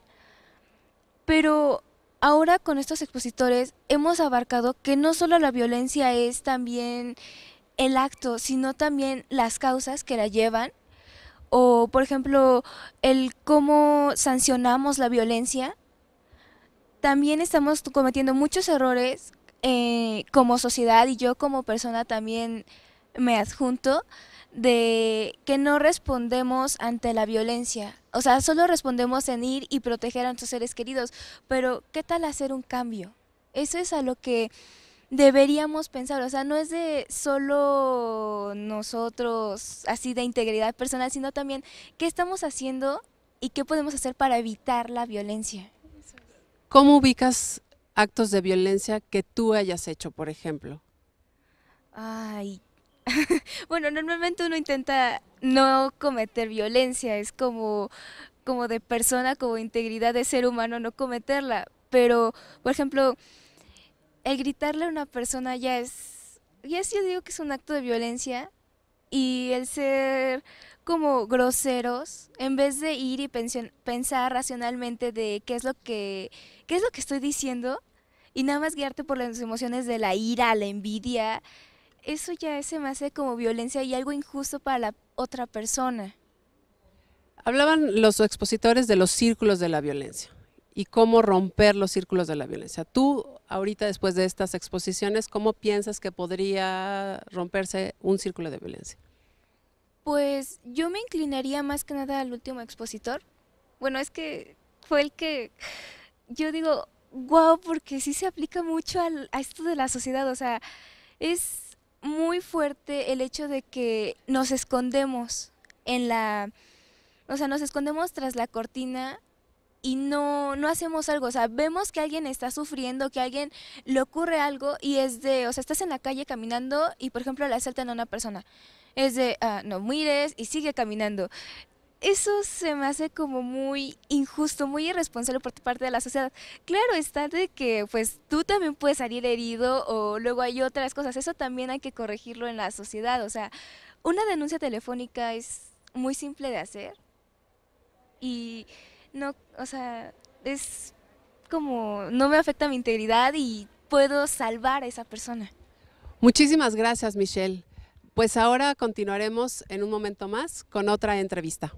Pero ahora con estos expositores hemos abarcado que no solo la violencia es también el acto, sino también las causas que la llevan. O, por ejemplo, el cómo sancionamos la violencia. También estamos cometiendo muchos errores como sociedad, y yo como persona también me adjunto, de que no respondemos ante la violencia. O sea, solo respondemos en ir y proteger a nuestros seres queridos. Pero, ¿qué tal hacer un cambio? Eso es a lo que deberíamos pensar, o sea, no es de solo nosotros, así de integridad personal, sino también qué estamos haciendo y qué podemos hacer para evitar la violencia. ¿Cómo ubicas actos de violencia que tú hayas hecho, por ejemplo? Ay, bueno, normalmente uno intenta no cometer violencia, es como de persona, como integridad de ser humano no cometerla, pero, por ejemplo, el gritarle a una persona ya es, yo digo que es un acto de violencia, y el ser como groseros, en vez de ir y pensar racionalmente de qué es lo que estoy diciendo, y nada más guiarte por las emociones de la ira, la envidia, eso ya se me hace como violencia y algo injusto para la otra persona. Hablaban los expositores de los círculos de la violencia y cómo romper los círculos de la violencia. Tú, ahorita después de estas exposiciones, ¿cómo piensas que podría romperse un círculo de violencia? Pues yo me inclinaría más que nada al último expositor. Bueno, es que fue el que yo digo, wow, porque sí se aplica mucho a esto de la sociedad. O sea, es muy fuerte el hecho de que nos escondemos nos escondemos tras la cortina y no hacemos algo. O sea, vemos que alguien está sufriendo, que a alguien le ocurre algo, y es de, o sea, estás en la calle caminando y, por ejemplo, le asaltan a una persona. Es de, no mires y sigue caminando. Eso se me hace como muy injusto, muy irresponsable por parte de la sociedad. Claro está de que pues tú también puedes salir herido, o luego hay otras cosas. Eso también hay que corregirlo en la sociedad. O sea, una denuncia telefónica es muy simple de hacer y no, o sea, es como, no me afecta mi integridad y puedo salvar a esa persona. Muchísimas gracias, Michelle. Pues ahora continuaremos en un momento más con otra entrevista.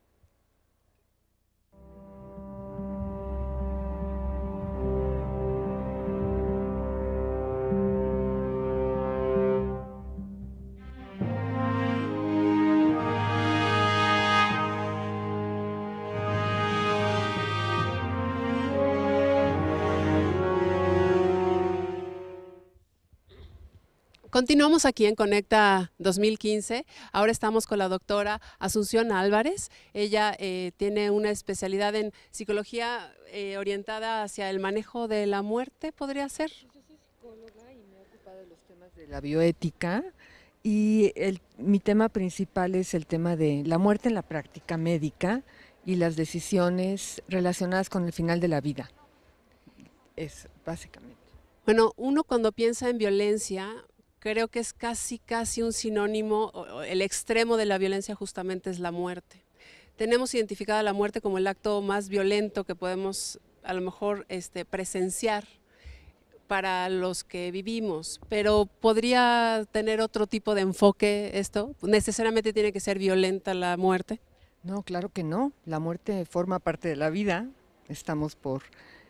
Continuamos aquí en Conecta 2015. Ahora estamos con la doctora Asunción Álvarez. Ella tiene una especialidad en psicología orientada hacia el manejo de la muerte, ¿podría ser? Yo soy psicóloga y me he ocupado de los temas de la bioética, y mi tema principal es el tema de la muerte en la práctica médica y las decisiones relacionadas con el final de la vida. Es básicamente. Bueno, uno cuando piensa en violencia, creo que es casi un sinónimo, el extremo de la violencia justamente es la muerte. Tenemos identificada la muerte como el acto más violento que podemos a lo mejor presenciar para los que vivimos, pero ¿podría tener otro tipo de enfoque esto? ¿Necesariamente tiene que ser violenta la muerte? No, claro que no. La muerte forma parte de la vida. Estamos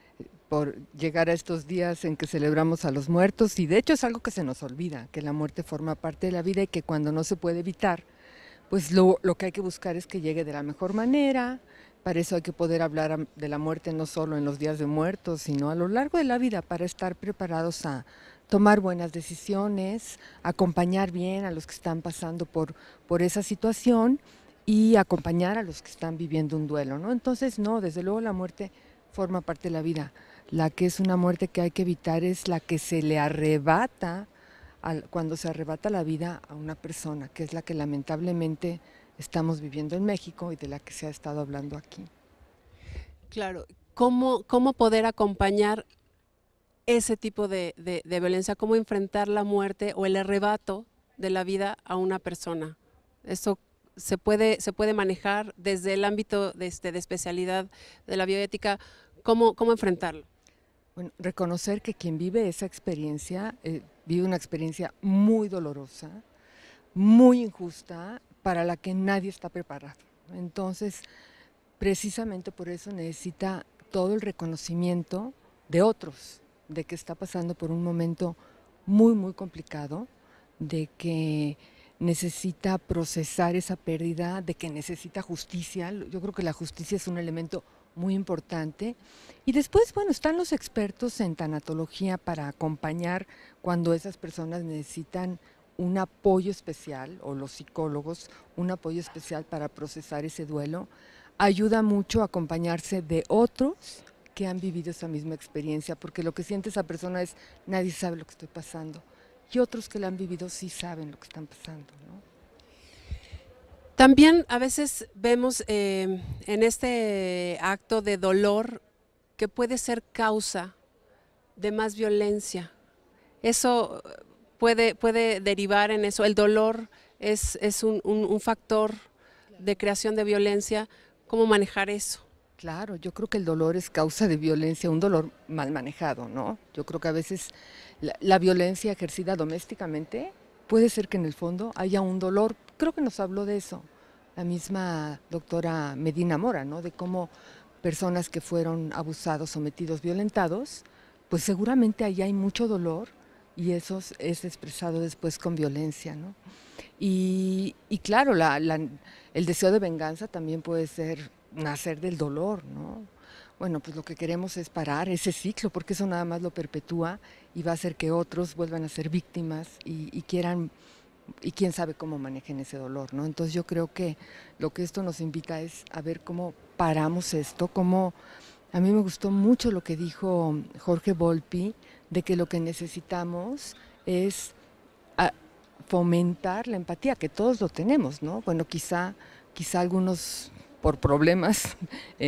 por llegar a estos días en que celebramos a los muertos, y de hecho es algo que se nos olvida, que la muerte forma parte de la vida y que cuando no se puede evitar, pues lo que hay que buscar es que llegue de la mejor manera. Para eso hay que poder hablar de la muerte no solo en los días de muertos, sino a lo largo de la vida, para estar preparados a tomar buenas decisiones, acompañar bien a los que están pasando por esa situación y acompañar a los que están viviendo un duelo, ¿no? Entonces, no, desde luego la muerte forma parte de la vida. La que es una muerte que hay que evitar es la que se le arrebata cuando se arrebata la vida a una persona, que es la que lamentablemente estamos viviendo en México y de la que se ha estado hablando aquí. Claro, ¿cómo poder acompañar ese tipo de violencia? ¿Cómo enfrentar la muerte o el arrebato de la vida a una persona? Eso se puede manejar desde el ámbito de especialidad de la bioética. ¿Cómo enfrentarlo? Bueno, reconocer que quien vive esa experiencia vive una experiencia muy dolorosa, muy injusta, para la que nadie está preparado. Entonces, precisamente por eso necesita todo el reconocimiento de otros, de que está pasando por un momento muy, muy complicado, de que necesita procesar esa pérdida, de que necesita justicia. Yo creo que la justicia es un elemento muy importante. Y después, bueno, están los expertos en tanatología para acompañar cuando esas personas necesitan un apoyo especial, o los psicólogos, un apoyo especial para procesar ese duelo. Ayuda mucho a acompañarse de otros que han vivido esa misma experiencia, porque lo que siente esa persona es, nadie sabe lo que estoy pasando, y otros que la han vivido sí saben lo que están pasando, ¿no? También a veces vemos en este acto de dolor que puede ser causa de más violencia. Eso puede derivar en eso. El dolor es un factor de creación de violencia. ¿Cómo manejar eso? Claro, yo creo que el dolor es causa de violencia, un dolor mal manejado, ¿no? Yo creo que a veces la violencia ejercida domésticamente puede ser que en el fondo haya un dolor. Creo que nos habló de eso la misma doctora Medina Mora, ¿no? De cómo personas que fueron abusados, sometidos, violentados, pues seguramente ahí hay mucho dolor y eso es expresado después con violencia, ¿no? Y claro, el deseo de venganza también puede ser nacer del dolor, ¿no? Bueno, pues lo que queremos es parar ese ciclo, porque eso nada más lo perpetúa y va a hacer que otros vuelvan a ser víctimas y quieran, y quién sabe cómo manejen ese dolor, ¿no? Entonces yo creo que lo que esto nos invita es a ver cómo paramos esto, a mí me gustó mucho lo que dijo Jorge Volpi, de que lo que necesitamos es fomentar la empatía, que todos lo tenemos, ¿no? Bueno, quizá algunos por problemas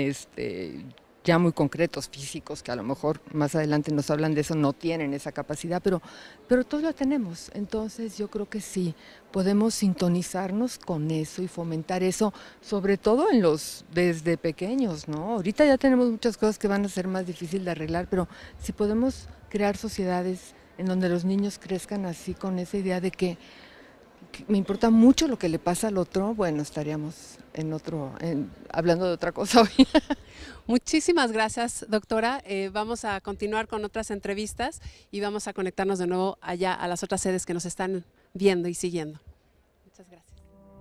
ya muy concretos, físicos, que a lo mejor más adelante nos hablan de eso, no tienen esa capacidad, pero todos la tenemos. Entonces yo creo que sí, podemos sintonizarnos con eso y fomentar eso, sobre todo desde pequeños, ¿no? Ahorita ya tenemos muchas cosas que van a ser más difíciles de arreglar, pero si podemos crear sociedades en donde los niños crezcan así, con esa idea de que me importa mucho lo que le pasa al otro, bueno, estaríamos hablando de otra cosa hoy. Muchísimas gracias, doctora. Vamos a continuar con otras entrevistas y vamos a conectarnos de nuevo allá a las otras sedes que nos están viendo y siguiendo. Muchas gracias.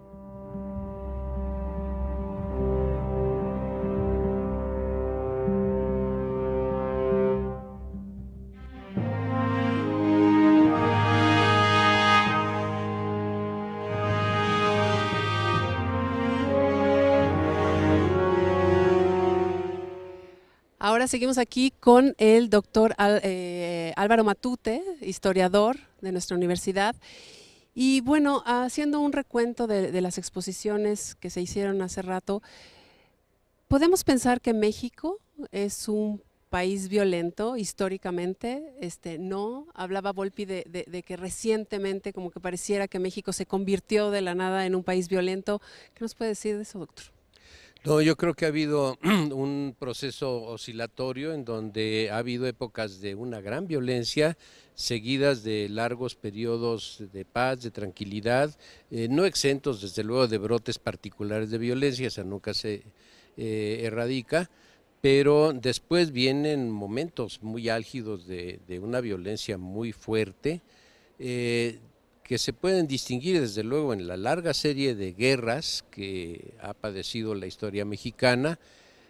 Ahora seguimos aquí con el doctor Álvaro Matute, historiador de nuestra universidad. Y bueno, haciendo un recuento de las exposiciones que se hicieron hace rato, ¿podemos pensar que México es un país violento históricamente? No, hablaba Volpi de que recientemente como que pareciera que México se convirtió de la nada en un país violento. ¿Qué nos puede decir de eso, doctor? No, yo creo que ha habido un proceso oscilatorio en donde ha habido épocas de una gran violencia seguidas de largos periodos de paz, de tranquilidad, no exentos desde luego de brotes particulares de violencia, esa nunca se erradica, pero después vienen momentos muy álgidos de una violencia muy fuerte, que se pueden distinguir desde luego en la larga serie de guerras que ha padecido la historia mexicana,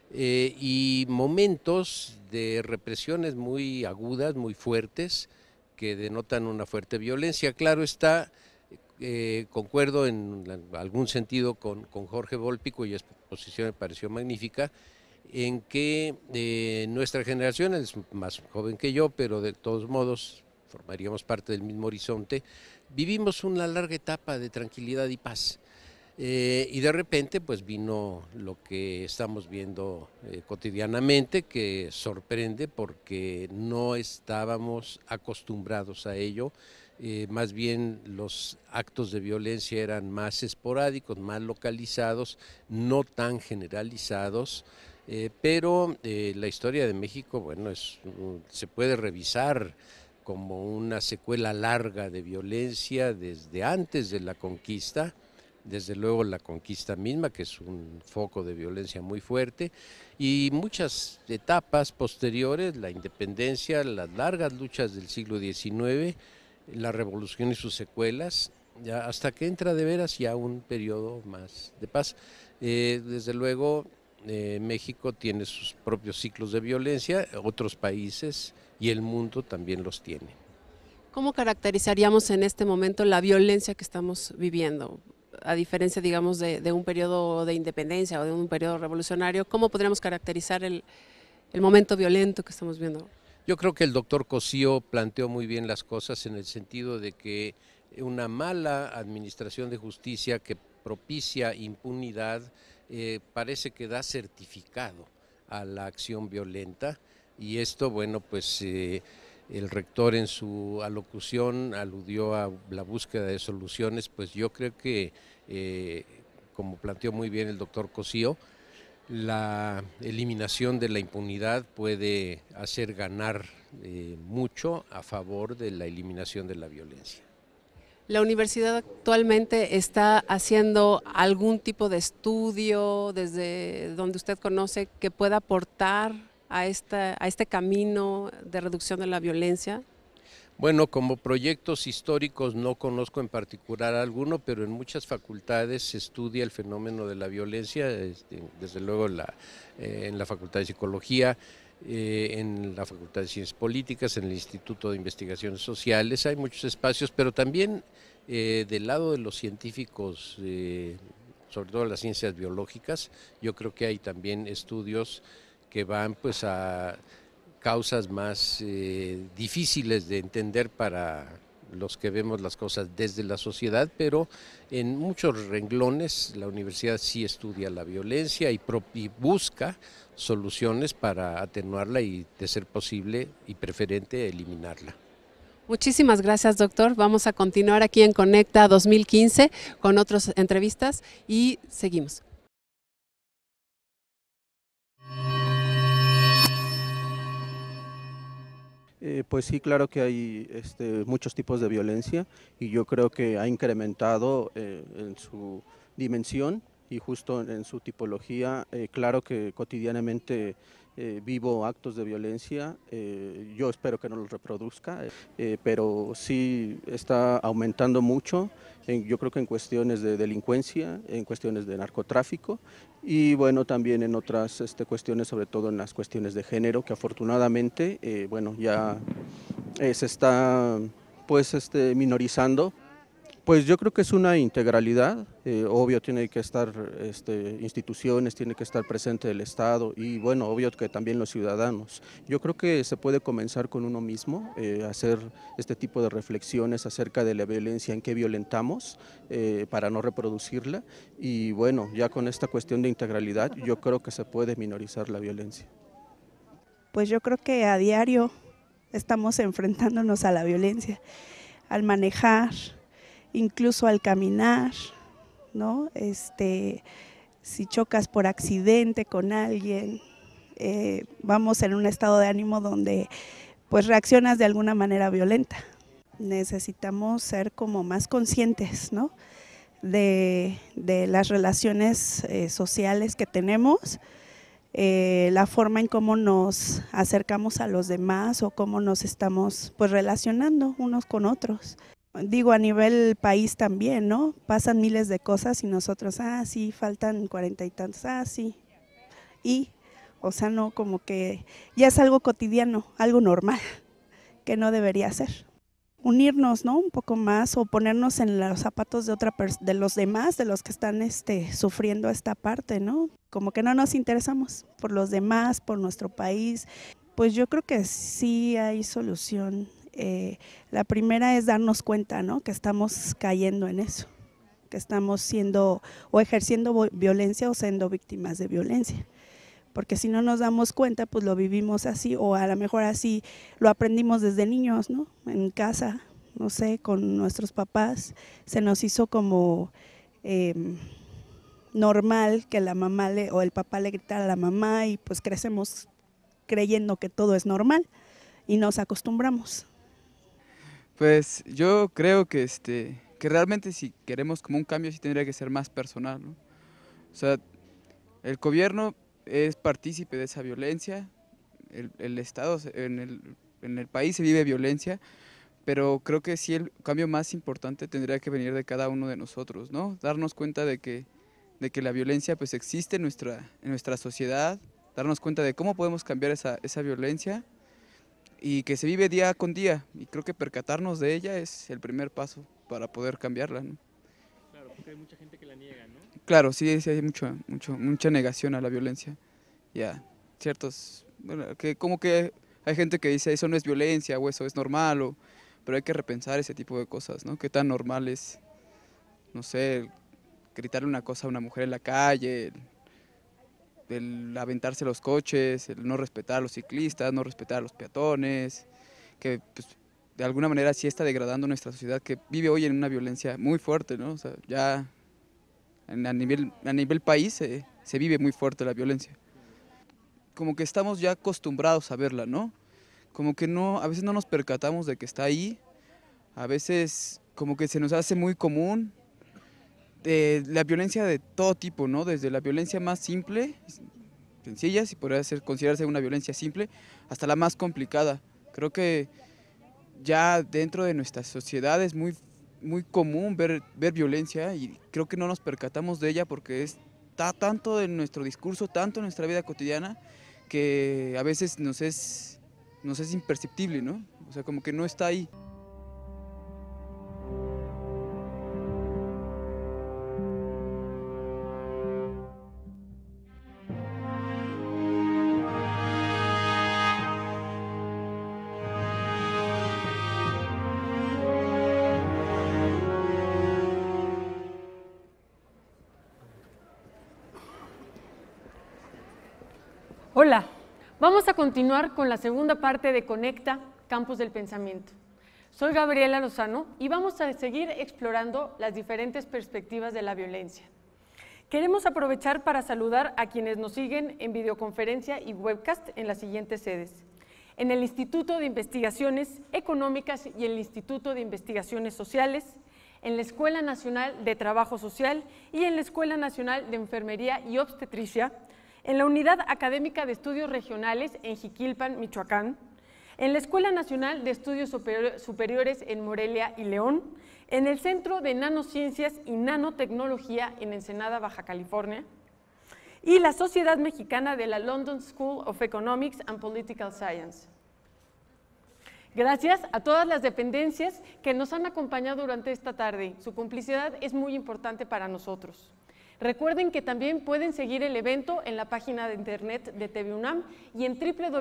y momentos de represiones muy agudas, muy fuertes, que denotan una fuerte violencia. Claro está, concuerdo en algún sentido con Jorge Volpi, cuya exposición me pareció magnífica, en que nuestra generación es más joven que yo, pero de todos modos formaríamos parte del mismo horizonte, vivimos una larga etapa de tranquilidad y paz. Y de repente pues vino lo que estamos viendo cotidianamente, que sorprende porque no estábamos acostumbrados a ello. Más bien los actos de violencia eran más esporádicos, más localizados, no tan generalizados, pero la historia de México, bueno, se puede revisar como una secuela larga de violencia desde antes de la conquista. Desde luego la conquista misma, que es un foco de violencia muy fuerte, y muchas etapas posteriores, la independencia, las largas luchas del siglo XIX, la revolución y sus secuelas, ya hasta que entra de veras ya un periodo más de paz. Desde luego México tiene sus propios ciclos de violencia, otros países y el mundo también los tiene. ¿Cómo caracterizaríamos en este momento la violencia que estamos viviendo? A diferencia, digamos, de un periodo de independencia o de un periodo revolucionario, ¿cómo podríamos caracterizar el momento violento que estamos viendo? Yo creo que el doctor Cosío planteó muy bien las cosas en el sentido de que una mala administración de justicia que propicia impunidad parece que da certificado a la acción violenta, y esto, bueno, pues el rector en su alocución aludió a la búsqueda de soluciones. Pues yo creo que, como planteó muy bien el doctor Cosío, la eliminación de la impunidad puede hacer ganar mucho a favor de la eliminación de la violencia. ¿La universidad actualmente está haciendo algún tipo de estudio desde donde usted conoce que pueda aportar a este camino de reducción de la violencia? Bueno, como proyectos históricos no conozco en particular alguno, pero en muchas facultades se estudia el fenómeno de la violencia, desde luego en la Facultad de Psicología, en la Facultad de Ciencias Políticas, en el Instituto de Investigaciones Sociales. Hay muchos espacios, pero también del lado de los científicos, sobre todo las ciencias biológicas, yo creo que hay también estudios que van pues a causas más difíciles de entender para los que vemos las cosas desde la sociedad, pero en muchos renglones la universidad sí estudia la violencia y busca soluciones para atenuarla y, de ser posible y preferente, eliminarla. Muchísimas gracias, doctor. Vamos a continuar aquí en Conecta 2015 con otras entrevistas y seguimos. Pues sí, claro que hay muchos tipos de violencia, y yo creo que ha incrementado en su dimensión y justo en su tipología. Claro que cotidianamente vivo actos de violencia, yo espero que no los reproduzca, pero sí está aumentando mucho, yo creo que en cuestiones de delincuencia, en cuestiones de narcotráfico, y bueno, también en otras cuestiones, sobre todo en las cuestiones de género, que afortunadamente bueno, ya se está pues minorizando. Pues yo creo que es una integralidad, obvio tiene que estar instituciones, tiene que estar presente el Estado, y bueno, obvio que también los ciudadanos. Yo creo que se puede comenzar con uno mismo, hacer este tipo de reflexiones acerca de la violencia, en qué violentamos, para no reproducirla, y bueno, ya con esta cuestión de integralidad yo creo que se puede minorizar la violencia. Pues yo creo que a diario estamos enfrentándonos a la violencia, al manejar, incluso al caminar, ¿no? Si chocas por accidente con alguien, vamos en un estado de ánimo donde pues reaccionas de alguna manera violenta. Necesitamos ser como más conscientes, ¿no? de las relaciones sociales que tenemos, la forma en cómo nos acercamos a los demás o cómo nos estamos pues relacionando unos con otros. Digo, a nivel país también, ¿no? Pasan miles de cosas y nosotros, sí, faltan 40 y tantos, sí. Y, o sea, no, como que ya es algo cotidiano, algo normal, que no debería ser. Unirnos, ¿no? Un poco más o ponernos en los zapatos de los demás, de los que están sufriendo esta parte, ¿no? Como que no nos interesamos por los demás, por nuestro país. Pues yo creo que sí hay solución. La primera es darnos cuenta, ¿no? Que estamos cayendo en eso, que estamos siendo o ejerciendo violencia o siendo víctimas de violencia. Porque si no nos damos cuenta, pues lo vivimos así, o a lo mejor así lo aprendimos desde niños, ¿no? En casa, no sé, con nuestros papás, se nos hizo como normal que la mamá o el papá le gritara a la mamá y pues crecemos creyendo que todo es normal y nos acostumbramos. Pues yo creo que realmente si queremos como un cambio sí tendría que ser más personal, ¿no? O sea, el gobierno es partícipe de esa violencia, el Estado, en el país se vive violencia, pero creo que sí el cambio más importante tendría que venir de cada uno de nosotros, ¿no? Darnos cuenta de que la violencia pues existe en nuestra sociedad, darnos cuenta de cómo podemos cambiar esa violencia y que se vive día con día, y creo que percatarnos de ella es el primer paso para poder cambiarla, ¿no? Claro, porque hay mucha gente que la niega, ¿no? Claro, sí hay mucha negación a la violencia. Ya, ciertos, bueno, que como que hay gente que dice eso no es violencia o eso es normal, pero hay que repensar ese tipo de cosas, ¿no? Qué tan normal es, no sé, gritarle una cosa a una mujer en la calle, el aventarse los coches, el no respetar a los ciclistas, no respetar a los peatones, que pues, de alguna manera sí está degradando nuestra sociedad, que vive hoy en una violencia muy fuerte, ¿no? O sea, ya a nivel país se vive muy fuerte la violencia. Como que estamos ya acostumbrados a verla, ¿no? Como que a veces no nos percatamos de que está ahí, a veces como que se nos hace muy común. La violencia de todo tipo, ¿no? Desde la violencia más simple, sencilla, si podría considerarse una violencia simple, hasta la más complicada. Creo que ya dentro de nuestra sociedad es muy común ver violencia y creo que no nos percatamos de ella porque está tanto en nuestro discurso, tanto en nuestra vida cotidiana, que a veces nos es imperceptible, ¿no? O sea, como que no está ahí. Hola, vamos a continuar con la segunda parte de Conecta, Campos del Pensamiento. Soy Gabriela Lozano y vamos a seguir explorando las diferentes perspectivas de la violencia. Queremos aprovechar para saludar a quienes nos siguen en videoconferencia y webcast en las siguientes sedes: en el Instituto de Investigaciones Económicas y el Instituto de Investigaciones Sociales, en la Escuela Nacional de Trabajo Social y en la Escuela Nacional de Enfermería y Obstetricia, en la Unidad Académica de Estudios Regionales en Jiquilpan, Michoacán, en la Escuela Nacional de Estudios Superiores en Morelia y León, en el Centro de Nanociencias y Nanotecnología en Ensenada, Baja California, y la Sociedad Mexicana de la London School of Economics and Political Science. Gracias a todas las dependencias que nos han acompañado durante esta tarde. Su complicidad es muy importante para nosotros. Recuerden que también pueden seguir el evento en la página de internet de TV UNAM y en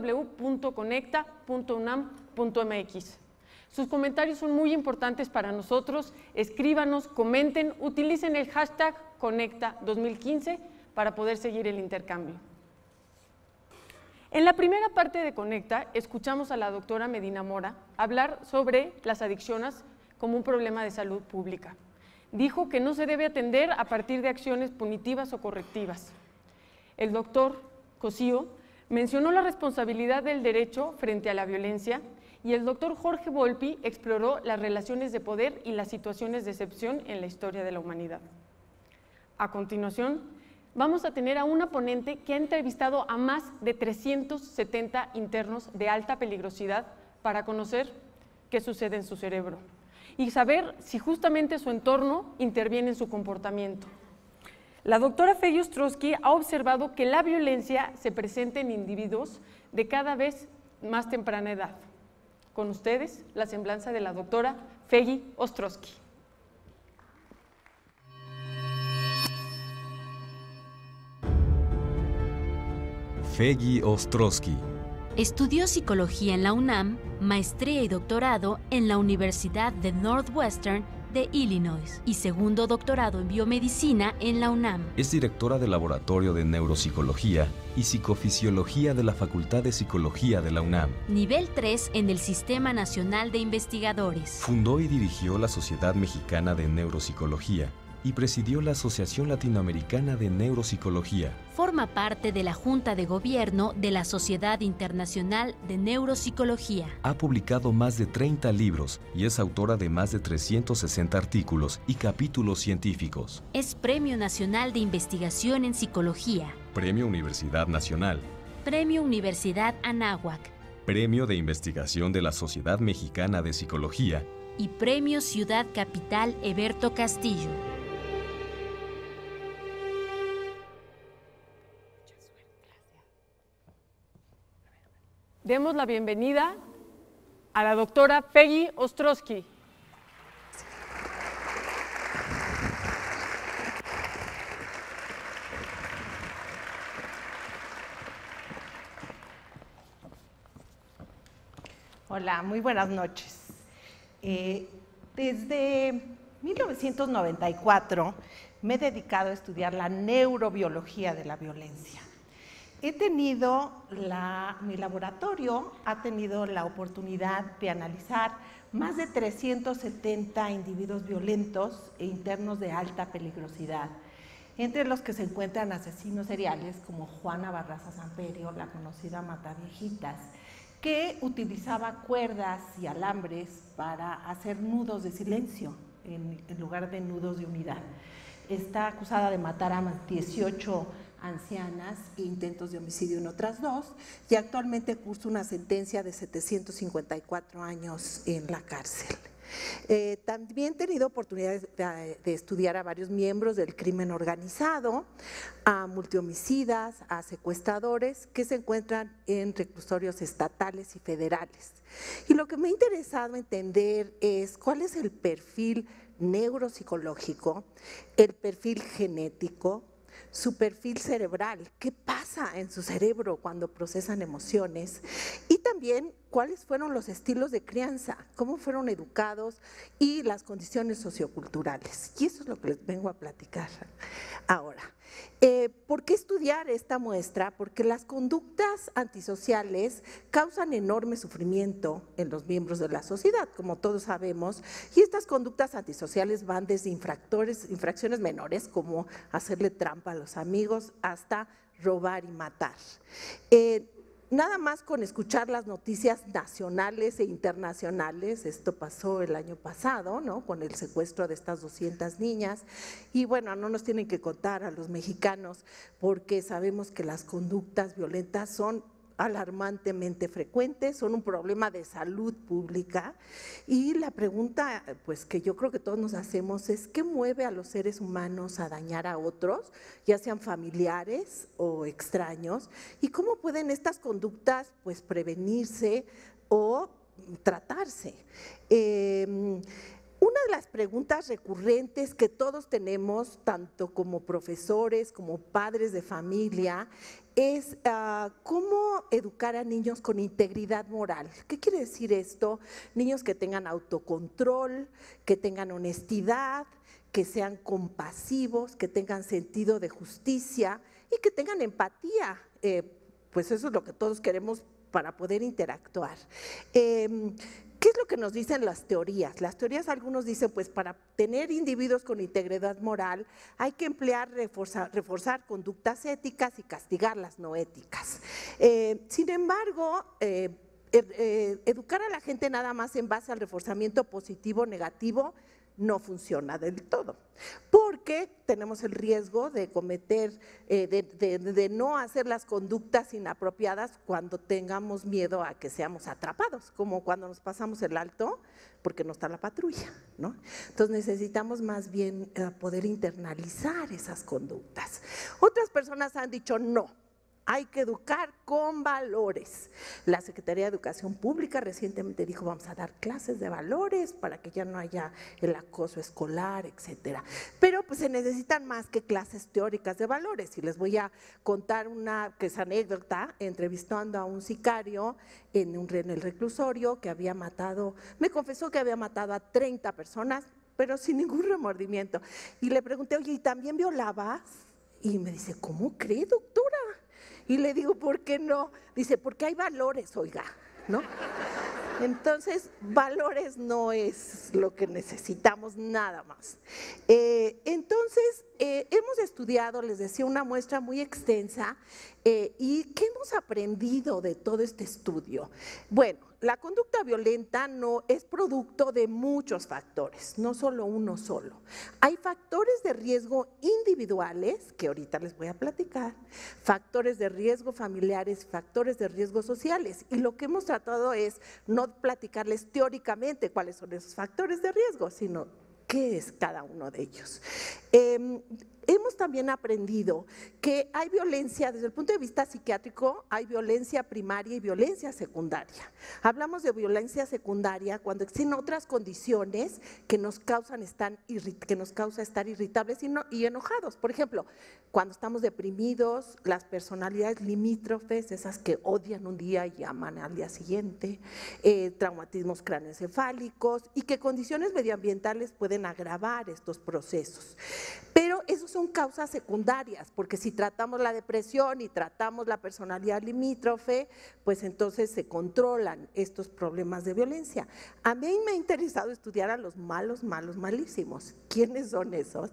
www.conecta.unam.mx. Sus comentarios son muy importantes para nosotros. Escríbanos, comenten, utilicen el hashtag Conecta2015 para poder seguir el intercambio. En la primera parte de Conecta, escuchamos a la doctora Medina Mora hablar sobre las adicciones como un problema de salud pública. Dijo que no se debe atender a partir de acciones punitivas o correctivas. El doctor Cosío mencionó la responsabilidad del derecho frente a la violencia y el doctor Jorge Volpi exploró las relaciones de poder y las situaciones de excepción en la historia de la humanidad. A continuación, vamos a tener a una ponente que ha entrevistado a más de 370 internos de alta peligrosidad para conocer qué sucede en su cerebro y saber si justamente su entorno interviene en su comportamiento. La doctora Feggy Ostrowski ha observado que la violencia se presenta en individuos de cada vez más temprana edad. Con ustedes, la semblanza de la doctora Feggy Ostrowski. Feggy Ostrowski. Estudió psicología en la UNAM, maestría y doctorado en la Universidad de Northwestern de Illinois y segundo doctorado en biomedicina en la UNAM. Es directora del Laboratorio de Neuropsicología y Psicofisiología de la Facultad de Psicología de la UNAM. Nivel 3 en el Sistema Nacional de Investigadores. Fundó y dirigió la Sociedad Mexicana de Neuropsicología y presidió la Asociación Latinoamericana de Neuropsicología. Forma parte de la Junta de Gobierno de la Sociedad Internacional de Neuropsicología. Ha publicado más de 30 libros y es autora de más de 360 artículos y capítulos científicos. Es Premio Nacional de Investigación en Psicología. Premio Universidad Nacional. Premio Universidad Anáhuac. Premio de Investigación de la Sociedad Mexicana de Psicología. Y Premio Ciudad Capital Eberto Castillo. Demos la bienvenida a la doctora Feggy Ostrowski. Hola, muy buenas noches. Desde 1994 me he dedicado a estudiar la neurobiología de la violencia. Mi laboratorio ha tenido la oportunidad de analizar más de 370 individuos violentos e internos de alta peligrosidad, entre los que se encuentran asesinos seriales como Juana Barraza Samperio, la conocida Mataviejitas, que utilizaba cuerdas y alambres para hacer nudos de silencio en lugar de nudos de unidad. Está acusada de matar a 18 ancianas e intentos de homicidio en otras 2 y actualmente cursa una sentencia de 754 años en la cárcel. También he tenido oportunidad de estudiar a varios miembros del crimen organizado, a multihomicidas, a secuestradores que se encuentran en reclusorios estatales y federales. Y lo que me ha interesado entender es cuál es el perfil neuropsicológico, el perfil genético, su perfil cerebral, qué pasa en su cerebro cuando procesan emociones y también cuáles fueron los estilos de crianza, cómo fueron educados y las condiciones socioculturales. Y eso es lo que les vengo a platicar ahora. ¿Por qué estudiar esta muestra? Porque las conductas antisociales causan enorme sufrimiento en los miembros de la sociedad, como todos sabemos, y estas conductas antisociales van desde infracciones menores, como hacerle trampa a los amigos, hasta robar y matar. Nada más con escuchar las noticias nacionales e internacionales, esto pasó el año pasado, ¿no?, con el secuestro de estas 200 niñas, y bueno, no nos tienen que contar a los mexicanos porque sabemos que las conductas violentas son alarmantemente frecuentes, son un problema de salud pública y la pregunta pues que yo creo que todos nos hacemos es ¿qué mueve a los seres humanos a dañar a otros, ya sean familiares o extraños? ¿Y cómo pueden estas conductas pues prevenirse o tratarse? Una de las preguntas recurrentes que todos tenemos, tanto como profesores como padres de familia, es cómo educar a niños con integridad moral. ¿Qué quiere decir esto? Niños que tengan autocontrol, que tengan honestidad, que sean compasivos, que tengan sentido de justicia y que tengan empatía. Pues eso es lo que todos queremos para poder interactuar. ¿Qué es lo que nos dicen las teorías? Las teorías, algunos dicen, pues para tener individuos con integridad moral hay que reforzar conductas éticas y castigar las no éticas. Sin embargo, educar a la gente nada más en base al reforzamiento positivo o negativo no funciona del todo, porque tenemos el riesgo de cometer, de no hacer las conductas inapropiadas cuando tengamos miedo a que seamos atrapados, como cuando nos pasamos el alto porque no está la patrulla, ¿no? Entonces necesitamos más bien poder internalizar esas conductas. Otras personas han dicho no. Hay que educar con valores. La Secretaría de Educación Pública recientemente dijo vamos a dar clases de valores para que ya no haya el acoso escolar, etcétera. Pero pues se necesitan más que clases teóricas de valores. Y les voy a contar una que es anécdota, entrevistando a un sicario en el reclusorio que había matado, me confesó que había matado a 30 personas, pero sin ningún remordimiento. Y le pregunté, oye, ¿y también violabas? Y me dice, ¿cómo cree, doctora? Y le digo, ¿por qué no? Dice, porque hay valores, oiga, ¿no? Entonces, valores no es lo que necesitamos nada más. Entonces, hemos estudiado, les decía, una muestra muy extensa y ¿qué hemos aprendido de todo este estudio? Bueno, la conducta violenta no es producto de muchos factores, no solo uno solo. Hay factores de riesgo individuales, que ahorita les voy a platicar, factores de riesgo familiares, factores de riesgo sociales. Y lo que hemos tratado es no platicarles teóricamente cuáles son esos factores de riesgo, sino qué es cada uno de ellos. Hemos también aprendido que hay violencia, desde el punto de vista psiquiátrico, hay violencia primaria y violencia secundaria. Hablamos de violencia secundaria cuando existen otras condiciones que nos causan estar irritables y enojados. Por ejemplo, cuando estamos deprimidos, las personalidades limítrofes, esas que odian un día y aman al día siguiente, traumatismos craneoencefálicos y que condiciones medioambientales pueden agravar estos procesos. Pero esos son causas secundarias, porque si tratamos la depresión y tratamos la personalidad limítrofe, pues entonces se controlan estos problemas de violencia. A mí me ha interesado estudiar a los malos, malísimos. ¿Quiénes son esos?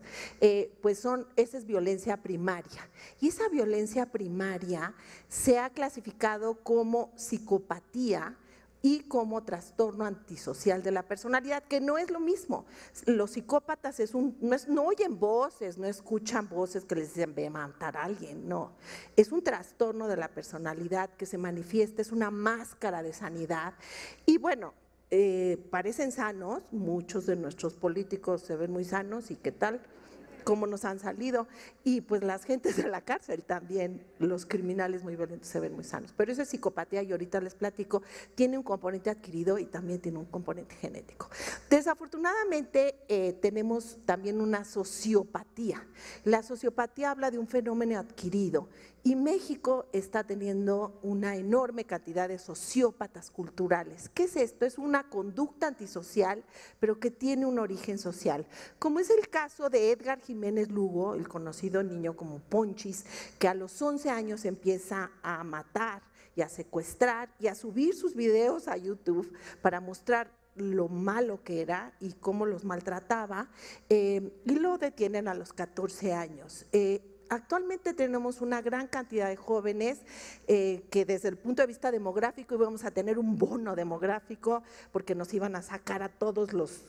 Esa es violencia primaria. Y esa violencia primaria se ha clasificado como psicopatía y como trastorno antisocial de la personalidad, que no es lo mismo. Los psicópatas no oyen voces, no escuchan voces que les dicen ve a matar a alguien, no. Es un trastorno de la personalidad que se manifiesta, es una máscara de sanidad. Y bueno, parecen sanos, muchos de nuestros políticos se ven muy sanos y qué tal, cómo nos han salido, y pues las gentes de la cárcel también, los criminales muy violentos se ven muy sanos, pero eso es psicopatía y ahorita les platico, tiene un componente adquirido y también tiene un componente genético. Desafortunadamente tenemos también una sociopatía. La sociopatía habla de un fenómeno adquirido y México está teniendo una enorme cantidad de sociópatas culturales. ¿Qué es esto? Es una conducta antisocial, pero que tiene un origen social, como es el caso de Edgar Jiménez Lugo, el conocido niño como Ponchis, que a los 11 años empieza a matar y a secuestrar y a subir sus videos a YouTube para mostrar lo malo que era y cómo los maltrataba, y lo detienen a los 14 años. Actualmente tenemos una gran cantidad de jóvenes que desde el punto de vista demográfico íbamos a tener un bono demográfico porque nos iban a sacar a todos los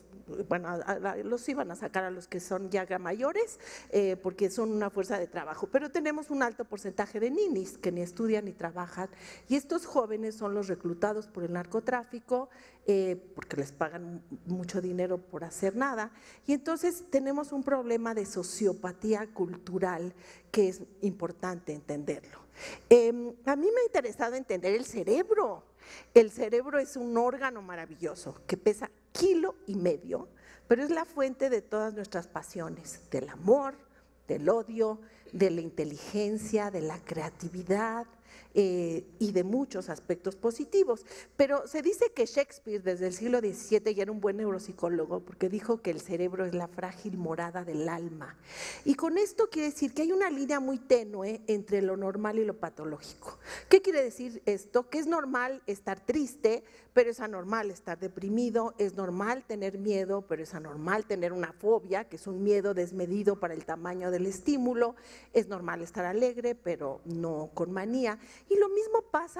iban a sacar a los que son ya mayores porque son una fuerza de trabajo, pero tenemos un alto porcentaje de ninis que ni estudian ni trabajan y estos jóvenes son los reclutados por el narcotráfico porque les pagan mucho dinero por hacer nada y entonces tenemos un problema de sociopatía cultural que es importante entenderlo. A mí me ha interesado entender el cerebro. El cerebro es un órgano maravilloso que pesa 1,5 kilos, pero es la fuente de todas nuestras pasiones, del amor, del odio, de la inteligencia, de la creatividad y de muchos aspectos positivos. Pero se dice que Shakespeare desde el siglo XVII ya era un buen neuropsicólogo porque dijo que el cerebro es la frágil morada del alma. Y con esto quiere decir que hay una línea muy tenue entre lo normal y lo patológico. ¿Qué quiere decir esto? Que es normal estar triste, pero es anormal estar deprimido, es normal tener miedo, pero es anormal tener una fobia, que es un miedo desmedido para el tamaño del estímulo, es normal estar alegre, pero no con manía. Y lo mismo pasa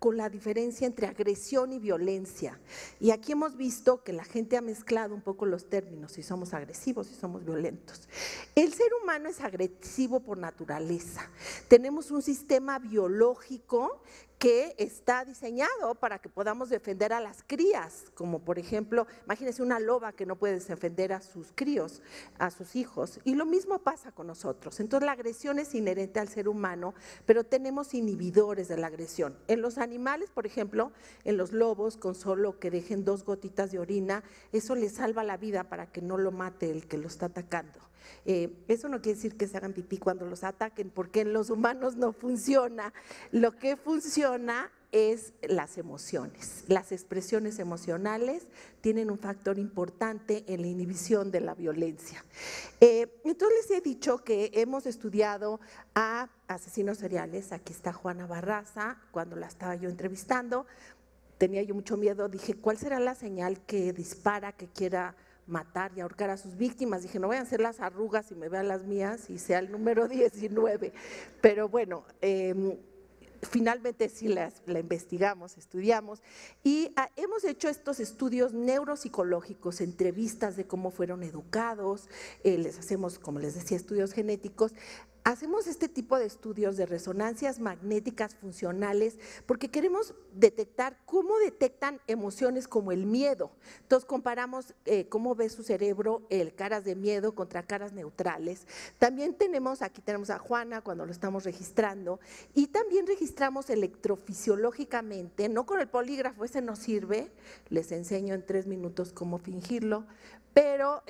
con la diferencia entre agresión y violencia. Y aquí hemos visto que la gente ha mezclado un poco los términos, si somos agresivos, si somos violentos. El ser humano es agresivo por naturaleza. Tenemos un sistema biológico que está diseñado para que podamos defender a las crías, como por ejemplo, imagínense una loba que no puede defender a sus críos, a sus hijos, y lo mismo pasa con nosotros. Entonces la agresión es inherente al ser humano, pero tenemos inhibidores de la agresión. En los animales, por ejemplo, en los lobos, con solo que dejen 2 gotitas de orina, eso les salva la vida para que no lo mate el que lo está atacando. Eso no quiere decir que se hagan pipí cuando los ataquen, porque en los humanos no funciona. Lo que funciona es las emociones. Las expresiones emocionales tienen un factor importante en la inhibición de la violencia. Entonces les he dicho que hemos estudiado a asesinos seriales. Aquí está Juana Barraza, cuando la estaba yo entrevistando, tenía yo mucho miedo, dije, ¿cuál será la señal que dispara, que quiera matar y ahorcar a sus víctimas? Dije, no vayan a ser las arrugas y me vean las mías y sea el número 19, pero bueno, finalmente sí la investigamos, estudiamos y hemos hecho estos estudios neuropsicológicos, entrevistas de cómo fueron educados, les hacemos, como les decía, estudios genéticos. Hacemos este tipo de estudios de resonancias magnéticas funcionales porque queremos detectar cómo detectan emociones como el miedo. Entonces comparamos cómo ve su cerebro caras de miedo contra caras neutrales. También aquí tenemos a Juana cuando lo estamos registrando y también registramos electrofisiológicamente, no con el polígrafo, ese no sirve, les enseño en 3 minutos cómo fingirlo, pero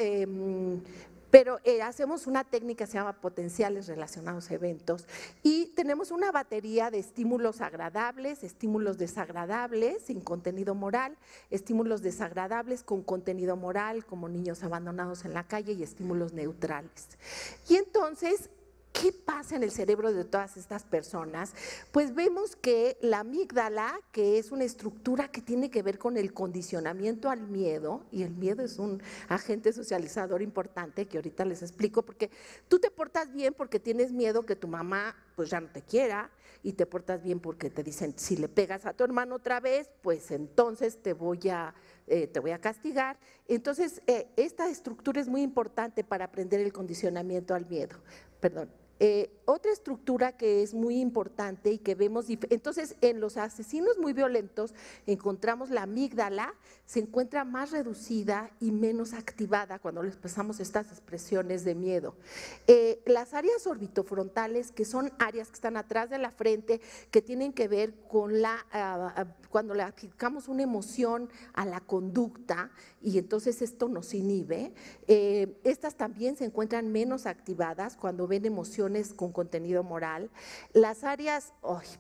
hacemos una técnica que se llama potenciales relacionados a eventos y tenemos una batería de estímulos agradables, estímulos desagradables sin contenido moral, estímulos desagradables con contenido moral como niños abandonados en la calle y estímulos neutrales. Y entonces, ¿qué pasa en el cerebro de todas estas personas? Pues vemos que la amígdala, que es una estructura que tiene que ver con el condicionamiento al miedo, y el miedo es un agente socializador importante que ahorita les explico, porque tú te portas bien porque tienes miedo que tu mamá pues ya no te quiera, y te portas bien porque te dicen, si le pegas a tu hermano otra vez, pues entonces te voy a castigar. Entonces, esta estructura es muy importante para aprender el condicionamiento al miedo. Perdón. Otra estructura que es muy importante y que vemos, entonces en los asesinos muy violentos encontramos la amígdala, se encuentra más reducida y menos activada cuando les pasamos estas expresiones de miedo. Las áreas orbitofrontales, que son áreas que están atrás de la frente, que tienen que ver con cuando le aplicamos una emoción a la conducta y entonces esto nos inhibe, estas también se encuentran menos activadas cuando ven emociones con contenido moral. Las áreas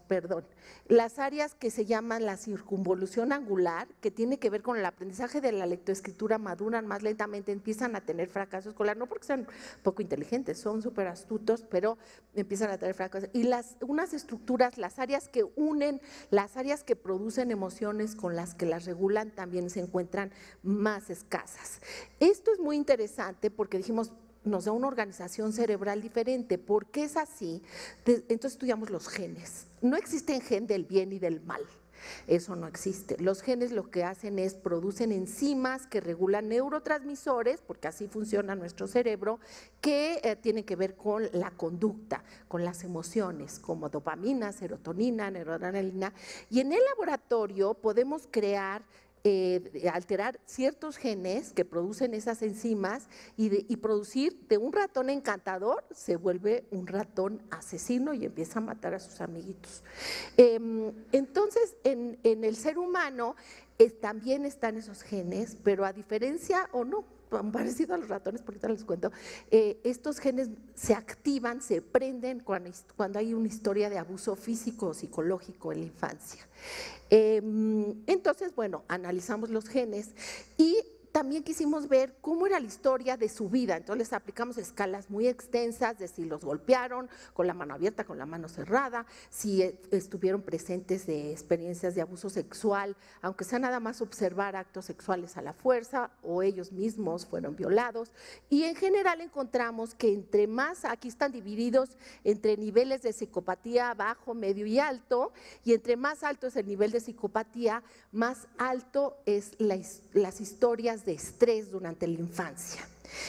que se llaman la circunvolución angular, que tiene que ver con el aprendizaje de la lectoescritura, maduran más lentamente, empiezan a tener fracaso escolar, no porque sean poco inteligentes, son súper astutos, pero empiezan a tener fracaso. Y unas estructuras, las áreas que unen, las áreas que producen emociones con las que las regulan, también se encuentran más escasas. Esto es muy interesante porque dijimos, nos da una organización cerebral diferente. ¿Por qué es así? Entonces estudiamos los genes. No existe gen del bien y del mal. Eso no existe. Los genes lo que hacen es producen enzimas que regulan neurotransmisores, porque así funciona nuestro cerebro, que tienen que ver con la conducta, con las emociones, como dopamina, serotonina, noradrenalina. Y en el laboratorio podemos alterar ciertos genes que producen esas enzimas y producir de un ratón encantador se vuelve un ratón asesino y empieza a matar a sus amiguitos. Entonces en el ser humano también están esos genes, pero a diferencia o no, parecido a los ratones, por ahorita les cuento, estos genes se activan, se prenden cuando hay una historia de abuso físico o psicológico en la infancia. Entonces, bueno, analizamos los genes y también quisimos ver cómo era la historia de su vida, entonces les aplicamos escalas muy extensas de si los golpearon con la mano abierta, con la mano cerrada, si estuvieron presentes de experiencias de abuso sexual, aunque sea nada más observar actos sexuales a la fuerza o ellos mismos fueron violados, y en general encontramos que entre más, aquí están divididos entre niveles de psicopatía bajo, medio y alto, y entre más alto es el nivel de psicopatía, más alto es las historias de estrés durante la infancia.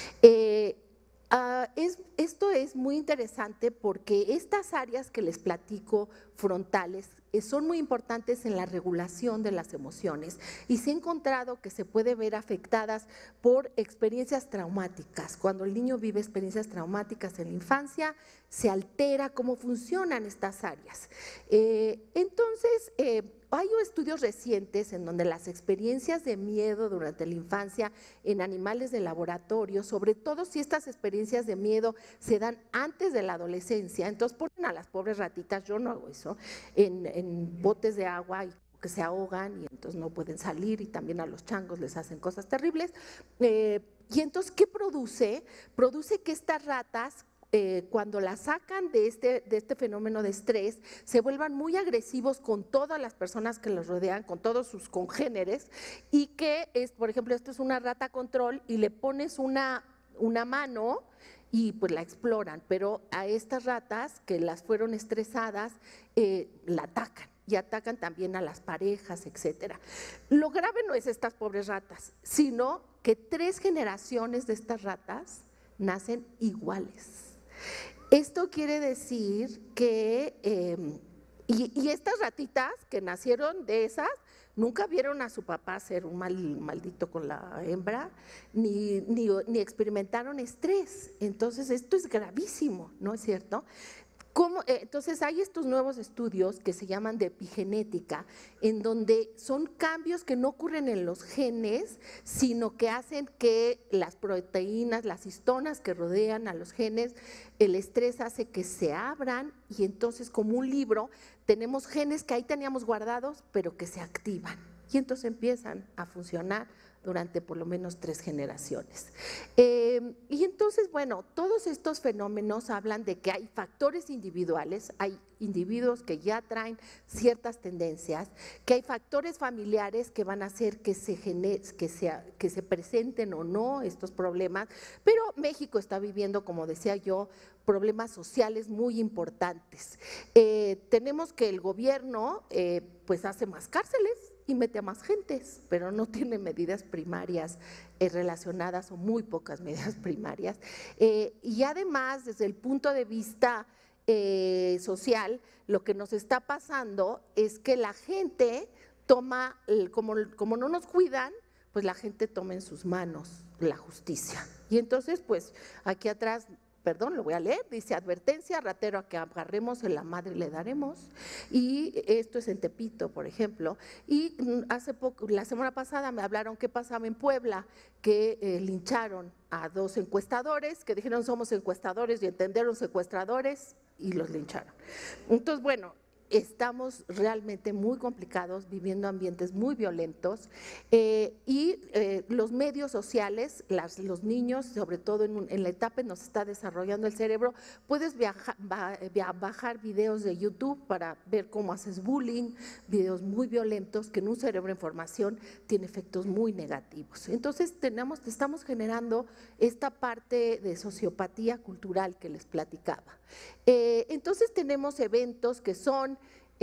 Esto es muy interesante porque estas áreas que les platico frontales son muy importantes en la regulación de las emociones y se ha encontrado que se puede ver afectadas por experiencias traumáticas. Cuando el niño vive experiencias traumáticas en la infancia, se altera cómo funcionan estas áreas. Entonces, hay estudios recientes en donde las experiencias de miedo durante la infancia en animales de laboratorio, sobre todo si estas experiencias de miedo se dan antes de la adolescencia, entonces ponen a las pobres ratitas, yo no hago eso, en botes de agua y que se ahogan y entonces no pueden salir, y también a los changos les hacen cosas terribles. Y entonces, ¿qué produce? Produce que estas ratas, cuando las sacan de este fenómeno de estrés, se vuelvan muy agresivos con todas las personas que los rodean, con todos sus congéneres, y que, por ejemplo, esto es una rata control y le pones una mano y pues la exploran, pero a estas ratas que las fueron estresadas la atacan. Y atacan también a las parejas, etcétera. Lo grave no es estas pobres ratas, sino que 3 generaciones de estas ratas nacen iguales. Esto quiere decir que, y estas ratitas que nacieron de esas, nunca vieron a su papá ser un maldito con la hembra, ni experimentaron estrés. Entonces, esto es gravísimo, ¿no es cierto? Entonces hay estos nuevos estudios que se llaman de epigenética, en donde son cambios que no ocurren en los genes, sino que hacen que las proteínas, las histonas que rodean a los genes, el estrés hace que se abran, y entonces, como un libro, tenemos genes que ahí teníamos guardados, pero que se activan, y entonces empiezan a funcionar durante por lo menos 3 generaciones. Y entonces, bueno, todos estos fenómenos hablan de que hay factores individuales, hay individuos que ya traen ciertas tendencias, que hay factores familiares que van a hacer que se presenten o no estos problemas, pero México está viviendo, como decía yo, problemas sociales muy importantes. Tenemos que el gobierno pues hace más cárceles y mete a más gentes, pero no tiene medidas primarias relacionadas, o muy pocas medidas primarias. Y además, desde el punto de vista social, lo que nos está pasando es que la gente toma, como no nos cuidan, pues la gente toma en sus manos la justicia. Y entonces, pues aquí atrás, perdón, lo voy a leer, dice: advertencia, ratero a que agarremos, en la madre le daremos. Y esto es en Tepito, por ejemplo. Y hace poco, la semana pasada, me hablaron qué pasaba en Puebla, que lincharon a 2 encuestadores, que dijeron somos encuestadores y entendieron secuestradores, y los lincharon. Entonces, bueno, estamos realmente muy complicados, viviendo ambientes muy violentos, y los medios sociales, los niños, sobre todo en la etapa en que nos está desarrollando el cerebro, puedes bajar videos de YouTube para ver cómo haces bullying, videos muy violentos que en un cerebro en formación tiene efectos muy negativos. Entonces estamos generando esta parte de sociopatía cultural que les platicaba. Entonces tenemos eventos que son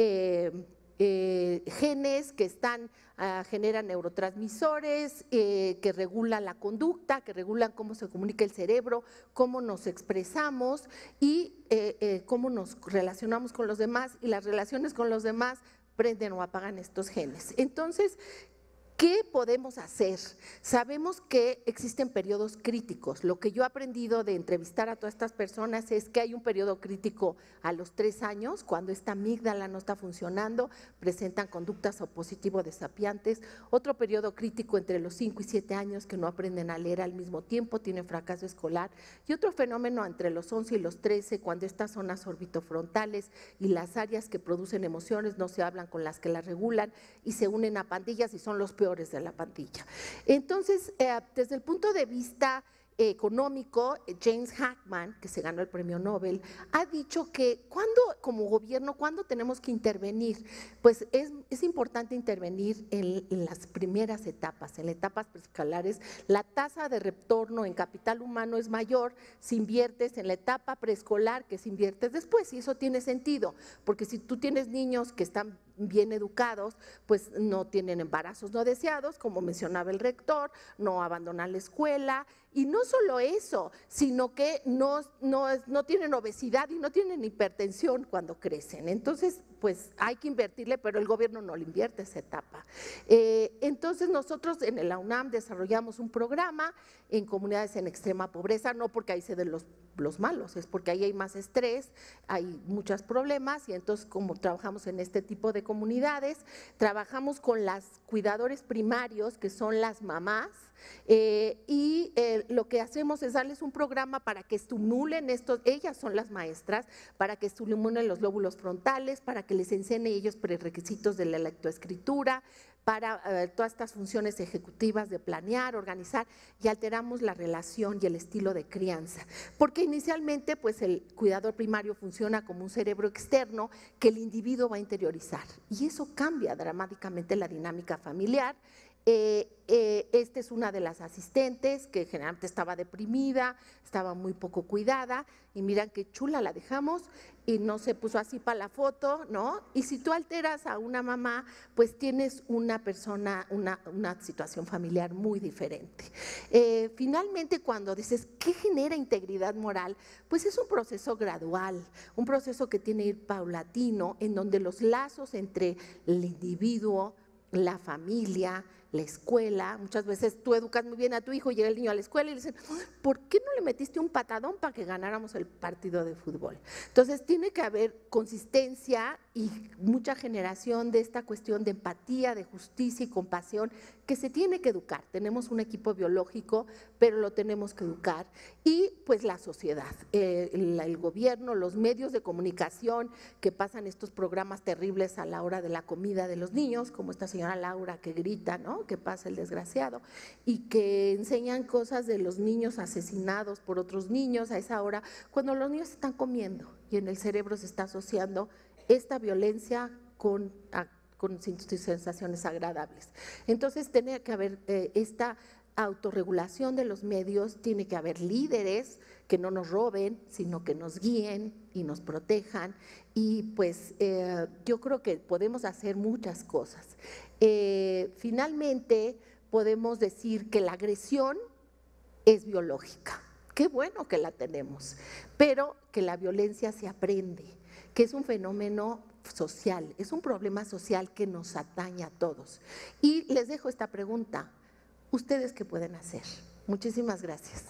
genes que generan neurotransmisores, que regulan la conducta, que regulan cómo se comunica el cerebro, cómo nos expresamos y cómo nos relacionamos con los demás, y las relaciones con los demás prenden o apagan estos genes. Entonces, ¿qué podemos hacer? Sabemos que existen periodos críticos. Lo que yo he aprendido de entrevistar a todas estas personas es que hay un periodo crítico a los 3 años, cuando esta amígdala no está funcionando, presentan conductas opositivo-desafiantes. Otro periodo crítico entre los 5 y 7 años, que no aprenden a leer al mismo tiempo, tienen fracaso escolar. Y otro fenómeno entre los 11 y los 13, cuando estas zonas orbitofrontales y las áreas que producen emociones no se hablan con las que las regulan y se unen a pandillas y son los peores peores de la pandilla. Entonces, desde el punto de vista económico, James Heckman, que se ganó el premio Nobel, ha dicho que como gobierno, ¿cuándo tenemos que intervenir? Pues es importante intervenir en las primeras etapas, en las etapas preescolares. La tasa de retorno en capital humano es mayor si inviertes en la etapa preescolar que si inviertes después, y eso tiene sentido, porque si tú tienes niños que están bien educados, pues no tienen embarazos no deseados, como mencionaba el rector, no abandonan la escuela, y no solo eso, sino que no tienen obesidad y no tienen hipertensión cuando crecen. Entonces, pues hay que invertirle, pero el gobierno no le invierte esa etapa. Entonces nosotros en la UNAM desarrollamos un programa en comunidades en extrema pobreza, no porque ahí se den los malos, es porque ahí hay más estrés, hay muchos problemas, y entonces como trabajamos en este tipo de comunidades, trabajamos con las cuidadores primarios, que son las mamás, y lo que hacemos es darles un programa para que estimulen ellas son las maestras, para que estimulen los lóbulos frontales, para que les enseñen ellos prerequisitos de la lectoescritura, para todas estas funciones ejecutivas de planear, organizar, y alteramos la relación y el estilo de crianza. Porque inicialmente pues el cuidador primario funciona como un cerebro externo que el individuo va a interiorizar, y eso cambia dramáticamente la dinámica familiar. Esta es una de las asistentes que generalmente estaba deprimida, estaba muy poco cuidada, y miran qué chula la dejamos y no se puso así para la foto, ¿no? Y si tú alteras a una mamá, pues tienes una persona, una situación familiar muy diferente. Finalmente, cuando dices, ¿qué genera integridad moral? Pues es un proceso gradual, un proceso que tiene que ir paulatino, en donde los lazos entre el individuo, la familia, la escuela, muchas veces tú educas muy bien a tu hijo, llega el niño a la escuela y le dicen, ¿por qué no le metiste un patadón para que ganáramos el partido de fútbol? Entonces tiene que haber consistencia y mucha generación de esta cuestión de empatía, de justicia y compasión, que se tiene que educar. Tenemos un equipo biológico, pero lo tenemos que educar. Y pues la sociedad, el gobierno, los medios de comunicación que pasan estos programas terribles a la hora de la comida de los niños, como esta señora Laura que grita, ¿no?, que pasa el desgraciado, y que enseñan cosas de los niños asesinados por otros niños a esa hora, cuando los niños están comiendo y en el cerebro se está asociando esta violencia con sensaciones agradables. Entonces tiene que haber esta autorregulación de los medios, tiene que haber líderes que no nos roben, sino que nos guíen y nos protejan, y pues yo creo que podemos hacer muchas cosas. Finalmente podemos decir que la agresión es biológica, qué bueno que la tenemos, pero que la violencia se aprende, que es un fenómeno social, es un problema social que nos atañe a todos. Y les dejo esta pregunta, ¿ustedes qué pueden hacer? Muchísimas gracias.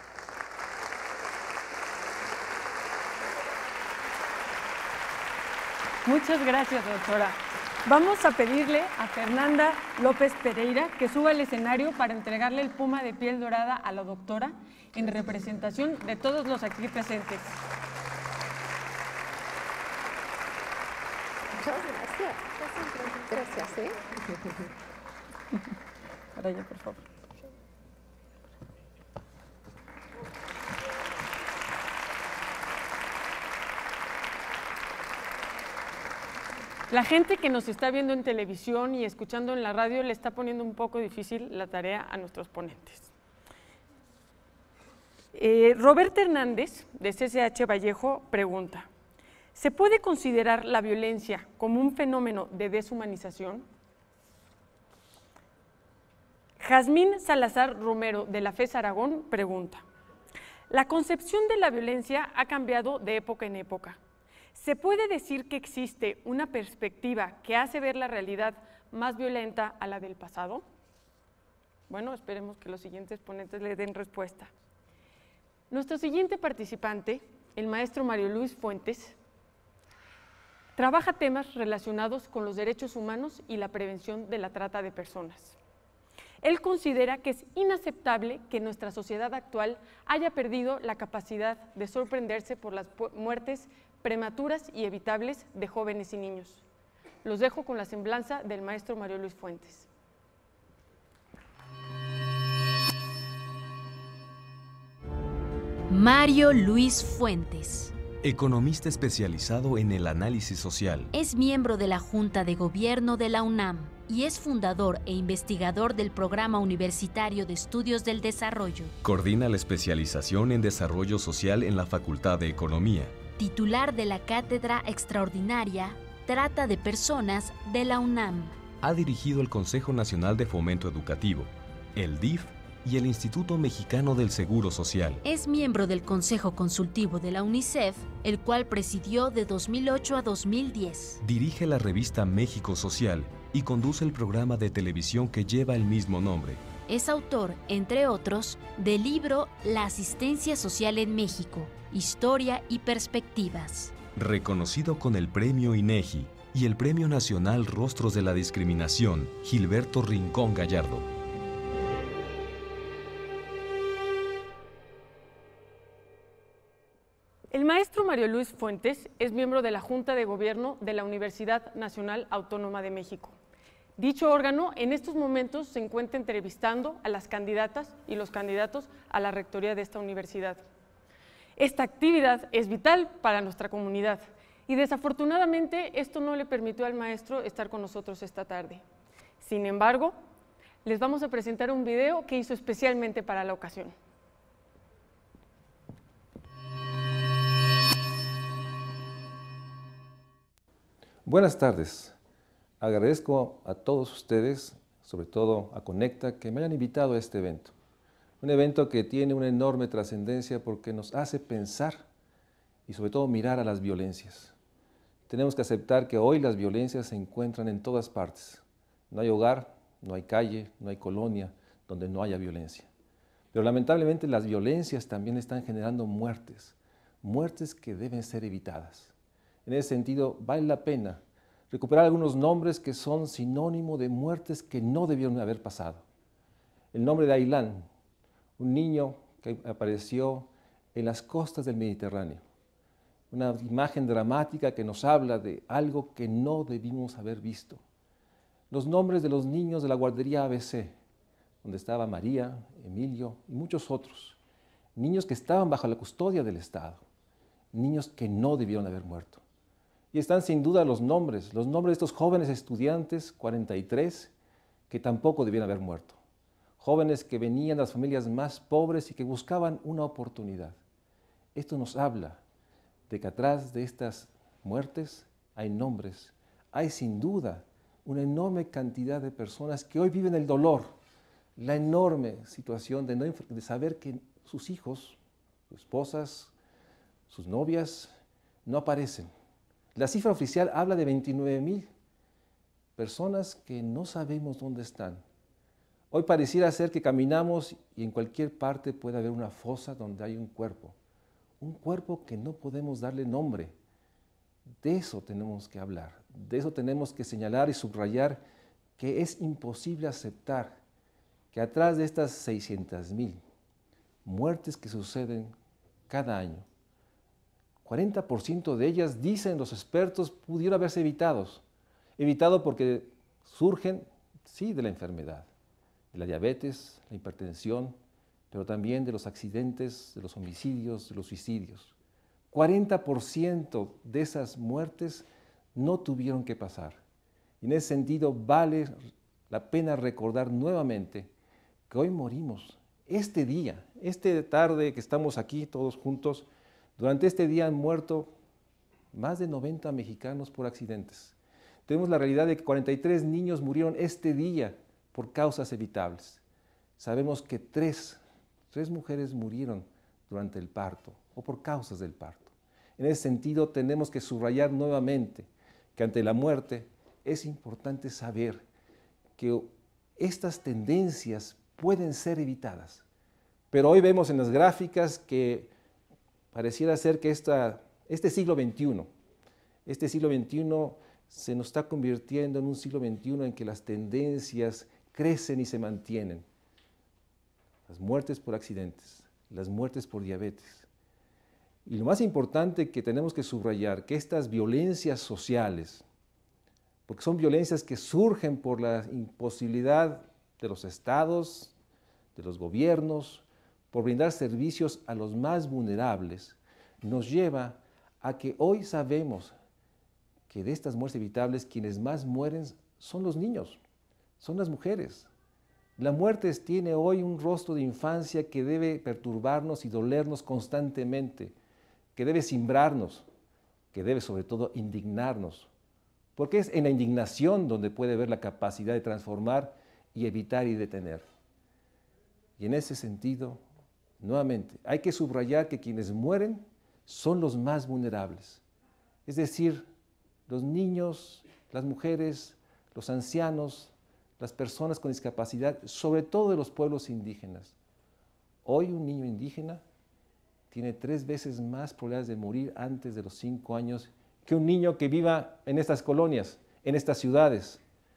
Muchas gracias, doctora. Vamos a pedirle a Fernanda López Pereira que suba al escenario para entregarle el puma de piel dorada a la doctora en representación de todos los aquí presentes. Muchas gracias. Gracias, Para ella, por favor. La gente que nos está viendo en televisión y escuchando en la radio le está poniendo un poco difícil la tarea a nuestros ponentes. Roberto Hernández, de CCH Vallejo, pregunta, ¿se puede considerar la violencia como un fenómeno de deshumanización? Jazmín Salazar Romero, de la FES Aragón, pregunta, ¿la concepción de la violencia ha cambiado de época en época? ¿Se puede decir que existe una perspectiva que hace ver la realidad más violenta a la del pasado? Bueno, esperemos que los siguientes ponentes le den respuesta. Nuestro siguiente participante, el maestro Mario Luis Fuentes, trabaja temas relacionados con los derechos humanos y la prevención de la trata de personas. Él considera que es inaceptable que nuestra sociedad actual haya perdido la capacidad de sorprenderse por las muertes prematuras y evitables de jóvenes y niños. Los dejo con la semblanza del maestro Mario Luis Fuentes. Mario Luis Fuentes. Economista especializado en el análisis social. Es miembro de la Junta de Gobierno de la UNAM y es fundador e investigador del Programa Universitario de Estudios del Desarrollo. Coordina la especialización en desarrollo social en la Facultad de Economía. Titular de la Cátedra Extraordinaria Trata de Personas de la UNAM. Ha dirigido el Consejo Nacional de Fomento Educativo, el DIF y el Instituto Mexicano del Seguro Social. Es miembro del Consejo Consultivo de la UNICEF, el cual presidió de 2008 a 2010. Dirige la revista México Social y conduce el programa de televisión que lleva el mismo nombre. Es autor, entre otros, del libro La Asistencia Social en México, Historia y Perspectivas. Reconocido con el Premio INEGI y el Premio Nacional Rostros de la Discriminación, Gilberto Rincón Gallardo. El maestro Mario Luis Fuentes es miembro de la Junta de Gobierno de la Universidad Nacional Autónoma de México. Dicho órgano en estos momentos se encuentra entrevistando a las candidatas y los candidatos a la rectoría de esta universidad. Esta actividad es vital para nuestra comunidad y desafortunadamente esto no le permitió al maestro estar con nosotros esta tarde. Sin embargo, les vamos a presentar un video que hizo especialmente para la ocasión. Buenas tardes. Agradezco a todos ustedes, sobre todo a Conecta, que me hayan invitado a este evento. Un evento que tiene una enorme trascendencia porque nos hace pensar y sobre todo mirar a las violencias. Tenemos que aceptar que hoy las violencias se encuentran en todas partes. No hay hogar, no hay calle, no hay colonia donde no haya violencia. Pero lamentablemente las violencias también están generando muertes, muertes que deben ser evitadas. En ese sentido, vale la pena recuperar algunos nombres que son sinónimo de muertes que no debieron haber pasado. El nombre de Aylán, un niño que apareció en las costas del Mediterráneo. Una imagen dramática que nos habla de algo que no debimos haber visto. Los nombres de los niños de la guardería ABC, donde estaba María, Emilio y muchos otros. Niños que estaban bajo la custodia del Estado. Niños que no debieron haber muerto. Y están sin duda los nombres de estos jóvenes estudiantes, 43, que tampoco debieron haber muerto. Jóvenes que venían de las familias más pobres y que buscaban una oportunidad. Esto nos habla de que atrás de estas muertes hay nombres, hay sin duda una enorme cantidad de personas que hoy viven el dolor, la enorme situación de saber que sus hijos, sus esposas, sus novias no aparecen. La cifra oficial habla de 29,000 personas que no sabemos dónde están. Hoy pareciera ser que caminamos y en cualquier parte puede haber una fosa donde hay un cuerpo que no podemos darle nombre. De eso tenemos que hablar, de eso tenemos que señalar y subrayar que es imposible aceptar que atrás de estas 600,000 muertes que suceden cada año, 40% de ellas, dicen los expertos, pudieron haberse evitado porque surgen, sí, de la enfermedad, de la diabetes, la hipertensión, pero también de los accidentes, de los homicidios, de los suicidios. 40% de esas muertes no tuvieron que pasar. Y en ese sentido vale la pena recordar nuevamente que hoy morimos. Este día, esta tarde que estamos aquí todos juntos, durante este día han muerto más de 90 mexicanos por accidentes. Tenemos la realidad de que 43 niños murieron este día por causas evitables. Sabemos que tres mujeres murieron durante el parto o por causas del parto. En ese sentido tenemos que subrayar nuevamente que ante la muerte es importante saber que estas tendencias pueden ser evitadas. Pero hoy vemos en las gráficas que pareciera ser que este siglo XXI se nos está convirtiendo en un siglo XXI en que las tendencias crecen y se mantienen. Las muertes por accidentes, las muertes por diabetes. Y lo más importante que tenemos que subrayar, que estas violencias sociales, porque son violencias que surgen por la imposibilidad de los estados, de los gobiernos, por brindar servicios a los más vulnerables, nos lleva a que hoy sabemos que de estas muertes evitables quienes más mueren son los niños, son las mujeres. La muerte tiene hoy un rostro de infancia que debe perturbarnos y dolernos constantemente, que debe cimbrarnos, que debe sobre todo indignarnos, porque es en la indignación donde puede haber la capacidad de transformar y evitar y detener. Y en ese sentido, nuevamente, hay que subrayar que quienes mueren son los más vulnerables, es decir, los niños, las mujeres, los ancianos, las personas con discapacidad, sobre todo de los pueblos indígenas. Hoy un niño indígena tiene 3 veces más probabilidades de morir antes de los 5 años que un niño que viva en estas colonias, en estas ciudades.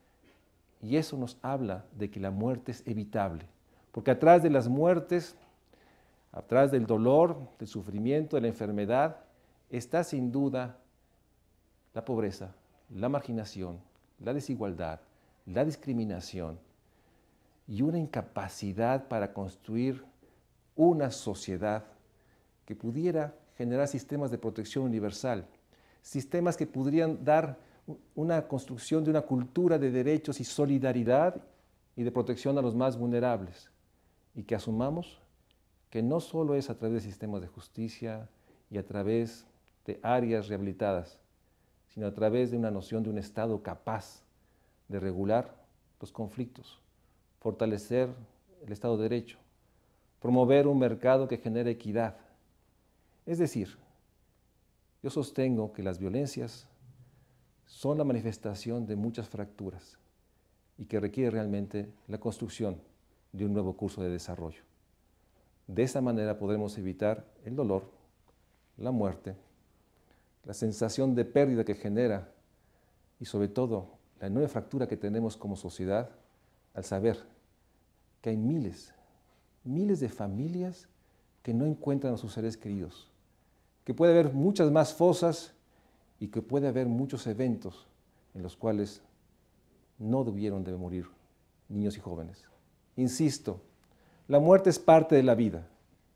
Y eso nos habla de que la muerte es evitable, porque atrás de las muertes, atrás del dolor, del sufrimiento, de la enfermedad, está sin duda la pobreza, la marginación, la desigualdad, la discriminación y una incapacidad para construir una sociedad que pudiera generar sistemas de protección universal, sistemas que podrían dar una construcción de una cultura de derechos y solidaridad y de protección a los más vulnerables, y que asumamos que no solo es a través de sistemas de justicia y a través de áreas rehabilitadas, sino a través de una noción de un Estado capaz de regular los conflictos, fortalecer el Estado de Derecho, promover un mercado que genere equidad. Es decir, yo sostengo que las violencias son la manifestación de muchas fracturas y que requiere realmente la construcción de un nuevo curso de desarrollo. De esa manera podremos evitar el dolor, la muerte, la sensación de pérdida que genera y sobre todo la enorme fractura que tenemos como sociedad al saber que hay miles de familias que no encuentran a sus seres queridos, que puede haber muchas más fosas y que puede haber muchos eventos en los cuales no debieron de morir niños y jóvenes. Insisto, la muerte es parte de la vida.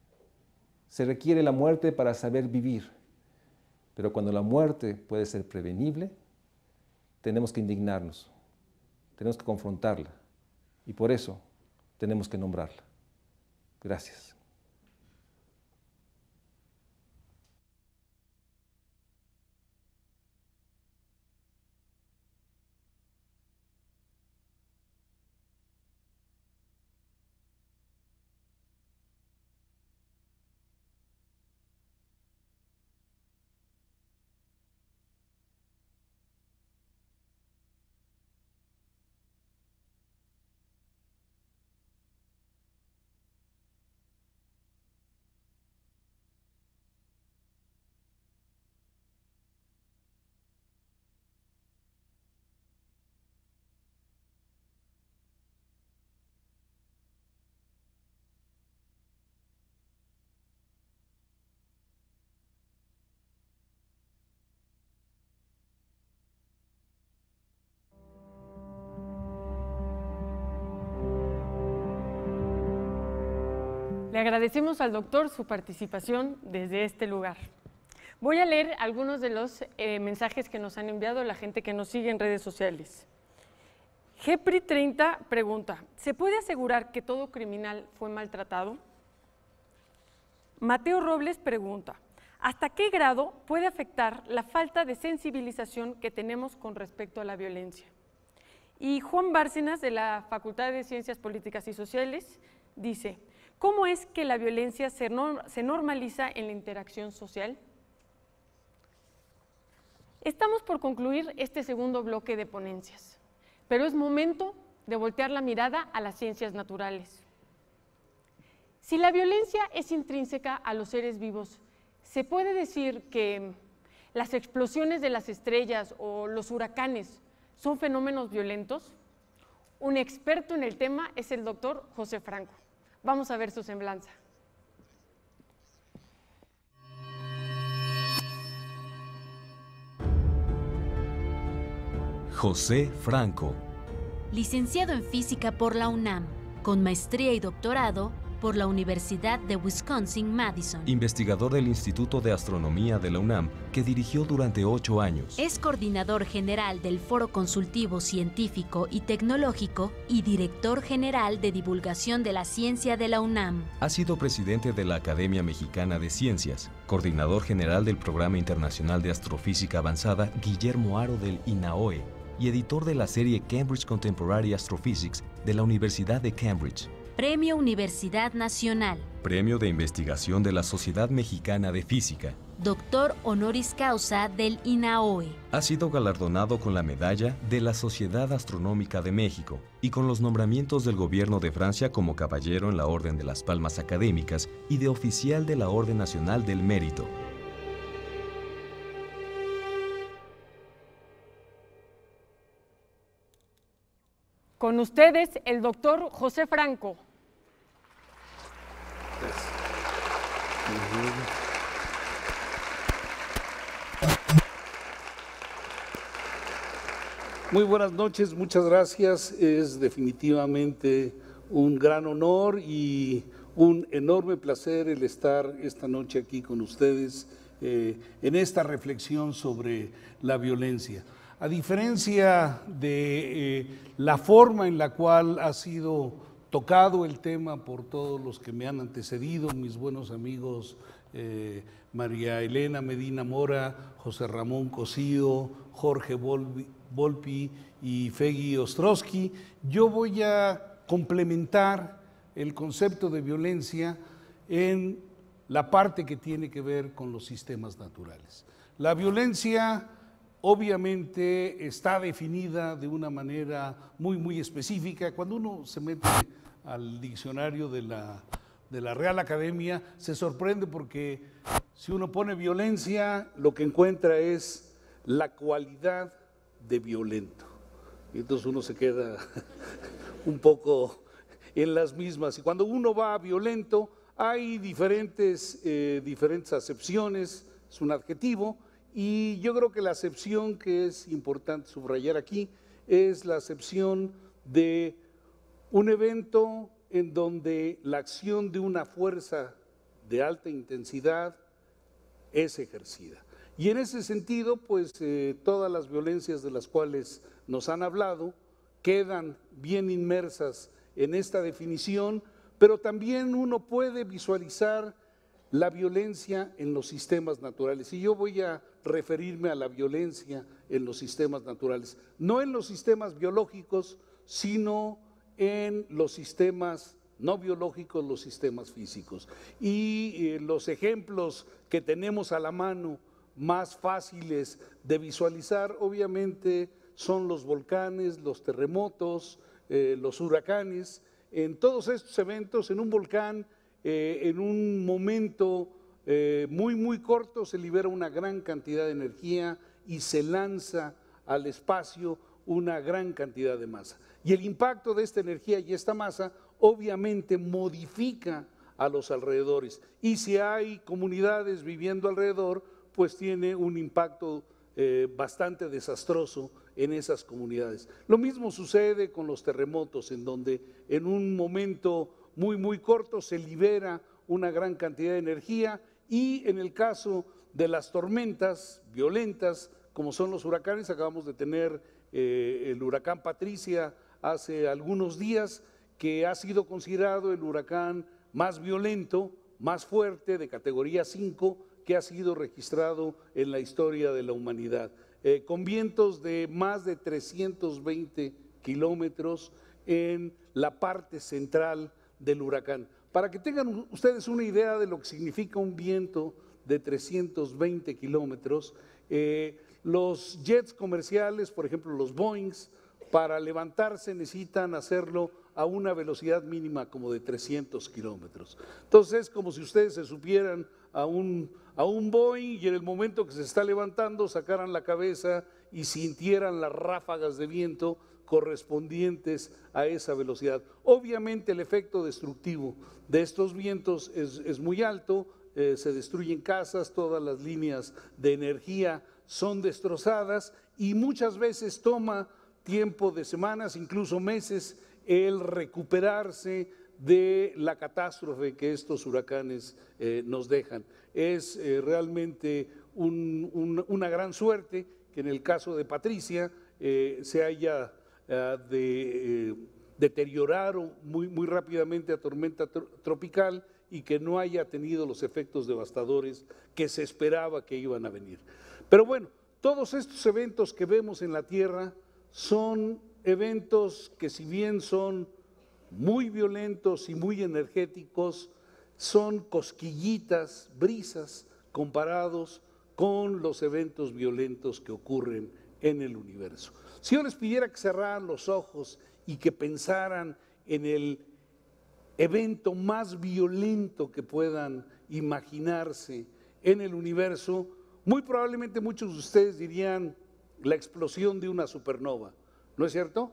Se requiere la muerte para saber vivir, pero cuando la muerte puede ser prevenible, tenemos que indignarnos, tenemos que confrontarla y por eso tenemos que nombrarla. Gracias. Le agradecemos al doctor su participación desde este lugar. Voy a leer algunos de los mensajes que nos han enviado la gente que nos sigue en redes sociales. Gepri30 pregunta, ¿se puede asegurar que todo criminal fue maltratado? Mateo Robles pregunta, ¿hasta qué grado puede afectar la falta de sensibilización que tenemos con respecto a la violencia? Y Juan Bárcenas, de la Facultad de Ciencias Políticas y Sociales, dice, ¿cómo es que la violencia se normaliza en la interacción social? Estamos por concluir este segundo bloque de ponencias, pero es momento de voltear la mirada a las ciencias naturales. Si la violencia es intrínseca a los seres vivos, ¿se puede decir que las explosiones de las estrellas o los huracanes son fenómenos violentos? Un experto en el tema es el doctor José Franco. Vamos a ver su semblanza. José Franco. Licenciado en Física por la UNAM, con maestría y doctorado por la Universidad de Wisconsin-Madison. Investigador del Instituto de Astronomía de la UNAM, que dirigió durante 8 años. Es coordinador general del Foro Consultivo Científico y Tecnológico y director general de divulgación de la ciencia de la UNAM. Ha sido presidente de la Academia Mexicana de Ciencias, coordinador general del Programa Internacional de Astrofísica Avanzada Guillermo Haro del INAOE y editor de la serie Cambridge Contemporary Astrophysics de la Universidad de Cambridge. Premio Universidad Nacional. Premio de Investigación de la Sociedad Mexicana de Física. Doctor honoris causa del INAOE. Ha sido galardonado con la medalla de la Sociedad Astronómica de México y con los nombramientos del Gobierno de Francia como caballero en la Orden de las Palmas Académicas y de oficial de la Orden Nacional del Mérito. Con ustedes, el doctor José Franco. Muy buenas noches, muchas gracias. Es definitivamente un gran honor y un enorme placer el estar esta noche aquí con ustedes en esta reflexión sobre la violencia. A diferencia de la forma en la cual ha sido tocado el tema por todos los que me han antecedido, mis buenos amigos María Elena Medina Mora, José Ramón Cosío, Jorge Volpi y Fegui Ostrowski, yo voy a complementar el concepto de violencia en la parte que tiene que ver con los sistemas naturales. La violencia obviamente está definida de una manera muy específica. Cuando uno se mete al diccionario de la Real Academia, se sorprende porque si uno pone violencia, lo que encuentra es la cualidad de violento. Y entonces uno se queda un poco en las mismas. Y cuando uno va a violento, hay diferentes acepciones, es un adjetivo. Y yo creo que la acepción que es importante subrayar aquí es la acepción de un evento en donde la acción de una fuerza de alta intensidad es ejercida. Y en ese sentido, pues todas las violencias de las cuales nos han hablado quedan bien inmersas en esta definición, pero también uno puede visualizar la violencia en los sistemas naturales. Y yo voy a referirme a la violencia en los sistemas naturales, no en los sistemas biológicos, sino en los sistemas no biológicos, los sistemas físicos. Y los ejemplos que tenemos a la mano más fáciles de visualizar, obviamente, son los volcanes, los terremotos, los huracanes. En todos estos eventos, en un volcán, en un momento muy corto se libera una gran cantidad de energía y se lanza al espacio una gran cantidad de masa. Y el impacto de esta energía y esta masa obviamente modifica a los alrededores. Y si hay comunidades viviendo alrededor, pues tiene un impacto bastante desastroso en esas comunidades. Lo mismo sucede con los terremotos, en donde en un momento muy corto se libera una gran cantidad de energía, y en el caso de las tormentas violentas, como son los huracanes, acabamos de tener el huracán Patricia hace algunos días, que ha sido considerado el huracán más violento, más fuerte, de categoría 5, que ha sido registrado en la historia de la humanidad, con vientos de más de 320 kilómetros en la parte central del huracán. Para que tengan ustedes una idea de lo que significa un viento de 320 kilómetros, los jets comerciales, por ejemplo los Boeings, para levantarse necesitan hacerlo a una velocidad mínima como de 300 kilómetros. Entonces es como si ustedes se subieran a un Boeing y en el momento que se está levantando sacaran la cabeza y sintieran las ráfagas de viento correspondientes a esa velocidad. Obviamente el efecto destructivo de estos vientos es muy alto, se destruyen casas, todas las líneas de energía son destrozadas y muchas veces toma tiempo de semanas, incluso meses, el recuperarse de la catástrofe que estos huracanes nos dejan. Es realmente una gran suerte que en el caso de Patricia se haya deteriorado muy rápidamente a tormenta tropical y que no haya tenido los efectos devastadores que se esperaba que iban a venir. Pero bueno, todos estos eventos que vemos en la Tierra son eventos que, si bien son muy violentos y muy energéticos, son cosquillitas, brisas, comparados con los eventos violentos que ocurren en el universo. Si yo les pidiera que cerraran los ojos y que pensaran en el evento más violento que puedan imaginarse en el universo, muy probablemente muchos de ustedes dirían la explosión de una supernova, ¿no es cierto?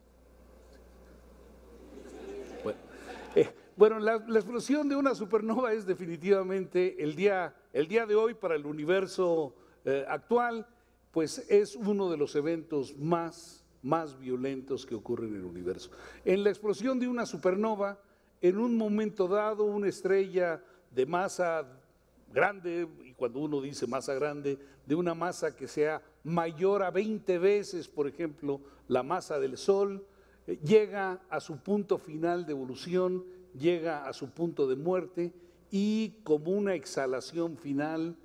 Bueno, la explosión de una supernova es definitivamente el día de hoy para el universo actual, pues es uno de los eventos más violentos que ocurren en el universo. En la explosión de una supernova, en un momento dado, una estrella de masa grande, y cuando uno dice masa grande, de una masa que sea mayor a 20 veces, por ejemplo, la masa del Sol, llega a su punto final de evolución, llega a su punto de muerte y, como una exhalación final,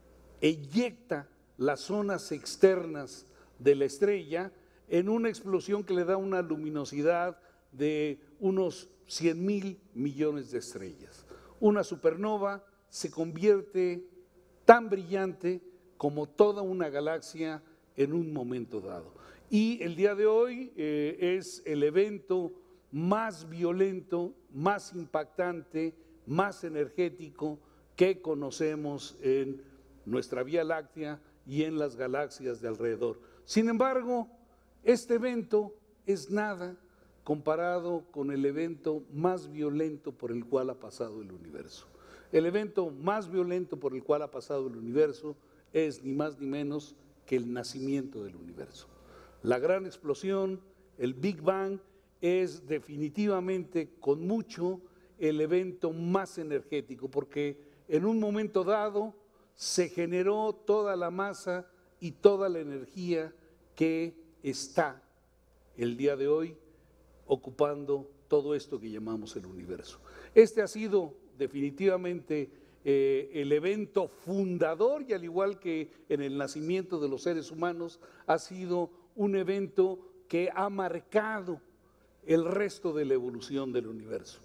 eyecta las zonas externas de la estrella en una explosión que le da una luminosidad de unos 100.000 millones de estrellas. Una supernova se convierte tan brillante como toda una galaxia en un momento dado. Y el día de hoy es el evento más violento, más impactante, más energético que conocemos en nuestra Vía Láctea y en las galaxias de alrededor. Sin embargo, este evento es nada comparado con el evento más violento por el cual ha pasado el universo. El evento más violento por el cual ha pasado el universo es ni más ni menos que el nacimiento del universo. La gran explosión, el Big Bang, es definitivamente con mucho el evento más energético, porque en un momento dado se generó toda la masa y toda la energía que está el día de hoy ocupando todo esto que llamamos el universo. Este ha sido definitivamente el evento fundador, y al igual que en el nacimiento de los seres humanos, ha sido un evento que ha marcado el resto de la evolución del universo.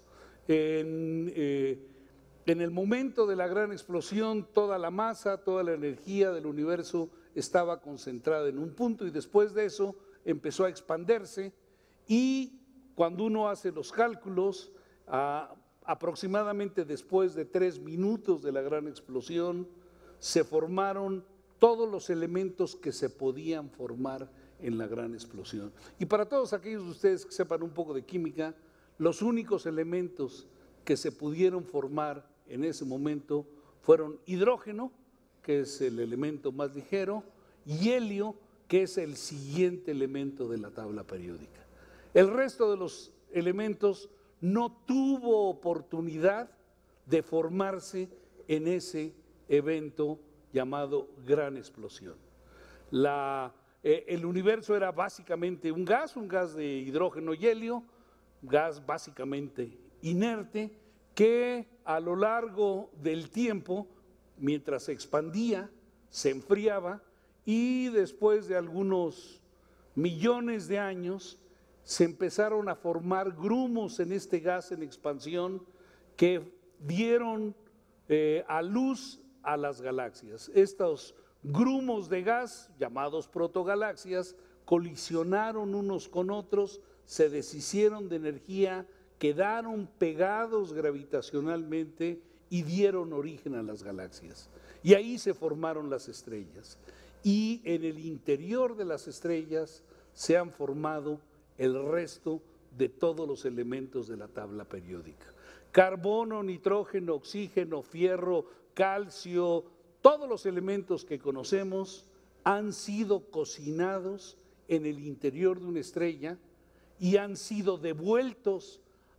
En el momento de la gran explosión, toda la masa, toda la energía del universo estaba concentrada en un punto, y después de eso empezó a expandirse, y cuando uno hace los cálculos, aproximadamente después de 3 minutos de la gran explosión, se formaron todos los elementos que se podían formar en la gran explosión. Y para todos aquellos de ustedes que sepan un poco de química, los únicos elementos que se pudieron formar en ese momento fueron hidrógeno, que es el elemento más ligero, y helio, que es el siguiente elemento de la tabla periódica. El resto de los elementos no tuvo oportunidad de formarse en ese evento llamado gran explosión. El universo era básicamente un gas de hidrógeno y helio, gas básicamente inerte, que a lo largo del tiempo, mientras se expandía, se enfriaba, y después de algunos millones de años se empezaron a formar grumos en este gas en expansión que dieron a luz a las galaxias. Estos grumos de gas, llamados protogalaxias, colisionaron unos con otros, se deshicieron de energía, quedaron pegados gravitacionalmente y dieron origen a las galaxias. Y ahí se formaron las estrellas. Y en el interior de las estrellas se han formado el resto de todos los elementos de la tabla periódica. Carbono, nitrógeno, oxígeno, fierro, calcio, todos los elementos que conocemos han sido cocinados en el interior de una estrella y han sido devueltos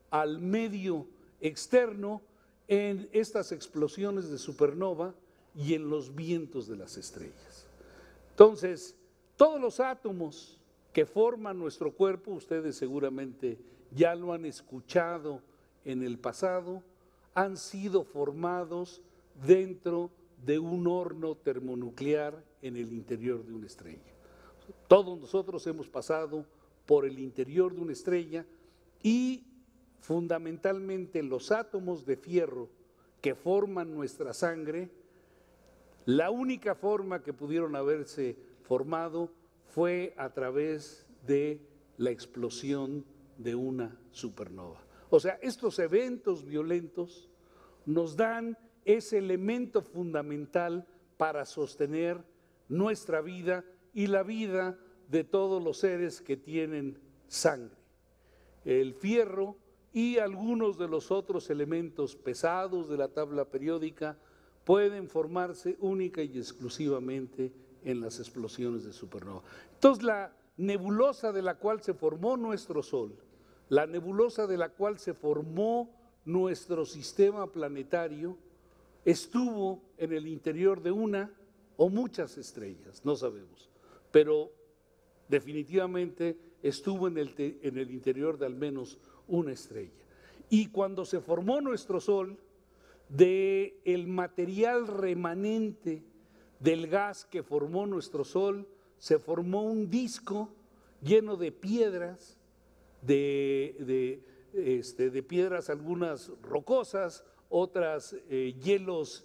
al medio externo en estas explosiones de supernova y en los vientos de las estrellas. Entonces, todos los átomos que forman nuestro cuerpo, ustedes seguramente ya lo han escuchado en el pasado, han sido formados dentro de un horno termonuclear en el interior de una estrella. Todos nosotros hemos pasado por el interior de una estrella y fundamentalmente los átomos de fierro que forman nuestra sangre, la única forma que pudieron haberse formado fue a través de la explosión de una supernova. O sea, estos eventos violentos nos dan ese elemento fundamental para sostener nuestra vida y la vida de todos los seres que tienen sangre. El fierro y algunos de los otros elementos pesados de la tabla periódica pueden formarse única y exclusivamente en las explosiones de supernova. Entonces, la nebulosa de la cual se formó nuestro Sol, la nebulosa de la cual se formó nuestro sistema planetario, estuvo en el interior de una o muchas estrellas, no sabemos, pero definitivamente estuvo en el interior de al menos una estrella. Y cuando se formó nuestro Sol, del material remanente del gas que formó nuestro Sol, se formó un disco lleno de piedras, de piedras algunas rocosas, otras hielos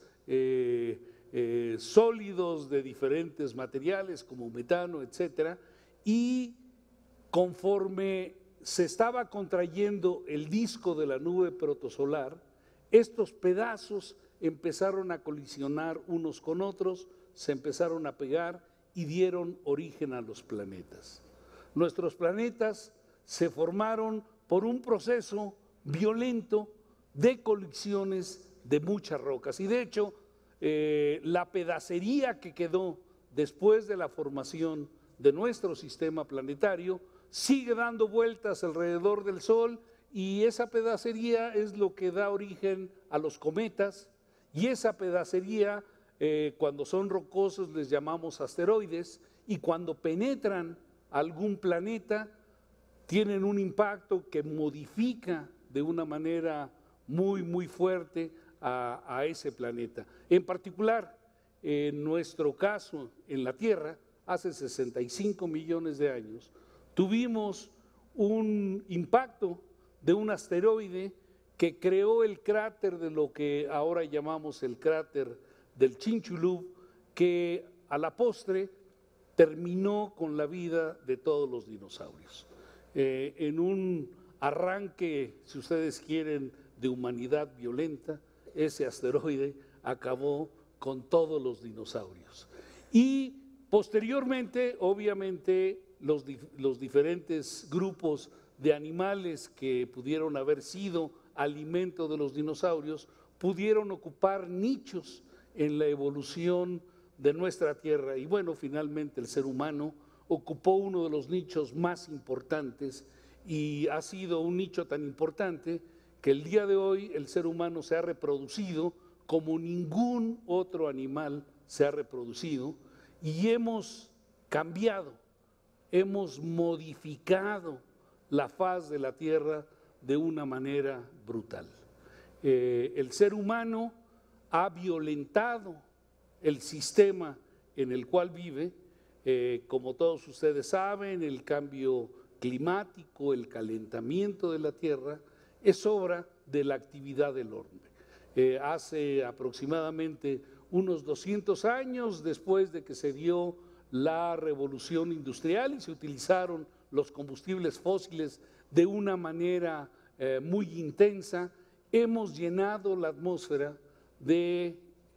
sólidos de diferentes materiales como metano, etcétera, y conforme se estaba contrayendo el disco de la nube protosolar, estos pedazos empezaron a colisionar unos con otros, se empezaron a pegar y dieron origen a los planetas. Nuestros planetas se formaron por un proceso violento de colisiones de muchas rocas. Y de hecho, la pedacería que quedó después de la formación de nuestro sistema planetario sigue dando vueltas alrededor del Sol, y esa pedacería es lo que da origen a los cometas, y esa pedacería, cuando son rocosos les llamamos asteroides, y cuando penetran algún planeta tienen un impacto que modifica de una manera muy fuerte a ese planeta. En particular, en nuestro caso, en la Tierra, hace 65 millones de años, tuvimos un impacto de un asteroide que creó el cráter de lo que ahora llamamos el cráter del Chicxulub, que a la postre terminó con la vida de todos los dinosaurios. En un arranque, si ustedes quieren, de humanidad violenta, ese asteroide acabó con todos los dinosaurios. Y posteriormente, obviamente, los diferentes grupos de animales que pudieron haber sido alimento de los dinosaurios pudieron ocupar nichos en la evolución de nuestra Tierra. Y bueno, finalmente el ser humano ocupó uno de los nichos más importantes, y ha sido un nicho tan importante que el día de hoy el ser humano se ha reproducido como ningún otro animal se ha reproducido, y hemos cambiado, hemos modificado la faz de la Tierra de una manera brutal. El ser humano ha violentado el sistema en el cual vive, como todos ustedes saben, el cambio climático, el calentamiento de la Tierra, es obra de la actividad del hombre. Hace aproximadamente unos 200 años, después de que se dio la revolución industrial y se utilizaron los combustibles fósiles de una manera muy intensa, hemos llenado la atmósfera de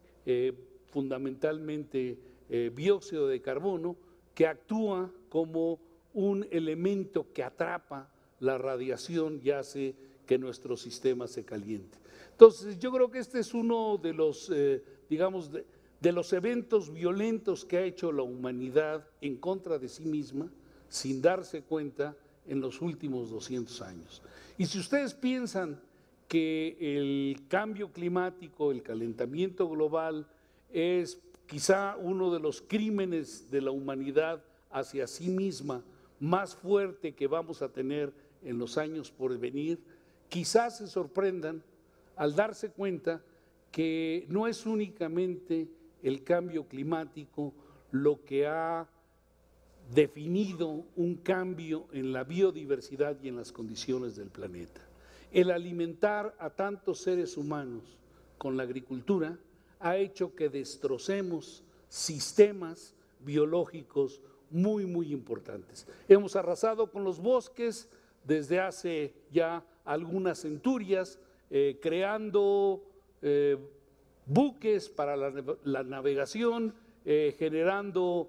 fundamentalmente dióxido de carbono, que actúa como un elemento que atrapa la radiación y hace que nuestro sistema se caliente. Entonces, yo creo que este es uno de los, digamos, de los eventos violentos que ha hecho la humanidad en contra de sí misma, sin darse cuenta en los últimos 200 años. Y si ustedes piensan que el cambio climático, el calentamiento global, es quizá uno de los crímenes de la humanidad hacia sí misma más fuerte que vamos a tener en los años por venir, quizás se sorprendan al darse cuenta que no es únicamente el cambio climático lo que ha definido un cambio en la biodiversidad y en las condiciones del planeta. El alimentar a tantos seres humanos con la agricultura ha hecho que destrocemos sistemas biológicos muy importantes. Hemos arrasado con los bosques desde hace ya algunas centurias, creando buques para la navegación, generando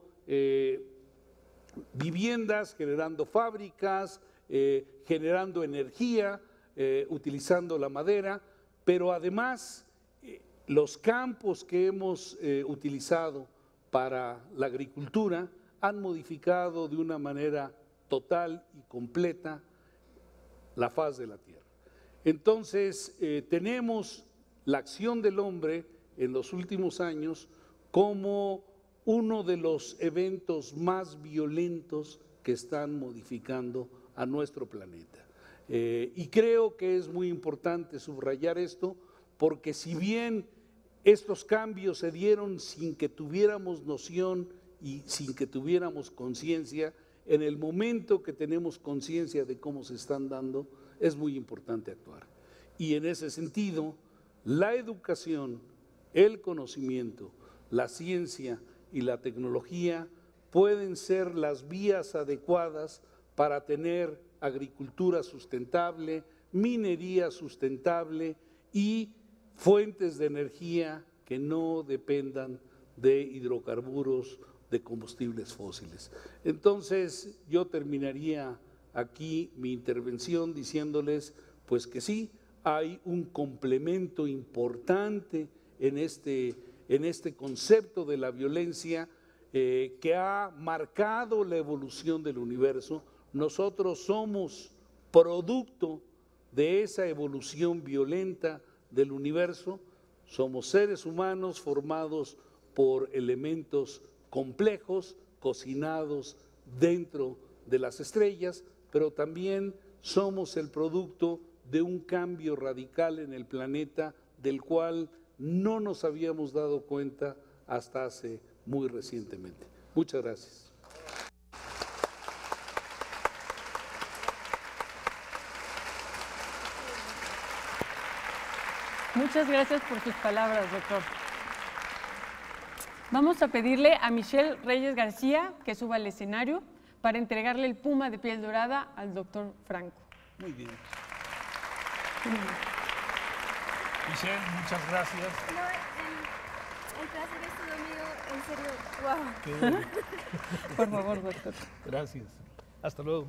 viviendas, generando fábricas, generando energía, utilizando la madera, pero además los campos que hemos utilizado para la agricultura han modificado de una manera total y completa la faz de la tierra. Entonces, tenemos la acción del hombre en los últimos años como uno de los eventos más violentos que están modificando a nuestro planeta. Y creo que es muy importante subrayar esto, porque si bien estos cambios se dieron sin que tuviéramos noción y sin que tuviéramos conciencia, en el momento que tenemos conciencia de cómo se están dando, es muy importante actuar. Y en ese sentido, la educación, el conocimiento, la ciencia y la tecnología pueden ser las vías adecuadas para tener agricultura sustentable, minería sustentable y fuentes de energía que no dependan de hidrocarburos, de combustibles fósiles. Entonces, yo terminaría aquí mi intervención diciéndoles pues que sí, hay un complemento importante en este concepto de la violencia que ha marcado la evolución del universo. Nosotros somos producto de esa evolución violenta del universo, somos seres humanos formados por elementos complejos, cocinados dentro de las estrellas, pero también somos el producto de un cambio radical en el planeta del cual no nos habíamos dado cuenta hasta hace muy recientemente. Muchas gracias. Muchas gracias por sus palabras, doctor. Vamos a pedirle a Michelle Reyes García que suba al escenario para entregarle el puma de piel dorada al doctor Franco. Muy bien. Michelle, muchas gracias. No, el placer es todo mío, en serio, wow. Por favor, doctor. Gracias. Hasta luego.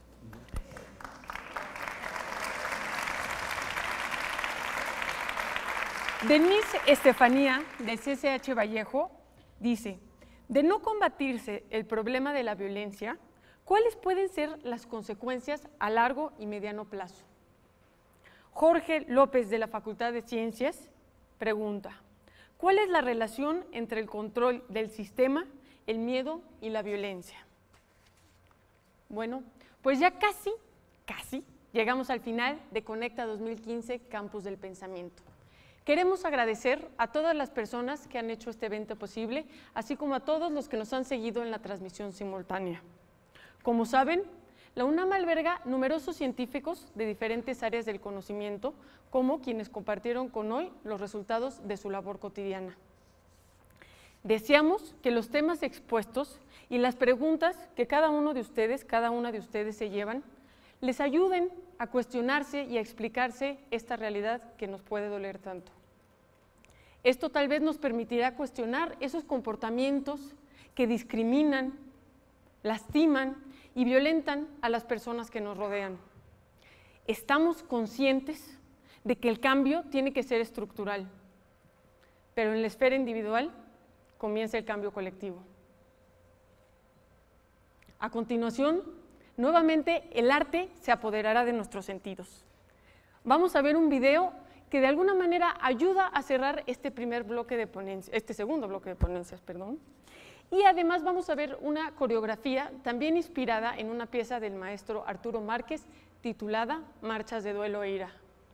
Denise Estefanía, del CCH Vallejo, dice, de no combatirse el problema de la violencia, ¿cuáles pueden ser las consecuencias a largo y mediano plazo? Jorge López, de la Facultad de Ciencias, pregunta, ¿cuál es la relación entre el control del sistema, el miedo y la violencia? Bueno, pues ya casi llegamos al final de Conecta 2015 Campus del Pensamiento. Queremos agradecer a todas las personas que han hecho este evento posible, así como a todos los que nos han seguido en la transmisión simultánea. Como saben, la UNAM alberga numerosos científicos de diferentes áreas del conocimiento, como quienes compartieron con hoy los resultados de su labor cotidiana. Deseamos que los temas expuestos y las preguntas que cada una de ustedes se llevan, les ayuden a cuestionarse y a explicarse esta realidad que nos puede doler tanto. Esto tal vez nos permitirá cuestionar esos comportamientos que discriminan, lastiman y violentan a las personas que nos rodean. Estamos conscientes de que el cambio tiene que ser estructural, pero en la esfera individual comienza el cambio colectivo. A continuación, Nuevamente, el arte se apoderará de nuestros sentidos. Vamos a ver un video que de alguna manera ayuda a cerrar este segundo bloque de ponencias, perdón. Y además vamos a ver una coreografía también inspirada en una pieza del maestro Arturo Márquez titulada Marchas de Duelo e Ira.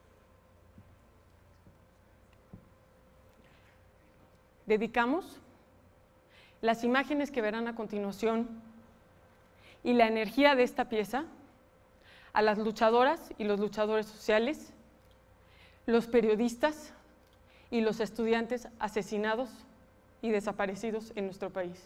Dedicamos las imágenes que verán a continuación y la energía de esta pieza a las luchadoras y los luchadores sociales, los periodistas y los estudiantes asesinados y desaparecidos en nuestro país.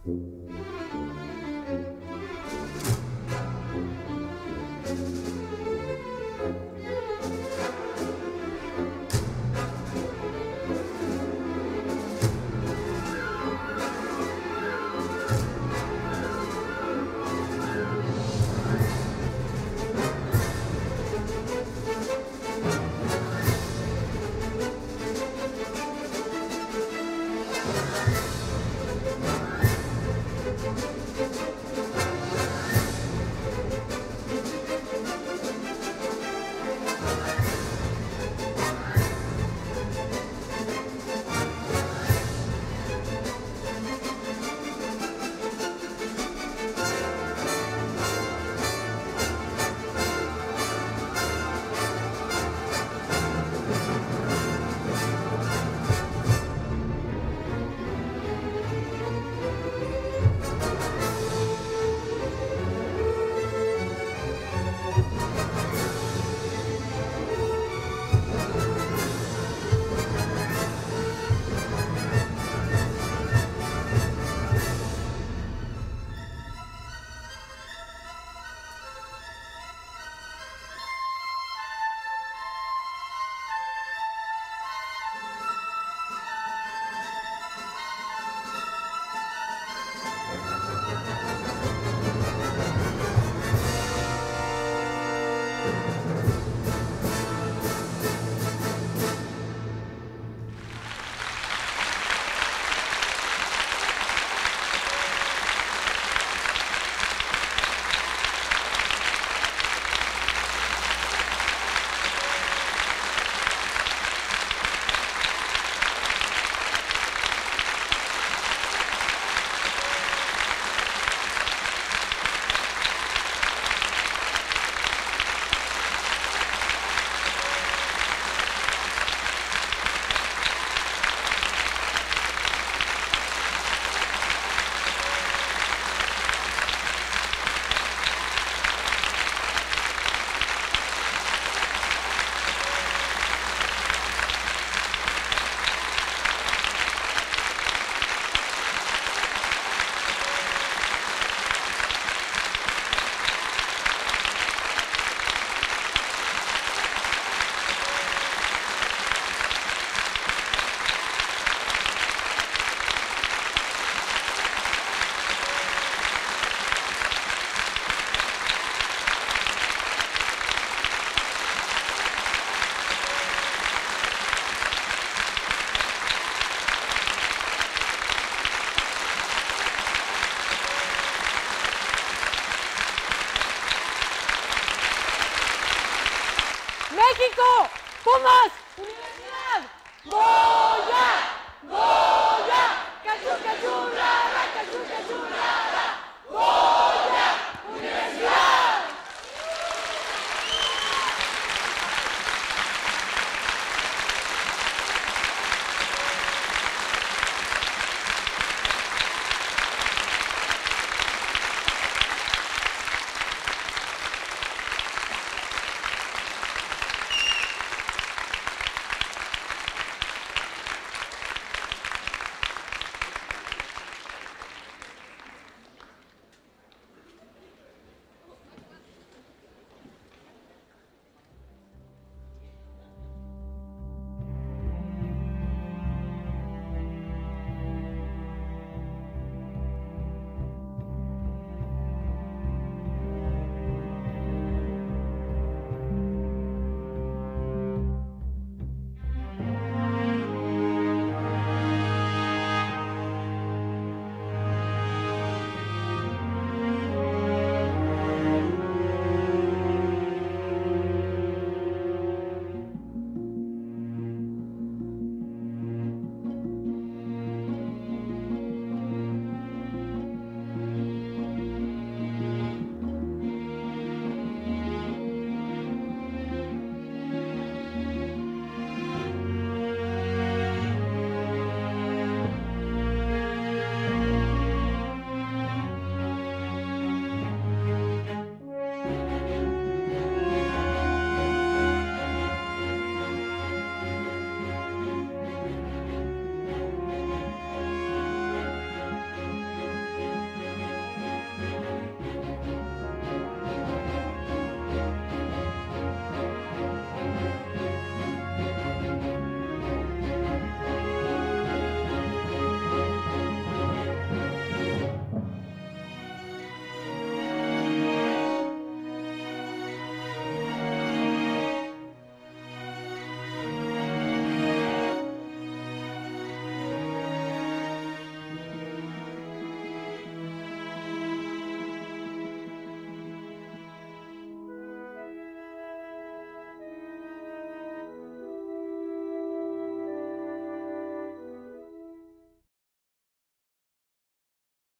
México, Pumas, Universidad, Goya.